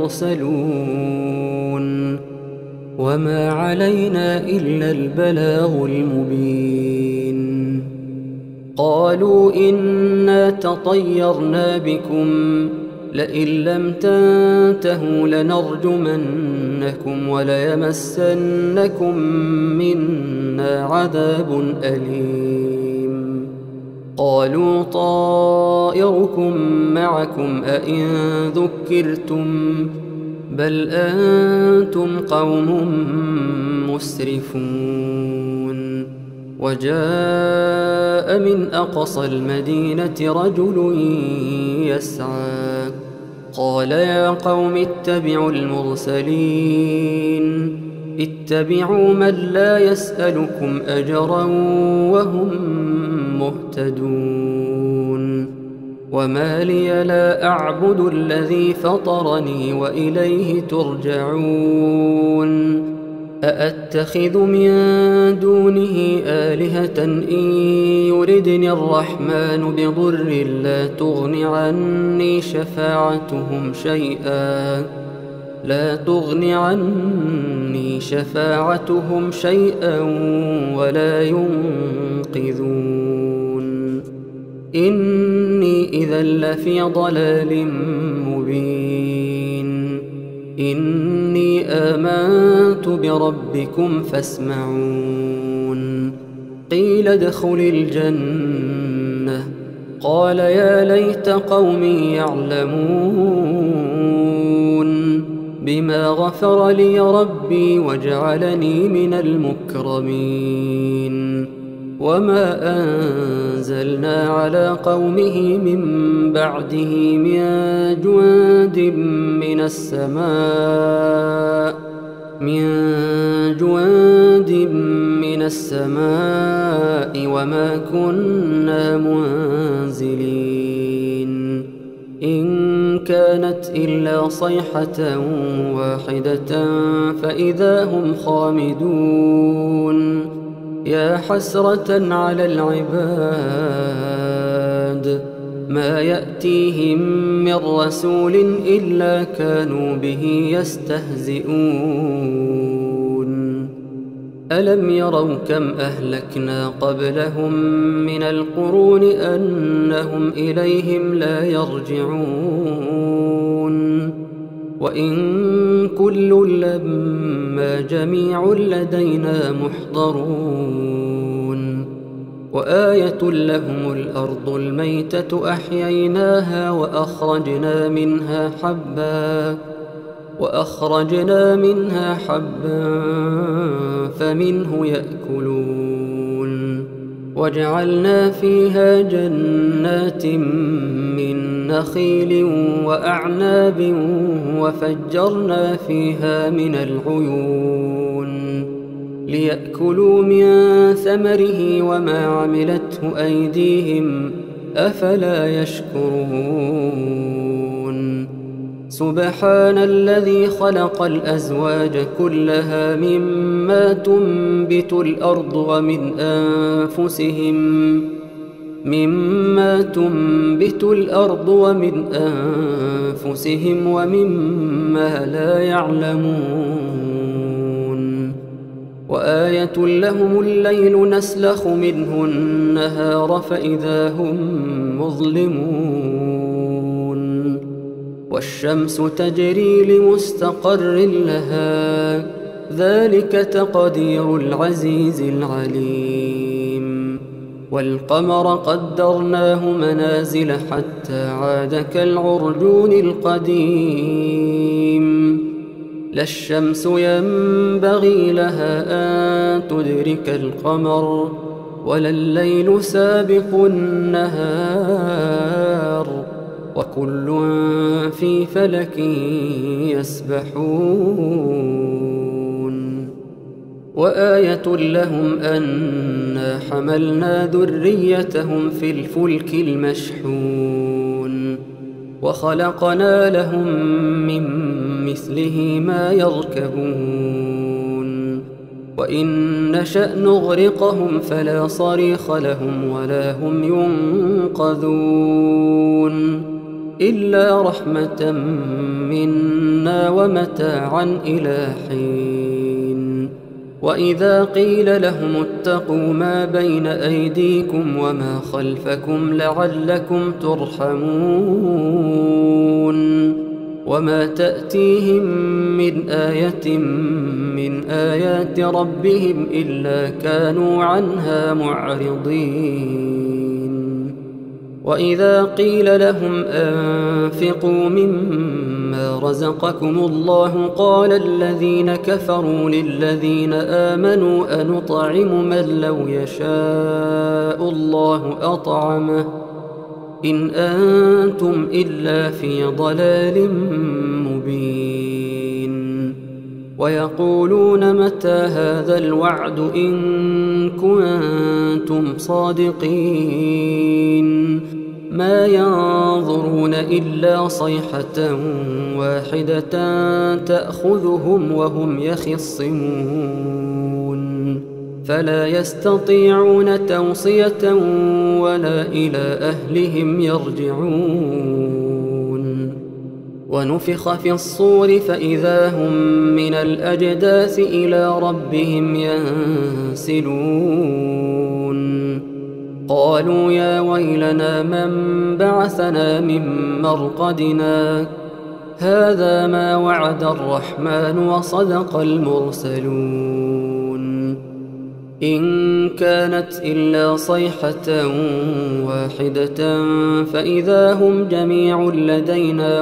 لمرسلون وما علينا إلا البلاغ المبين قالوا إنا تطيرنا بكم لئن لم تنتهوا لنرجمنكم وليمسنكم منا عذاب أليم قالوا طائركم معكم أئن ذكرتم بل أنتم قوم مسرفون وجاء من أقصى المدينة رجل يسعى قال يا قوم اتبعوا المرسلين اتبعوا من لا يسألكم أجرا وهم مهتدون وما لي لا أعبد الذي فطرني وإليه ترجعون أأتخذ من دونه آلهة إن يردني الرحمن بضر لا تغن عني شفاعتهم شيئا لا تغن عني شفاعتهم شيئا ولا ينقذون إني إذا لفي ضلال مبين إني آمنت بربكم فاسمعون قيل ادخل الجنة قال يا ليت قومي يعلمون بما غفر لي ربي وجعلني من المكرمين وما أنزلنا على قومه من بعده من جند من السماء من جند من السماء وما كنا منزلين إن كانت إلا صيحة واحدة فإذا هم خامدون يا حسرة على العباد ما يأتيهم من رسول إلا كانوا به يستهزئون ألم يروا كم أهلكنا قبلهم من القرون أنهم إليهم لا يرجعون وإن كل لما جميع لدينا محضرون وآية لهم الأرض الميتة أحييناها وأخرجنا منها حبا وأخرجنا منها حبا فمنه يأكلون وجعلنا فيها جنات من نخيل وأعناب وفجرنا فيها من العيون ليأكلوا من ثمره وما عملته أيديهم أفلا يشكرون سبحان الذي خلق الأزواج كلها مما تنبت الأرض ومن أنفسهم مما تنبت الأرض ومن أنفسهم ومما لا يعلمون وآية لهم الليل نسلخ منه النهار فإذا هم مظلمون والشمس تجري لمستقر لها ذلك تقدير العزيز العليم والقمر قدرناه منازل حتى عاد كالعرجون القديم لا الشمس ينبغي لها أن تدرك القمر ولا الليل سابق النهار وكل في فلك يسبحون وآية لهم أنا حملنا ذريتهم في الفلك المشحون وخلقنا لهم من مثله ما يركبون وإن نشأ نغرقهم فلا صريخ لهم ولا هم ينقذون إلا رحمة منا ومتاعا إلى حين وإذا قيل لهم اتقوا ما بين أيديكم وما خلفكم لعلكم ترحمون وما تأتيهم من آية من آيات ربهم إلا كانوا عنها معرضين وإذا قيل لهم أنفقوا مما رزقكم الله قال الذين كفروا للذين آمنوا أنطعم من لو يشاء الله أطعمه إن أنتم إلا في ضلال مبين ويقولون متى هذا الوعد إن كنتم صادقين ما ينظرون إلا صيحة واحدة تأخذهم وهم يخصمون فلا يستطيعون توصية ولا إلى أهلهم يرجعون ونفخ في الصور فإذا هم من الأجداث إلى ربهم ينسلون قالوا يا ويلنا من بعثنا من مرقدنا هذا ما وعد الرحمن وصدق المرسلون إن كانت إلا صيحة واحدة فإذا هم جميع لدينا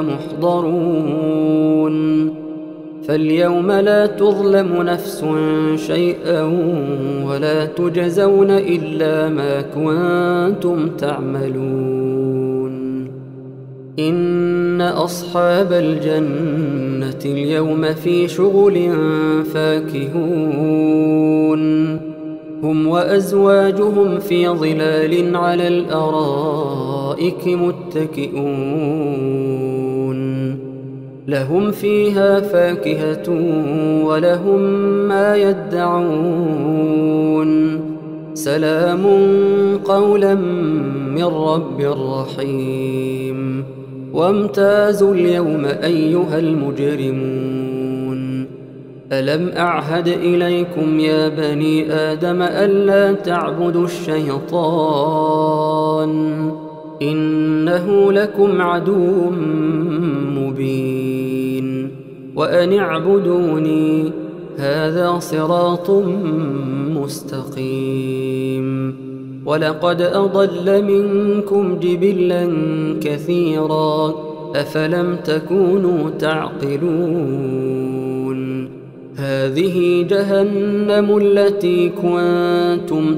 محضرون فاليوم لا تظلم نفس شيئا ولا تجزون إلا ما كنتم تعملون إن أصحاب الجنة اليوم في شغل فاكهون هم وأزواجهم في ظلال على الأرائك متكئون لهم فيها فاكهة ولهم ما يدعون سلام قولا من رب رحيم وامتازوا اليوم أيها المجرمون ألم أعهد إليكم يا بني آدم ألا تعبدوا الشيطان إنه لكم عدو مبين وأن اعبدوني هذا صراط مستقيم ولقد أضل منكم جبلا كثيرا أفلم تكونوا تعقلون هذه جهنم التي كنتم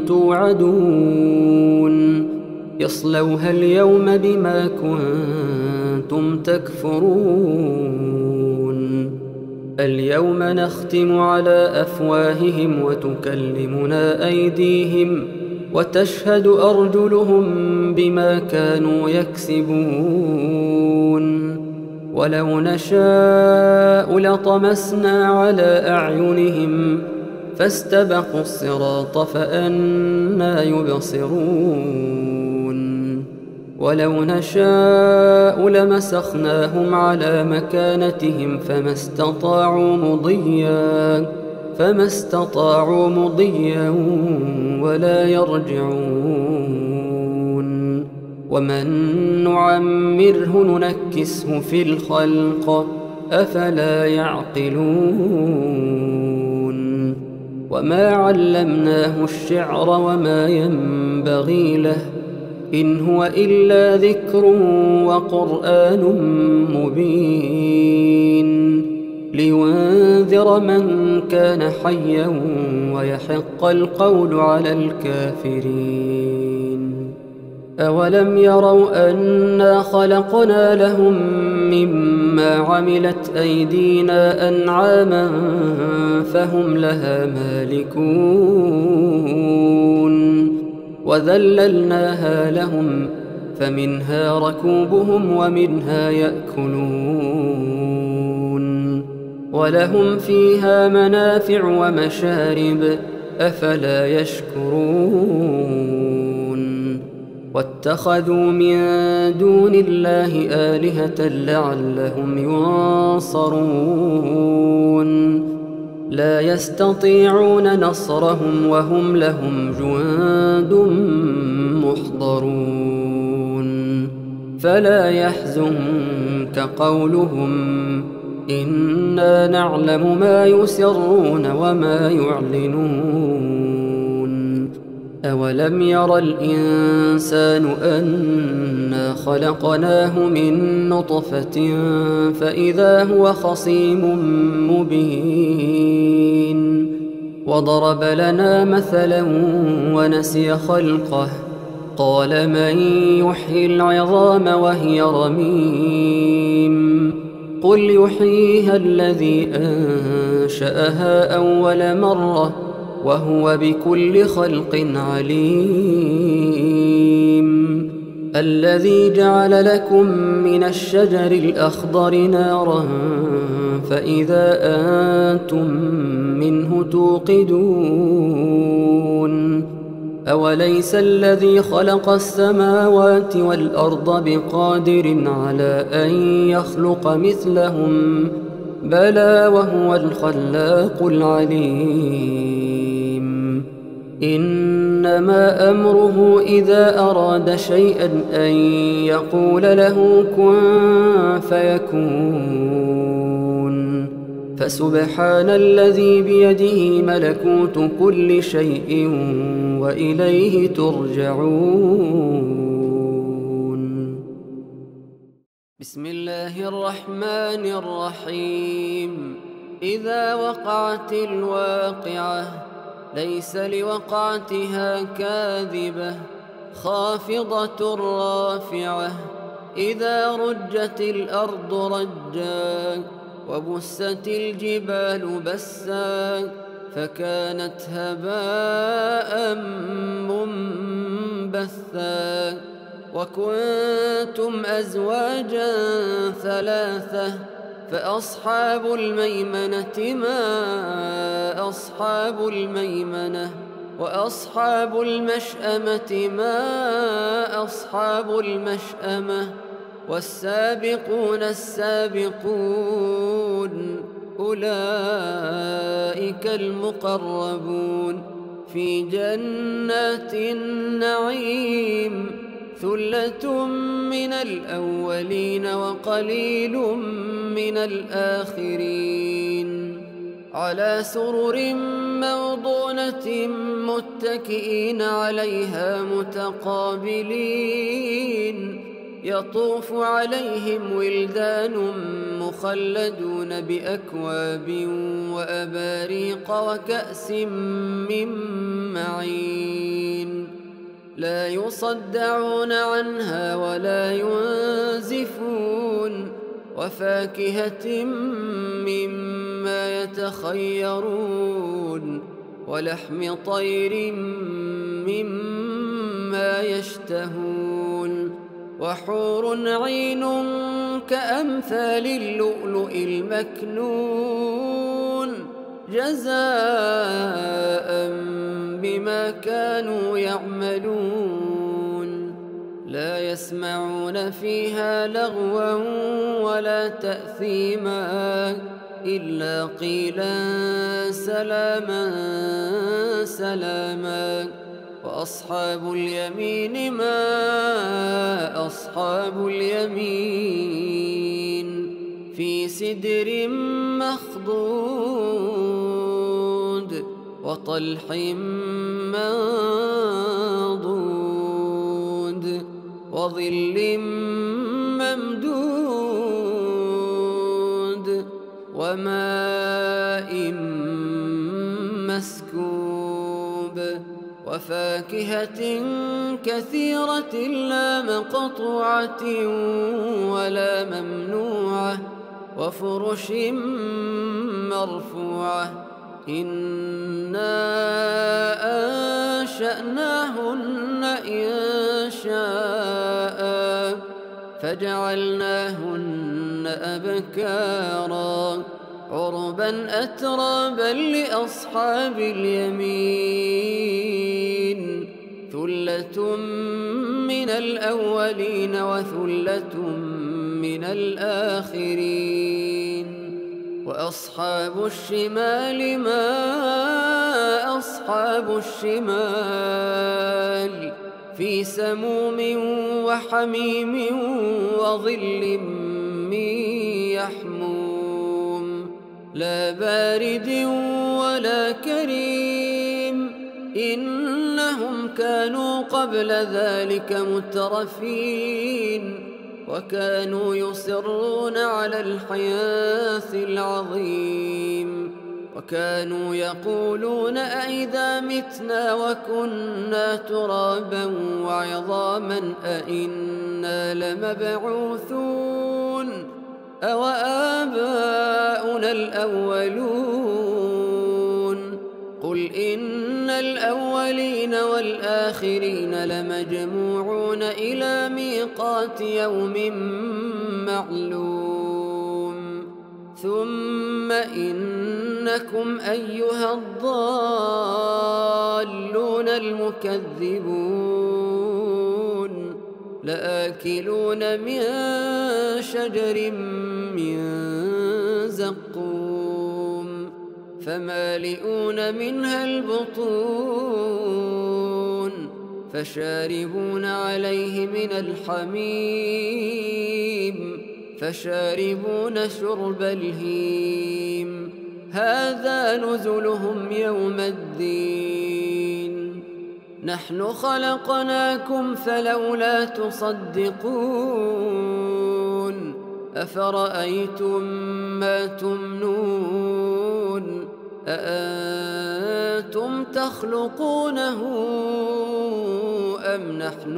توعدون يصلوها اليوم بما كنتم تكفرون اليوم نختم على أفواههم وتكلمنا أيديهم وتشهد أرجلهم بما كانوا يكسبون ولو نشاء لطمسنا على أعينهم فاستبقوا الصراط فأنى يبصرون ولو نشاء لمسخناهم على مكانتهم فما استطاعوا مضيا فما استطاعوا مضيا ولا يرجعون ومن نعمره ننكسه في الخلق أفلا يعقلون وما علمناه الشعر وما ينبغي له إن هو إلا ذكر وقرآن مبين لينذر من كان حيا ويحق القول على الكافرين أولم يروا أنا خلقنا لهم مما عملت أيدينا أنعاما فهم لها مالكون وذللناها لهم فمنها ركوبهم ومنها يأكلون ولهم فيها منافع ومشارب أفلا يشكرون واتخذوا من دون الله آلهة لعلهم ينصرون لا يستطيعون نصرهم وهم لهم جند محضرون فلا يحزنك قولهم إنا نعلم ما يسرون وما يعلنون أولم ير الإنسان أنا خلقناه من نطفة فإذا هو خصيم مبين وضرب لنا مثلا ونسي خلقه قال من يحيي العظام وهي رميم قل يحييها الذي أنشأها أول مرة وهو بكل خلق عليم الذي جعل لكم من الشجر الأخضر نارا فإذا أنتم منه توقدون أوليس الذي خلق السماوات والأرض بقادر على أن يخلق مثلهم بلى وهو الخلاق العليم إنما أمره إذا أراد شيئا أن يقول له كن فيكون فسبحان الذي بيده ملكوت كل شيء وإليه ترجعون بسم الله الرحمن الرحيم إذا وقعت الواقعة ليس لوقعتها كاذبة خافضة رافعة إذا رجت الأرض رجا وبست الجبال بسا فكانت هباء منبثا وكنتم أزواجا ثلاثة فأصحاب الميمنة ما أصحاب الميمنة وأصحاب المشأمة ما أصحاب المشأمة والسابقون السابقون أولئك المقربون في جنات النعيم ثلة من الأولين وقليل من الآخرين على سرر موضونة متكئين عليها متقابلين يطوف عليهم ولدان مخلدون بأكواب وأباريق وكأس من معين لا يصدعون عنها ولا ينزفون وفاكهة مما يتخيرون ولحم طير مما يشتهون وحور عين كأمثال اللؤلؤ المكنون جزاء بما كانوا يعملون لا يسمعون فيها لغوا ولا تأثيما إلا قيلا سلاما سلاما وأصحاب اليمين ما أصحاب اليمين في سدر مخضود وطلح منضود وظل ممدود وماء مسكوب وفاكهة كثيرة لا مقطوعة ولا ممنوعة وفرش مرفوعة إنا أنشأناهن إنشاء فجعلناهن أبكارا عربا أترابا لأصحاب اليمين ثلة من الأولين وثلة من الآخرين وأصحاب الشمال ما أصحاب الشمال في سموم وحميم وظل من يحموم لا بارد ولا كريم إنهم كانوا قبل ذلك مترفين وكانوا يصرون على الحنث العظيم وكانوا يقولون أئذا متنا وكنا ترابا وعظاما أئنا لمبعوثون أوآباؤنا الأولون قل إن الأولين والآخرين لمجموعون إلى ميقات يوم معلوم ثم إنكم أيها الضالون المكذبون لآكلون من شجر من زقوم فمالئون منها البطون فشاربون عليه من الحميم فشاربون شرب الهيم هذا نزلهم يوم الدين نحن خلقناكم فلولا تصدقون أفرأيتم ما تمنون أأنتم تخلقونه أم نحن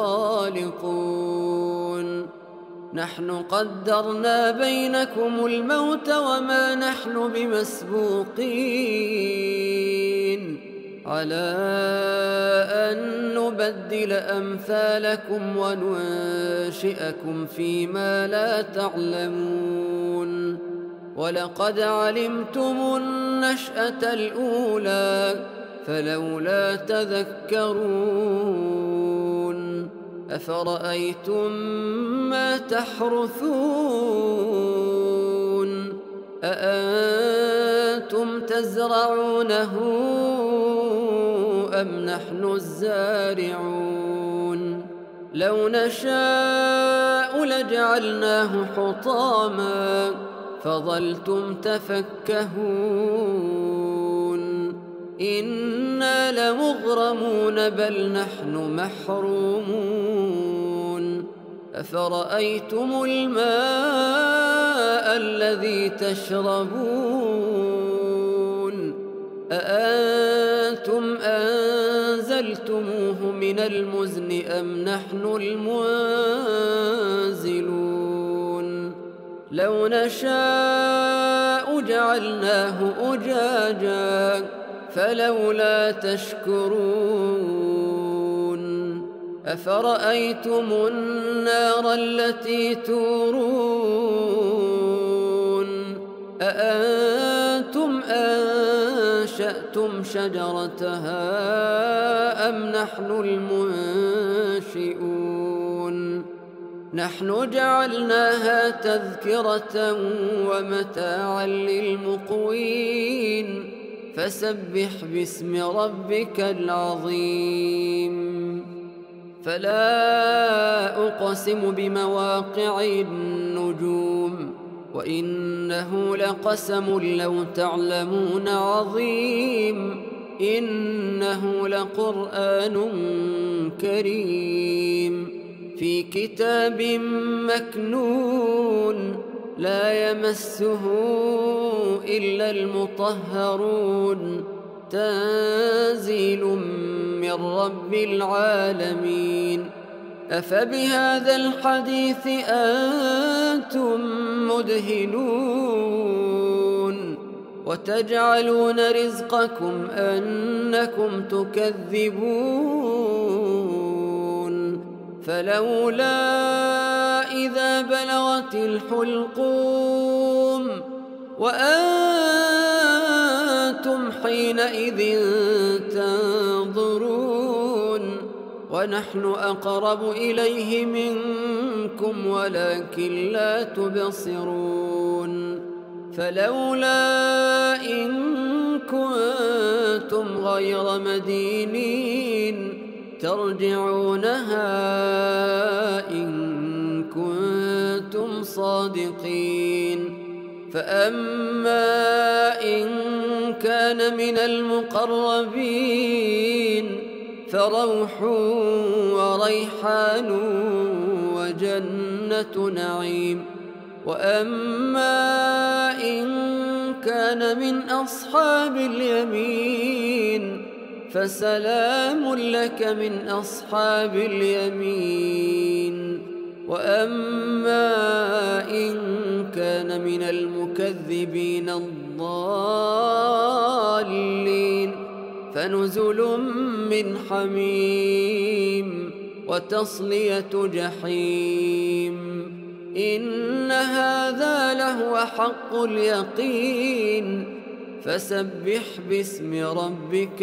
الخالقون نحن قدرنا بينكم الموت وما نحن بمسبوقين على أن نبدل أمثالكم وننشئكم فيما لا تعلمون ولقد علمتم النشأة الأولى فلولا تذكرون أفرأيتم ما تحرثون أأنتم تزرعونه أم نحن الزارعون لو نشاء لجعلناه حطاما فظلتم تفكهون إنا لمغرمون بل نحن محرومون أفرأيتم الماء الذي تشربون أأنتم أنزلتموه من المزن أم نحن المنزلون لو نشاء جعلناه أجاجا فلولا تشكرون أفرأيتم النار التي تورون أأنتم أنشأتم شجرتها أم نحن المنشئون نحن جعلناها تذكرة ومتاعا للمقوين فسبح باسم ربك العظيم فلا أقسم بمواقع النجوم وإنه لقسم لو تعلمون عظيم إنه لقرآن كريم في كتاب مكنون لا يمسه إلا المطهرون تنزيل من رب العالمين أفبهذا الحديث أنتم مدهنون وتجعلون رزقكم أنكم تكذبون فلولا إذا بلغت الحلقوم وأنتم حينئذ تنظرون ونحن أقرب إليه منكم ولكن لا تبصرون فلولا إن كنتم غير مدينين ترجعونها إن كنتم صادقين فأما إن كان من المقربين فروح وريحان وجنة نعيم وأما إن كان من أصحاب اليمين فسلام لك من أصحاب اليمين وأما إن كان من المكذبين الضالين فنزل من حميم وتصلية جحيم إن هذا لهو حق اليقين فسبح باسم ربك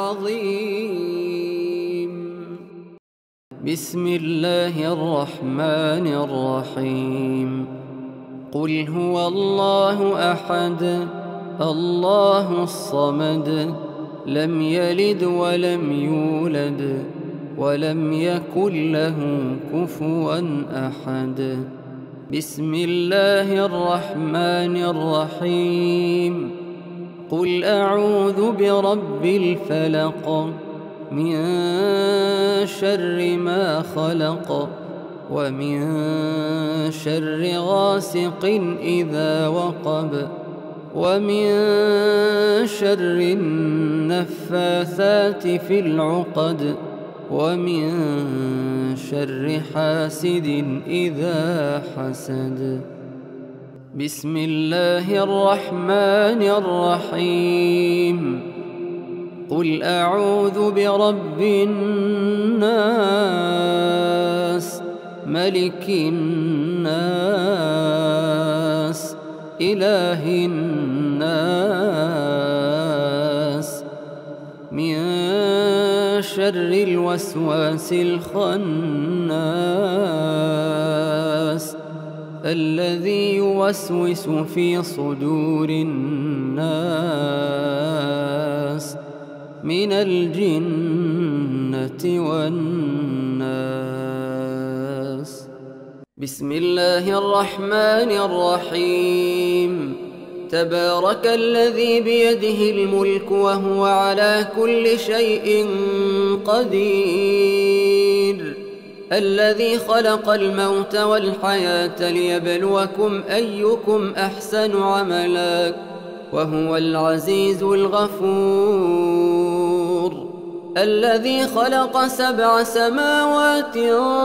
العظيم بسم الله الرحمن الرحيم قل هو الله أحد الله الصمد لم يلد ولم يولد ولم يكن له كفوا أحد بسم الله الرحمن الرحيم قل أعوذ برب الفلق من شر ما خلق ومن شر غاسق إذا وقب ومن شر النفاثات في العقد ومن شر حاسد إذا حسد بسم الله الرحمن الرحيم قل أعوذ برب الناس ملك الناس إله الناس من شر الوسواس الخناس الذي يوسوس في صدور الناس من الجنة والناس بسم الله الرحمن الرحيم تبارك الذي بيده الملك وهو على كل شيء قدير الذي خلق الموت والحياة ليبلوكم أيكم أحسن عملا وهو العزيز الغفور الذي خلق سبع سماوات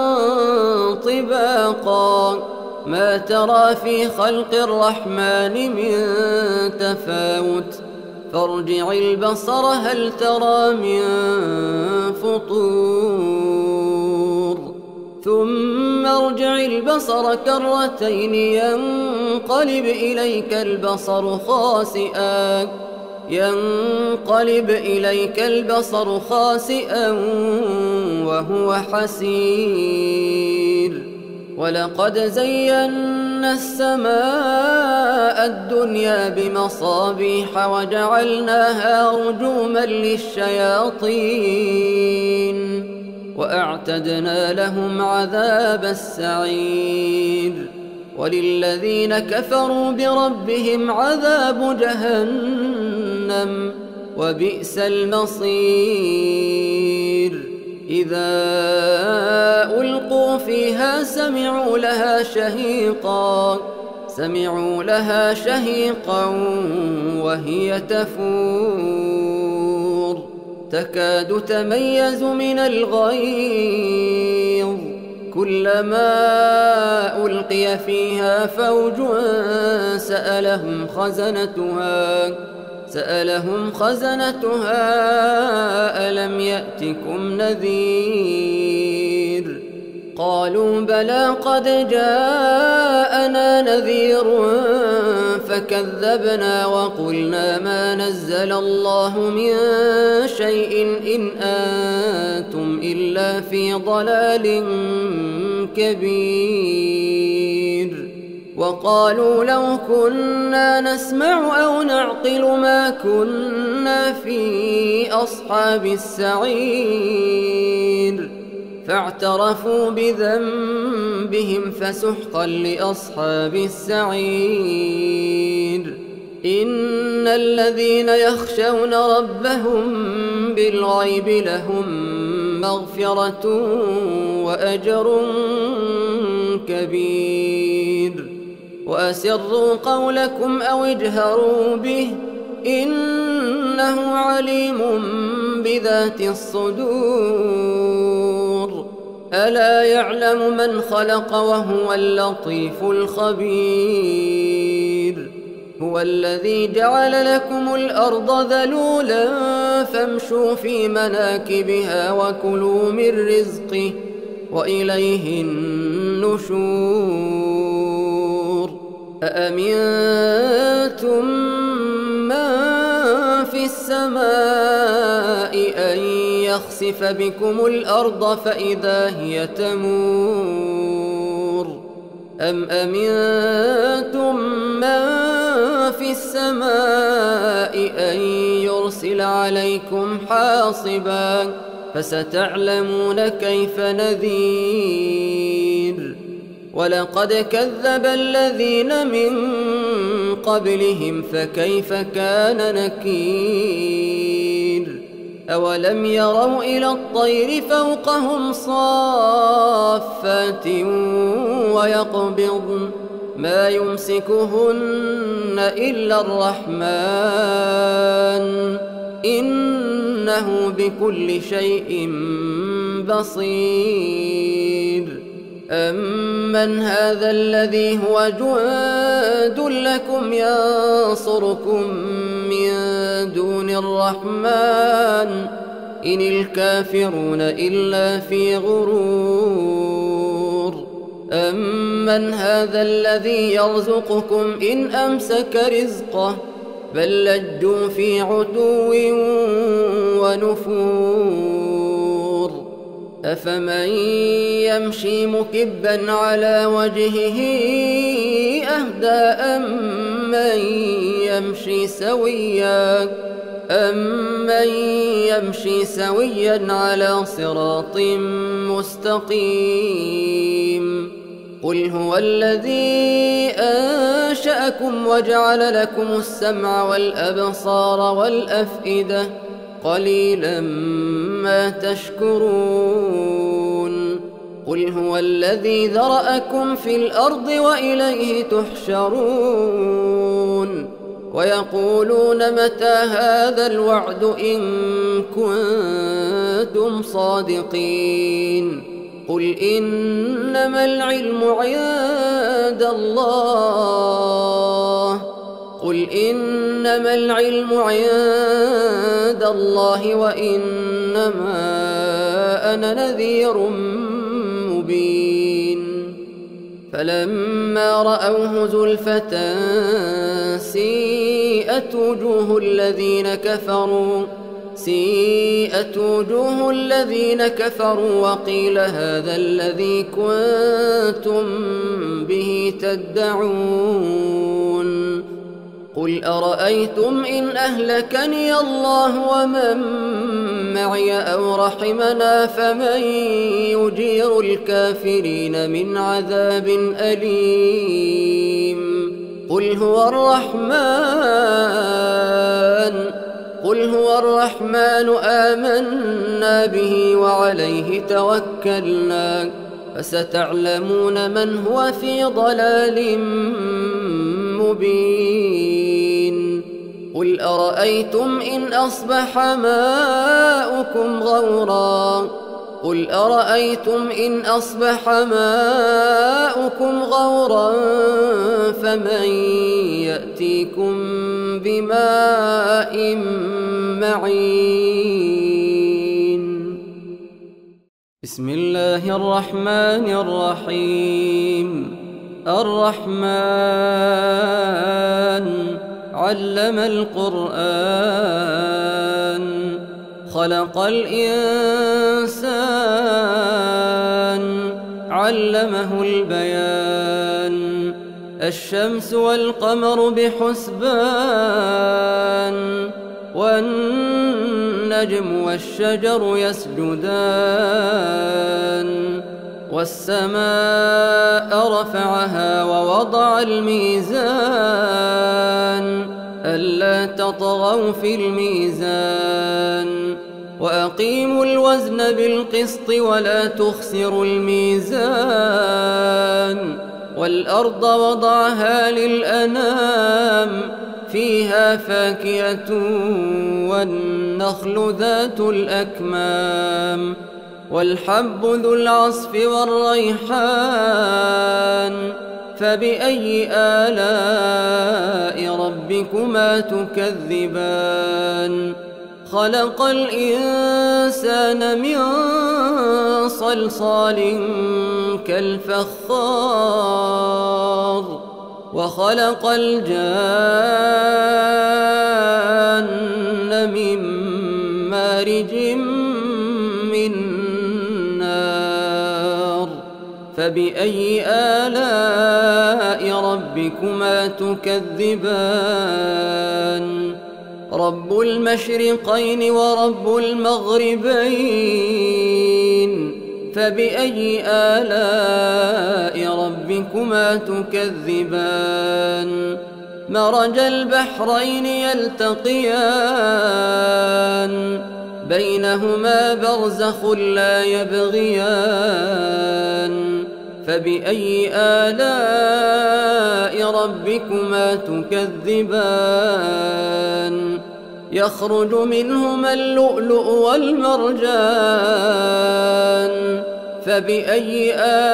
طباقا ما ترى في خلق الرحمن من تفاوت فارجع البصر هل ترى من فطور ثم ارجع البصر كرتين ينقلب إليك البصر خاسئا ينقلب إليك البصر خاسئا وهو حسير ولقد زينا السماء الدنيا بمصابيح وجعلناها رجوما للشياطين وأعتدنا لهم عذاب السعير وللذين كفروا بربهم عذاب جهنم وبئس المصير إذا ألقوا فيها سمعوا لها شهيقا سمعوا لها شهيقا وهي تفور تكاد تميز من الغيظ كلما ألقي فيها فوج سألهم خزنتها سألهم خزنتها ألم يأتكم نذير قالوا بلى قد جاءنا نذير فكذبنا وقلنا ما نزل الله من شيء إن أنتم إلا في ضلال كبير وقالوا لو كنا نسمع أو نعقل ما كنا في أصحاب السعير فاعترفوا بذنبهم فسحقا لأصحاب السعير إن الذين يخشون ربهم بالغيب لهم مغفرة وأجر كبير وأسروا قولكم أو اجهروا به إنه عليم بذات الصدور ألا يعلم من خلق وهو اللطيف الخبير هو الذي جعل لكم الأرض ذلولا فامشوا في مناكبها وكلوا من رزقه وإليه النشور أأمنتم من في السماء أن يخسف بكم الأرض فإذا هي تمور أم أمنتم من في السماء أن يرسل عليكم حاصبا فستعلمون كيف نذير ولقد كذب الذين من قبلهم فكيف كان نكير أولم يروا إلى الطير فوقهم صافات ويقبضن ما يمسكهن إلا الرحمن إنه بكل شيء بصير أمن هذا الذي هو جند لكم ينصركم من دون الرحمن إن الكافرون إلا في غرور أمن هذا الذي يرزقكم إن أمسك رزقه بل لجوا في عتو ونفور أفمن يمشي مكبا على وجهه أهدى أمن يمشي سويا أمن يمشي سويا على صراط مستقيم قل هو الذي أنشأكم وجعل لكم السمع والأبصار والأفئدة قليلا ما تشكرون قل هو الذي ذرأكم في الأرض وإليه تحشرون ويقولون متى هذا الوعد إن كنتم صادقين قل إنما العلم عند الله قل إنما العلم عند الله وإنما أنا نذير مبين فلما رأوه زلفة سيئت وجوه الذين كفروا سيئت وجوه الذين كفروا وقيل هذا الذي كنتم به تدعون قل أرأيتم إن أهلكني الله ومن معي أو رحمنا فمن يجير الكافرين من عذاب أليم قل هو الرحمن قل هو الرحمن آمنا به وعليه توكلنا فستعلمون من هو في ضلال مبين قل أرأيتم إن أصبح ماؤكم غورا قل أرأيتم إن أصبح ماؤكم غورا فمن يأتيكم بماء معين بسم الله الرحمن الرحيم الرحمن علم القرآن خلق الإنسان علمه البيان الشمس والقمر بحسبان والنجم والشجر يسجدان والسماء رفعها ووضع الميزان ألا تطغوا في الميزان وأقيموا الوزن بالقسط ولا تخسروا الميزان والأرض وضعها للأنام فيها فاكهة والنخل ذات الأكمام والحب ذو العصف والريحان فبأي آلاء ربكما تكذبان خلق الإنسان من صلصال كالفخار وخلق الجان من مارج من نار فبأي آلاء ربكما تكذبان رب المشرقين ورب المغربين فبأي آلاء ربكما تكذبان مرج البحرين يلتقيان بينهما برزخ لا يبغيان فبأي آلاء ربكما تكذبان يخرج منهما اللؤلؤ والمرجان فبأي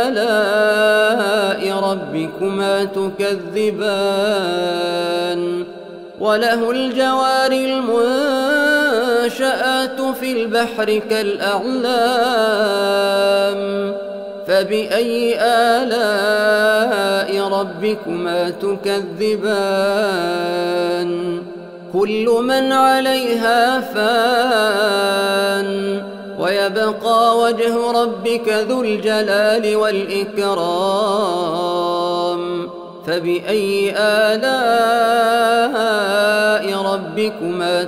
آلاء ربكما تكذبان وله الجوار المنشآت في البحر كالأعلام فبأي آلاء ربكما تكذبان كل من عليها فان ويبقى وجه ربك ذو الجلال والإكرام فبأي آلاء ربكما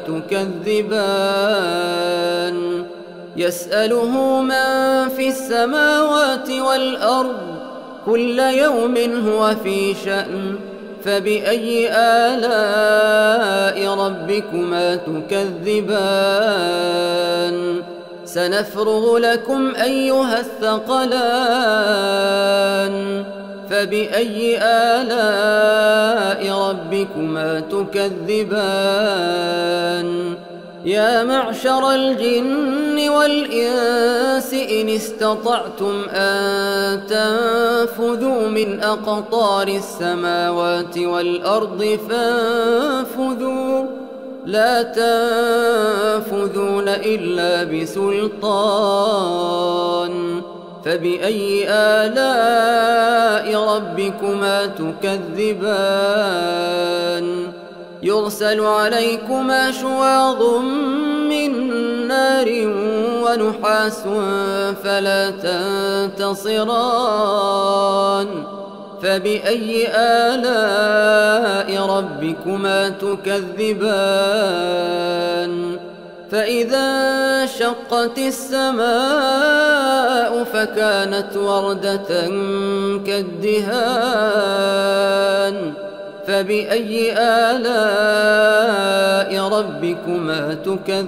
تكذبان يسأله من في السماوات والأرض كل يوم هو في شأن فبأي آلاء ربكما تكذبان سنفرغ لكم أيها الثقلان فبأي آلاء ربكما تكذبان يا معشر الجن والإنس إن استطعتم أن تنفذوا من أقطار السماوات والأرض فانفذوا لا تنفذون إلا بسلطان فبأي آلاء ربكما تكذبان يرسل عليكما شواظ من نار ونحاس فلا تنتصران فبأي آلاء ربكما تكذبان فإذا انشقت السماء فكانت وردة كالدهان فبأي آلاء ربكما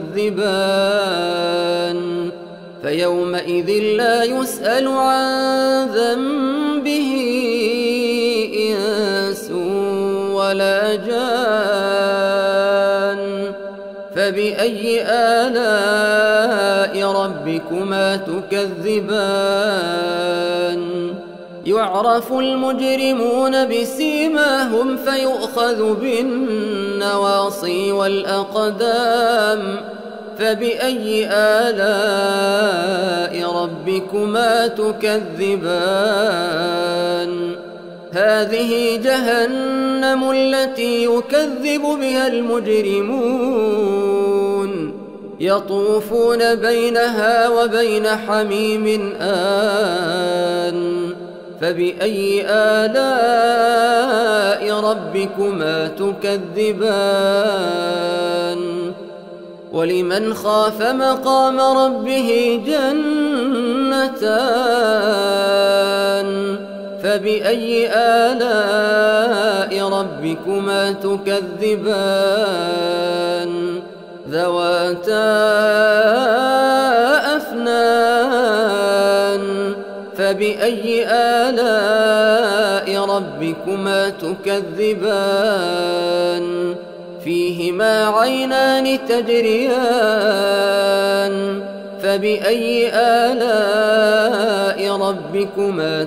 تكذبان فيومئذ لا يسأل عن ذنبه إنس ولا جان فبأي آلاء ربكما تكذبان يعرف المجرمون بسيماهم فيؤخذ بالنواصي والأقدام فبأي آلاء ربكما تكذبان هذه جهنم التي يكذب بها المجرمون يطوفون بينها وبين حميم آن فبأي آلاء ربكما تكذبان ولمن خاف مقام ربه جنتان فبأي آلاء ربكما تكذبان ذواتا أفنان فبأي آلاء ربكما تكذبان فيهما عينان تجريان فبأي آلاء ربكما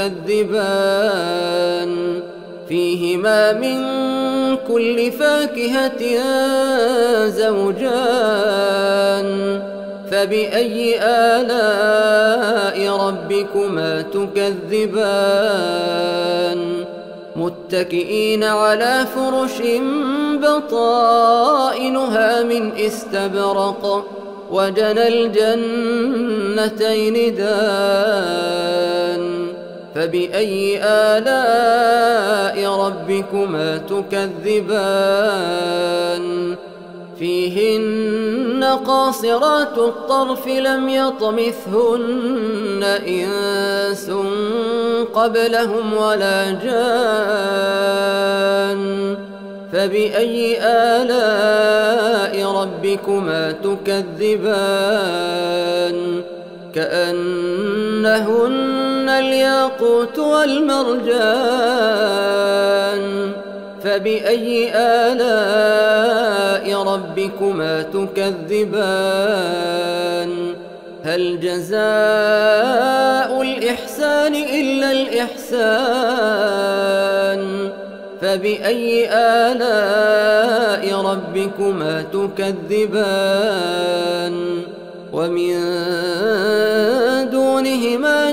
تكذبان فيهما من كل فاكهة زوجان فبأي آلاء ربكما تكذبان متكئين على فرش بطائنها من استبرق وجنى الجنتين دان فبأي آلاء ربكما تكذبان فيهن قاصرات الطرف لم يطمثهن إنس قبلهم ولا جان فبأي آلاء ربكما تكذبان كأنهن الياقوت والمرجان فبأي آلاء ربكما تكذبان هل جزاء الإحسان إلا الإحسان فبأي آلاء ربكما تكذبان ومن دونهما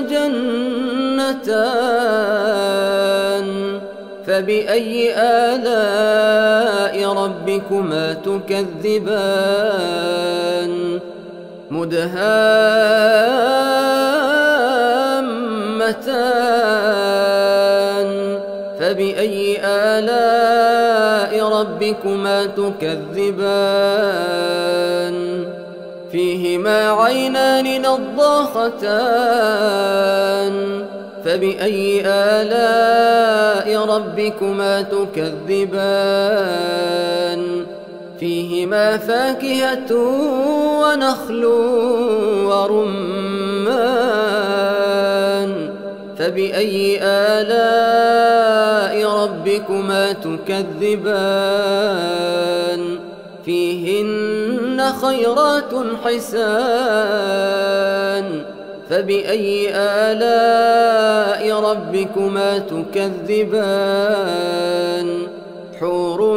جنتان فبأي آلاء ربكما تكذبان مدهامتان فبأي آلاء ربكما تكذبان فيهما عينان نضاختان فبأي آلاء ربكما تكذبان فيهما فاكهة ونخل ورمان فبأي آلاء ربكما تكذبان فيهن خيرات حسان فبأي آلاء ربكما تكذبان حور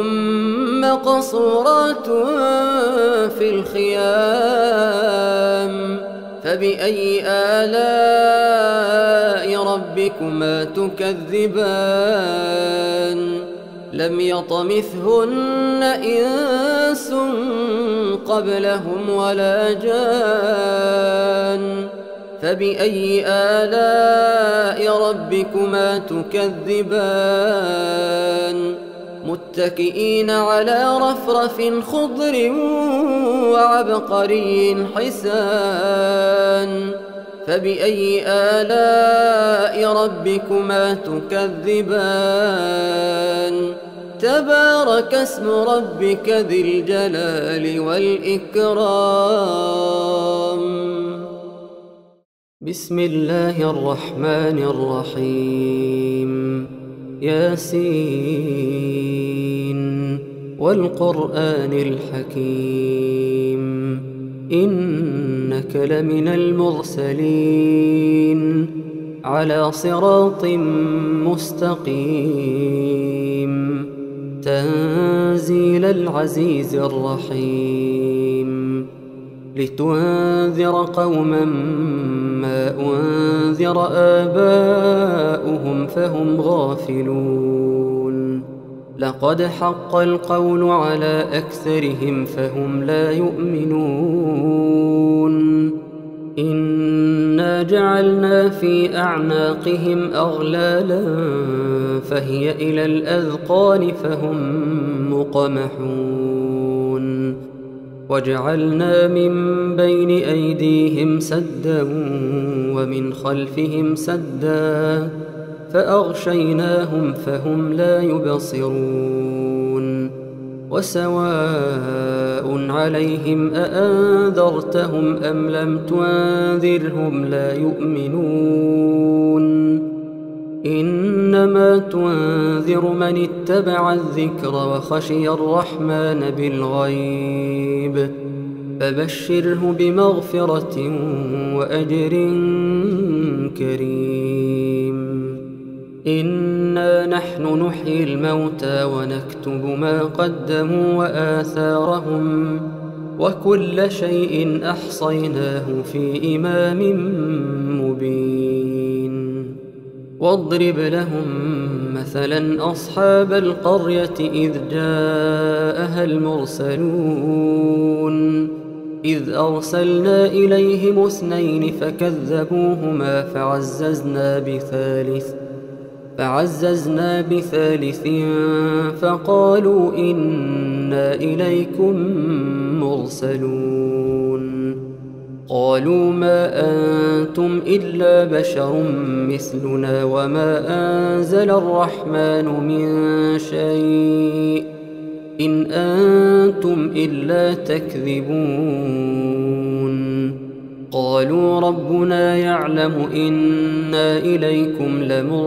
مقصورات في الخيام فبأي آلاء ربكما تكذبان لم يطمثهن إنس قبلهم ولا جان فبأي آلاء ربكما تكذبان متكئين على رفرف خضر وعبقري حسان فبأي آلاء ربكما تكذبان تبارك اسم ربك ذي الجلال والإكرام. بسم الله الرحمن الرحيم. ياسين والقرآن الحكيم إنك لمن المرسلين على صراط مستقيم تنزيل العزيز الرحيم لتنذر قوما ما أنذر آباؤهم فهم غافلون لقد حق القول على أكثرهم فهم لا يؤمنون إنا جعلنا في أعناقهم أغلالا فهي إلى الأذقان فهم مقمحون وجعلنا من بين أيديهم سدا ومن خلفهم سدا فأغشيناهم فهم لا يبصرون وسواء عليهم أأنذرتهم أم لم تنذرهم لا يؤمنون إنما تنذر من اتبع الذكر وخشي الرحمن بالغيب فبشره بمغفرة وأجر كريم. إنا نحن نحيي الموتى ونكتب ما قدموا وآثارهم وكل شيء أحصيناه في إمام مبين. واضرب لهم مثلا أصحاب القرية إذ جاءها المرسلون إذ أرسلنا إليهم اثنين فكذبوهما فعززنا بثالث فعززنا بثالث فقالوا إنا إليكم مرسلون قالوا ما أنتم إلا بشر مثلنا وما أنزل الرحمن من شيء إن أنتم إلا تكذبون قالوا ربنا يعلم إنا إليكم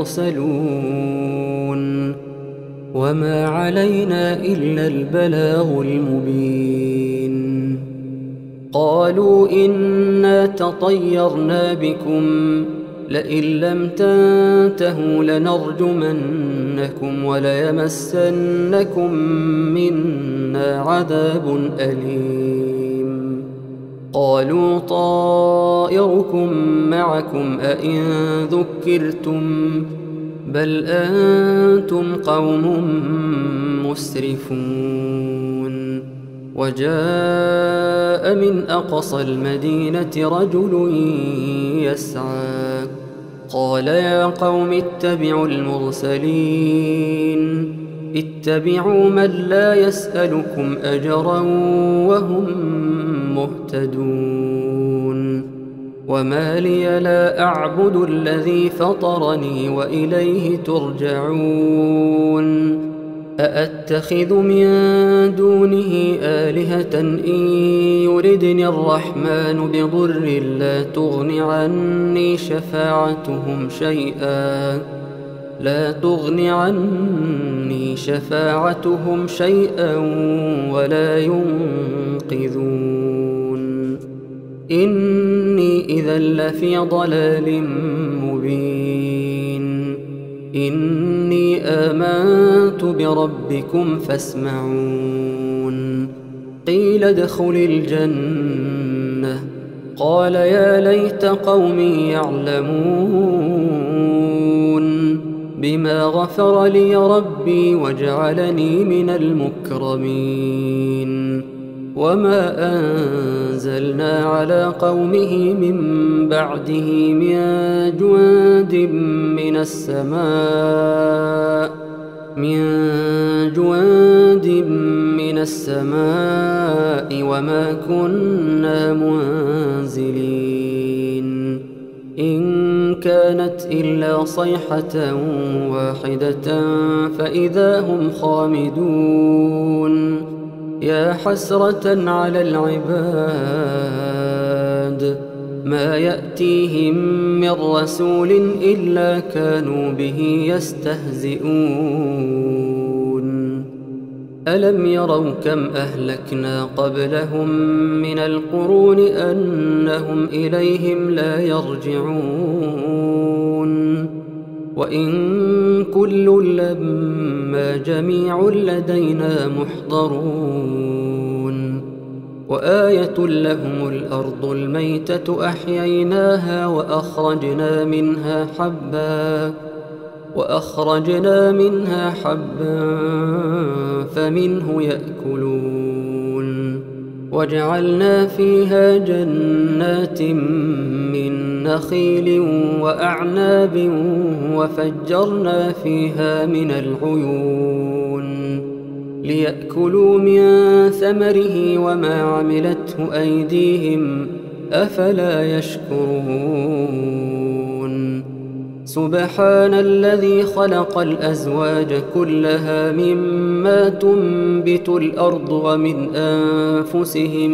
لمرسلون وما علينا إلا البلاغ المبين. قالوا إنا تطيرنا بكم لئن لم تنتهوا لنرجمنكم وليمسنكم منا عذاب أليم. قالوا طائركم معكم أئن ذكرتم بل أنتم قوم مسرفون. وجاء من أقصى المدينة رجل يسعى قال يا قوم اتبعوا المرسلين اتبعوا من لا يسألكم أجرا وهم مهتدون. وما لي لا أعبد الذي فطرني وإليه ترجعون. أأتخذ من دونه آلهة إن يردني الرحمن بضر لا تغن عني شفاعتهم شيئا لا تغن عني شفاعتهم شيئا ولا ينقذون. إني إذا لفي ضلال مبين. إني آمنت بربكم فاسمعون. قيل ادخل الجنة قال يا ليت قومي يعلمون بما غفر لي ربي وجعلني من المكرمين وما أنزلنا على قومه من بعده من جند من السماء من جند من السماء وما كنا منزلين إن كانت إلا صيحة واحدة فإذا هم خامدون يا حسرة على العباد ما يأتيهم من رسول إلا كانوا به يستهزئون ألم يروا كم أهلكنا قبلهم من القرون أنهم إليهم لا يرجعون وإن كل لما جميع لدينا محضرون وآية لهم الأرض الميتة أحييناها وأخرجنا منها حبا وأخرجنا منها حبا فمنه يأكلون وجعلنا فيها جنات من نخيل وأعناب وفجرنا فيها من العيون ليأكلوا من ثمره وما عملته أيديهم أفلا يشكرون سبحان الذي خلق الأزواج كلها مما تنبت الأرض ومن أنفسهم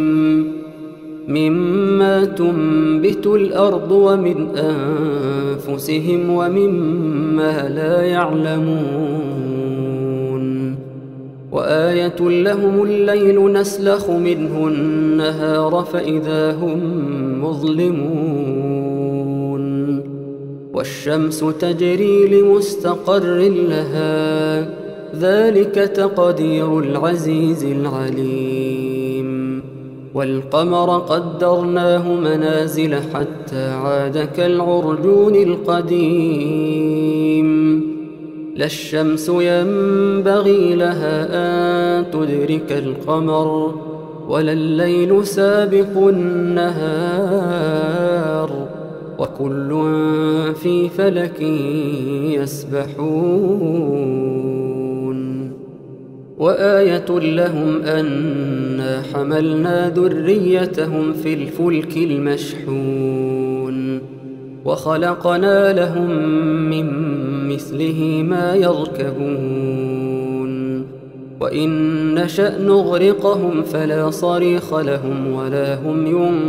مما تنبت الأرض ومن أنفسهم ومما لا يعلمون وآية لهم الليل نسلخ منه النهار فإذا هم مظلمون والشمس تجري لمستقر لها ذلك تقدير العزيز العليم والقمر قدرناه منازل حتى عاد كالعرجون القديم لا الشمس ينبغي لها أن تدرك القمر ولا الليل سابق النهار وكل في فلك يسبحون وآية لهم أنا حملنا ذريتهم في الفلك المشحون وخلقنا لهم من مثله ما يركبون وإن نشأ نغرقهم فلا صريخ لهم ولا هم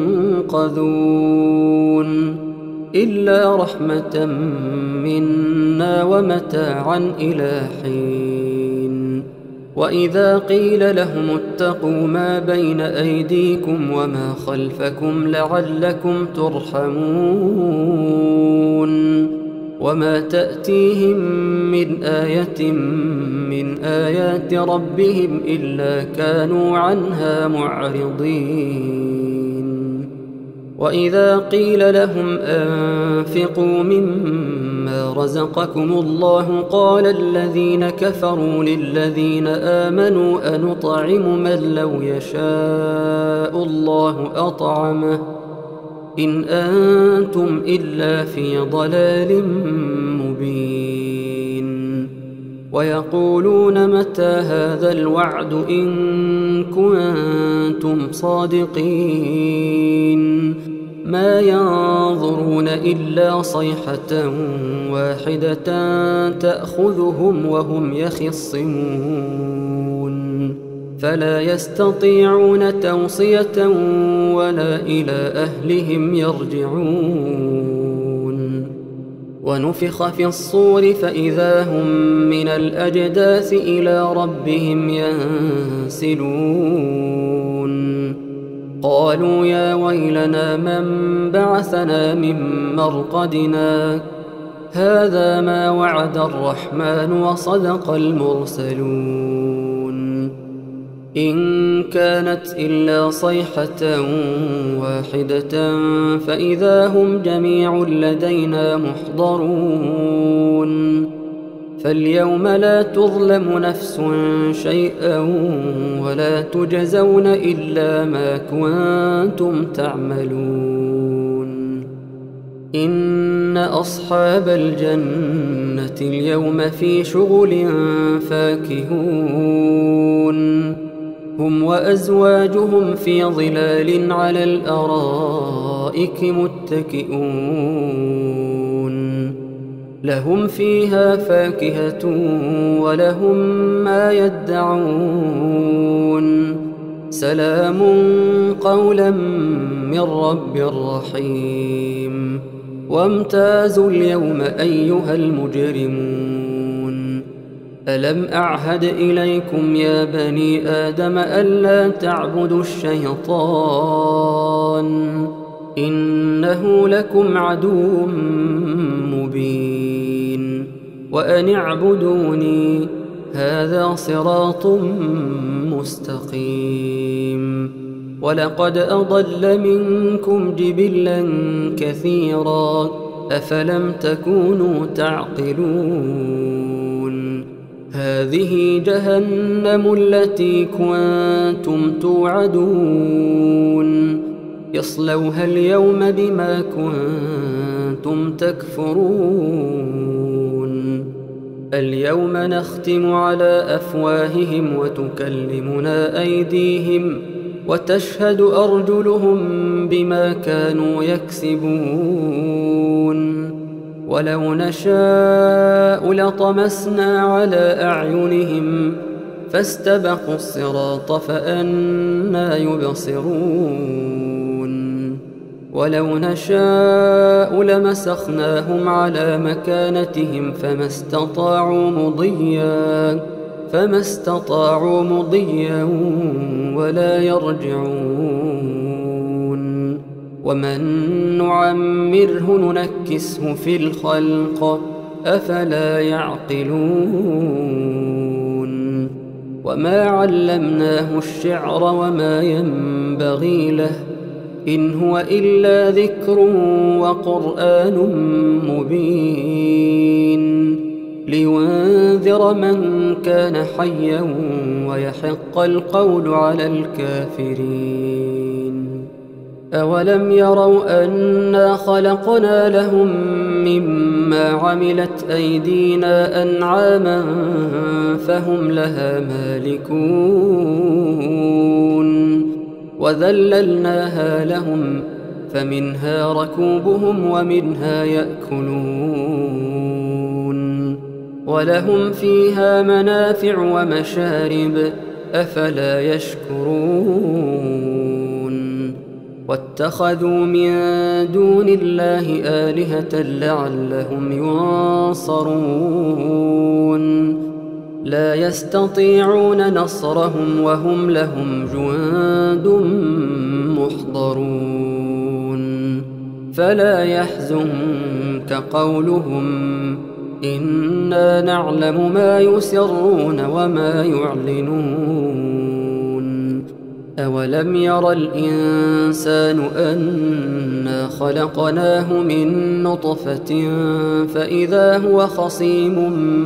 ينقذون إلا رحمة منا ومتاعا إلى حين وإذا قيل لهم اتقوا ما بين أيديكم وما خلفكم لعلكم ترحمون وما تأتيهم من آية من آيات ربهم إلا كانوا عنها معرضين وإذا قيل لهم أنفقوا مما رزقكم الله قال الذين كفروا للذين آمنوا أنطعم من لو يشاء الله أطعمه إن أنتم إلا في ضلال مبين ويقولون متى هذا الوعد إن كنتم صادقين ما ينظرون إلا صيحة واحدة تأخذهم وهم يخصمون فلا يستطيعون توصية ولا إلى أهلهم يرجعون ونفخ في الصور فإذا هم من الأجداث إلى ربهم ينسلون قالوا يا ويلنا من بعثنا من مرقدنا هذا ما وعد الرحمن وصدق المرسلون إن كانت إلا صيحة واحدة فإذا هم جميع لدينا محضرون فاليوم لا تظلم نفس شيئا ولا تجزون إلا ما كنتم تعملون إن أصحاب الجنة اليوم في شغل فاكهون هم وأزواجهم في ظلال على الأرائك متكئون لهم فيها فاكهة ولهم ما يدعون سلام قولا من رب رحيم وامتازوا اليوم أيها المجرمون ألم أعهد إليكم يا بني آدم ألا تعبدوا الشيطان إنه لكم عدو مبين وأن اعبدوني هذا صراط مستقيم ولقد أضل منكم جبلا كثيرا أفلم تكونوا تعقلون هذه جهنم التي كنتم توعدون اصلوها اليوم بما كنتم تكفرون اليوم نختم على أفواههم وتكلمنا أيديهم وتشهد أرجلهم بما كانوا يكسبون ولو نشاء لطمسنا على أعينهم فاستبقوا الصراط فأنى يبصرون ولو نشاء لمسخناهم على مكانتهم فما استطاعوا مضيا فما استطاعوا مضيا ولا يرجعون ومن نعمره ننكسه في الخلق أفلا يعقلون وما علمناه الشعر وما ينبغي له إن هو إلا ذكر وقرآن مبين لينذر من كان حيا ويحق القول على الكافرين أولم يروا أنا خلقنا لهم مما عملت أيدينا أنعاما فهم لها مالكون وذللناها لهم فمنها ركوبهم ومنها يأكلون ولهم فيها منافع ومشارب أفلا يشكرون واتخذوا من دون الله آلهة لعلهم ينصرون لا يستطيعون نصرهم وهم لهم جند محضرون فلا يحزنك قولهم إنا نعلم ما يسرون وما يعلنون أولم ير الإنسان أنا خلقناه من نطفة فإذا هو خصيم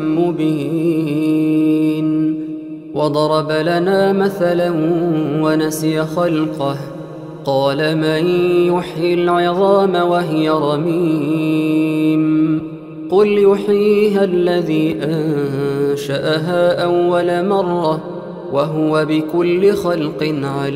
مبين وضرب لنا مثلا ونسي خلقه قال من يحيي العظام وهي رميم قل يحييها الذي أنشأها أول مرة وهو بكل خلق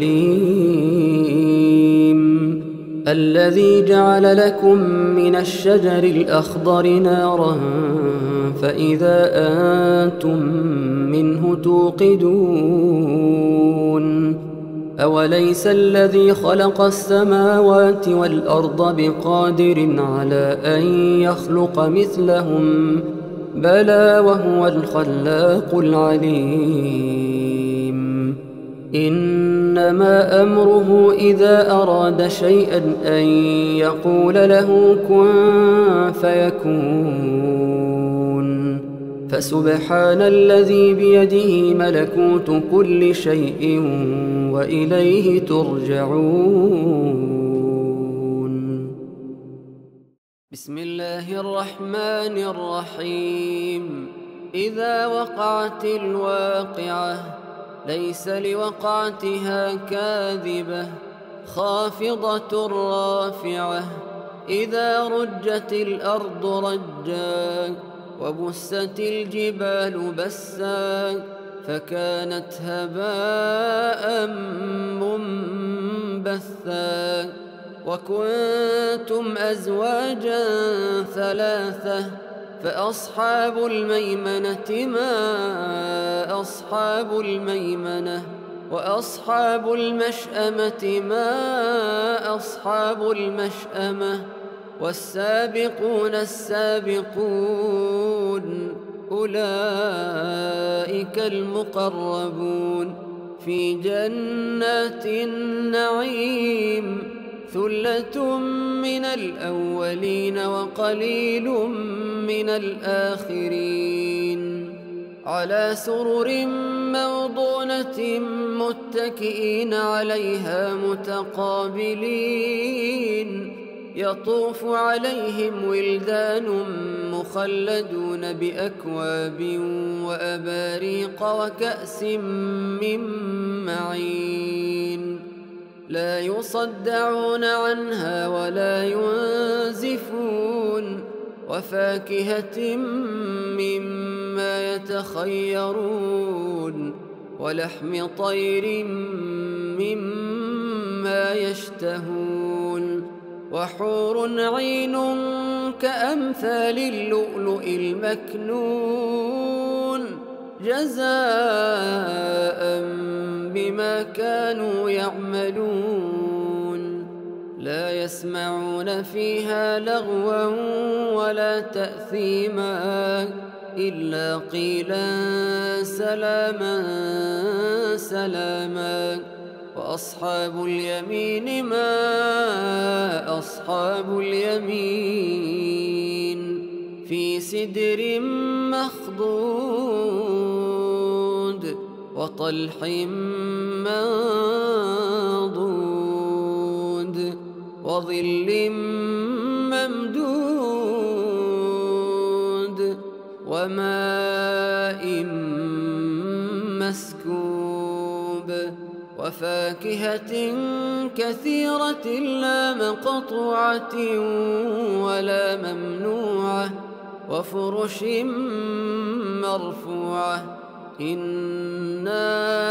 عليم الذي جعل لكم من الشجر الأخضر نارا فإذا أنتم منه توقدون أوليس الذي خلق السماوات والأرض بقادر على أن يخلق مثلهم بلى وهو الخلاق العليم إنما أمره إذا أراد شيئا أن يقول له كن فيكون فسبحان الذي بيده ملكوت كل شيء وإليه ترجعون. بسم الله الرحمن الرحيم. إذا وقعت الواقعة ليس لوقعتها كاذبة خافضة رافعة. إذا رجت الأرض رجا وبست الجبال بسا فكانت هباء منبثا. وكنتم أزواجا ثلاثة فأصحاب الميمنة ما أصحاب الميمنة وأصحاب المشأمة ما أصحاب المشأمة. والسابقون السابقون أولئك المقربون في جنات النعيم. ثلة من الأولين وقليل من الآخرين. على سرر موضونة متكئين عليها متقابلين. يطوف عليهم ولدان مخلدون بأكواب وأباريق وكأس من معين. لا يصدعون عنها ولا ينزفون. وفاكهة مما يتخيرون ولحم طير مما يشتهون. وحور عين كأمثال اللؤلؤ المكنون جزاء بما كانوا يعملون. لا يسمعون فيها لغوا ولا تأثيما إلا قيلا سلاما سلاما. وأصحاب اليمين ما أصحاب اليمين. في سدر مخضود وطلح منضود وظل ممدود وماء مسكوب. وفاكهة كثيرة لا مقطوعة ولا ممنوعة. وفرش مرفوعة. إنا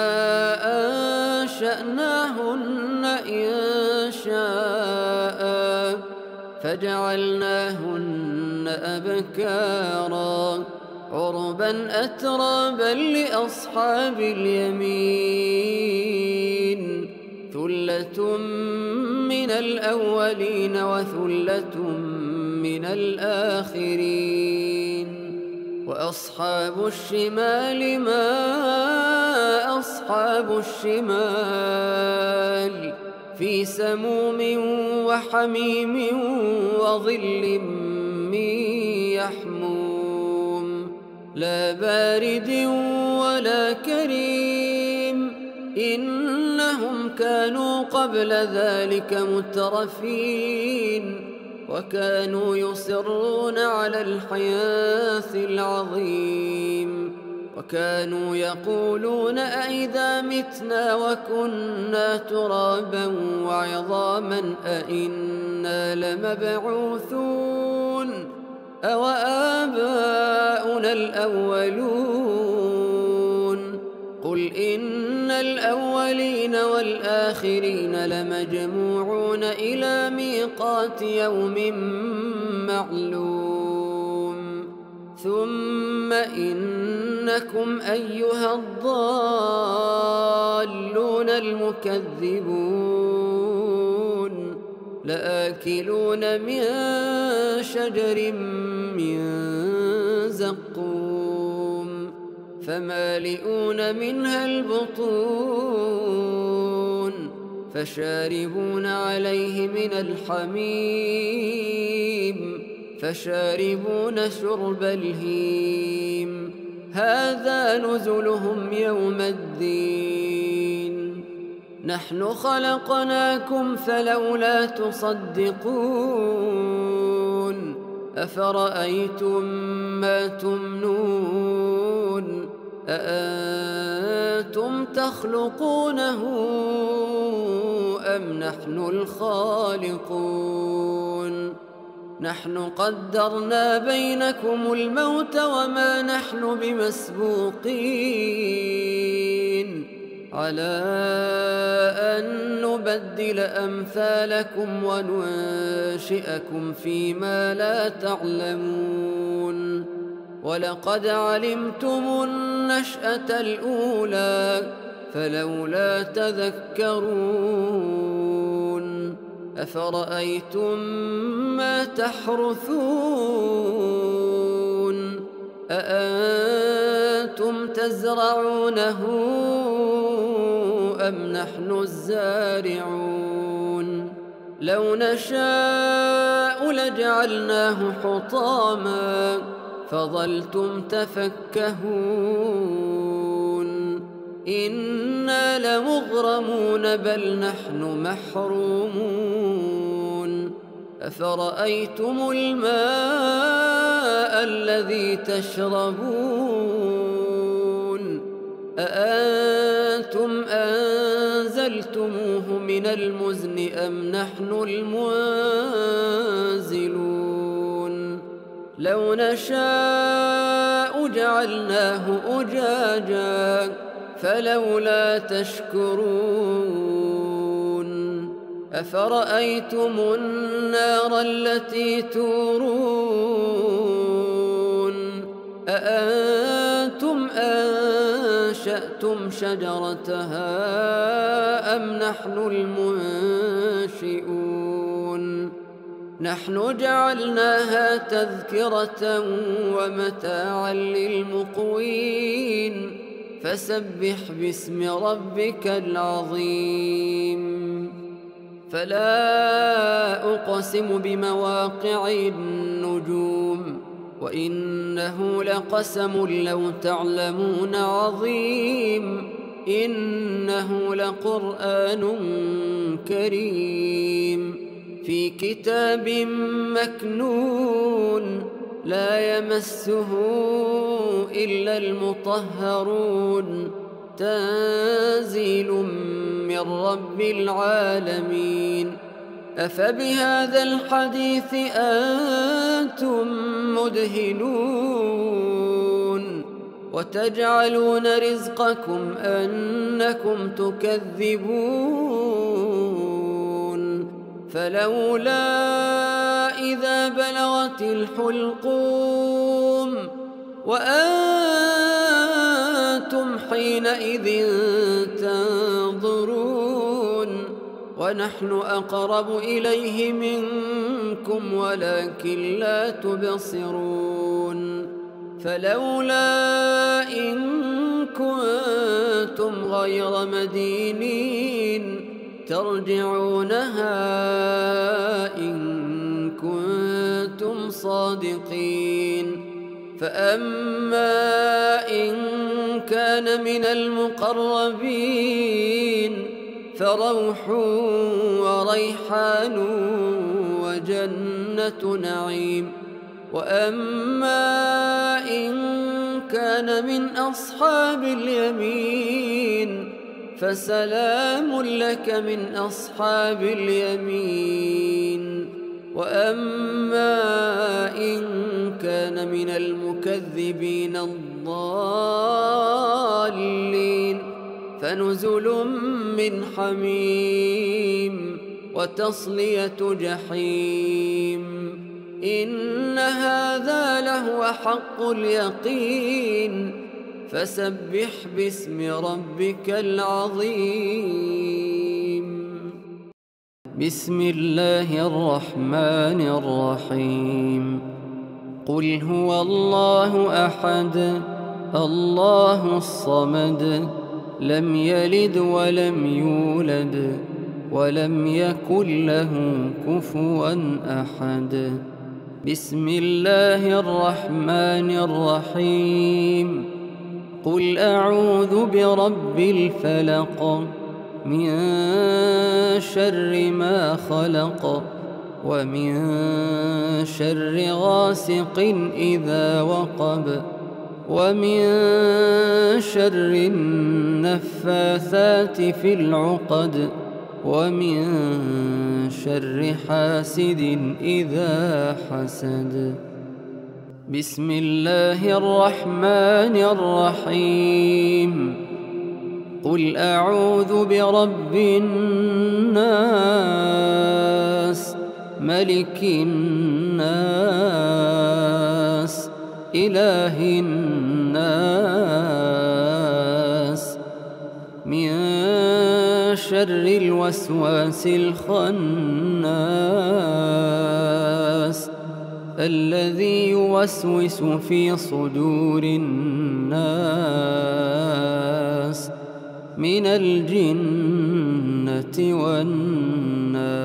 أنشأناهن إنشاء فجعلناهن أبكارا عربا أترابا لأصحاب اليمين. ثلة من الأولين وثلة من الآخرين. وأصحاب الشمال ما أصحاب الشمال. في سموم وحميم وظل من يحموم لا بارد ولا كريم. إنهم كانوا قبل ذلك مترفين وكانوا يصرون على الحنث العظيم. وكانوا يقولون أئذا متنا وكنا ترابا وعظاما أئنا لمبعوثون أو آباؤنا الأولون. قل إن الأولين والآخرين لمجموعون إلى ميقات يوم معلوم. ثم إنكم أيها الضالون المكذبون لآكلون من شجر من زقوم فمالئون منها البطون فشاربون عليه من الحميم فشاربون شرب الهيم. هذا نزلهم يوم الدين نحن خلقناكم فلولا تصدقون أفرأيتم ما تمنون أأنتم تخلقونه أم نحن الخالقون نحن قدرنا بينكم الموت وما نحن بمسبوقين على أن نبدل أمثالكم وننشئكم فيما لا تعلمون ولقد علمتم النشأة الأولى فلولا تذكرون أفرأيتم ما تحرثون أأنتم تزرعونه أم نحن الزارعون لو نشاء لجعلناه حطاما فظلتم تفكهون إنا لمغرمون بل نحن محرومون أفرأيتم الماء الذي تشربون أأنتم أنزلتموه من المزن أم نحن المنزلون لو نشاء جعلناه أجاجا فلولا تشكرون أفرأيتم النار التي تورون أأنتم أنشأتم شجرتها أم نحن المنشئون نحن جعلناها تذكرة ومتاعا للمقوين فسبح باسم ربك العظيم فلا أقسم بمواقع النجوم وإنه لقسم لو تعلمون عظيم إنه لقرآن كريم في كتاب مكنون لا يمسه إلا المطهرون تنزيل من رب العالمين أفبهذا الحديث أنتم مدهنون وتجعلون رزقكم أنكم تكذبون فلولا إذا بلغت الحلقوم وأنتم حينئذ تنظرون ونحن أقرب إليه منكم ولكن لا تبصرون فلولا إن كنتم غير مدينين ترجعونها إن كنتم صادقين فأما إن كان من المقربين فروح وريحان وجنة نعيم وأما إن كان من أصحاب اليمين فسلام لك من أصحاب اليمين وأما إن كان من المكذبين الضالين فنزل من حميم وتصلية جحيم إن هذا لهو حق اليقين فسبح باسم ربك العظيم بسم الله الرحمن الرحيم قل هو الله أحد الله الصمد لم يلد ولم يولد ولم يكن له كفوا أحد بسم الله الرحمن الرحيم قل أعوذ برب الفلق من شر ما خلق ومن شر غاسق إذا وقب ومن شر النفاثات في العقد ومن شر حاسد إذا حسد. بسم الله الرحمن الرحيم. قل أعوذ برب الناس ملك الناس إله الناس من شر الوسواس الخناس الذي يوسوس في صدور الناس من الجنة والناس.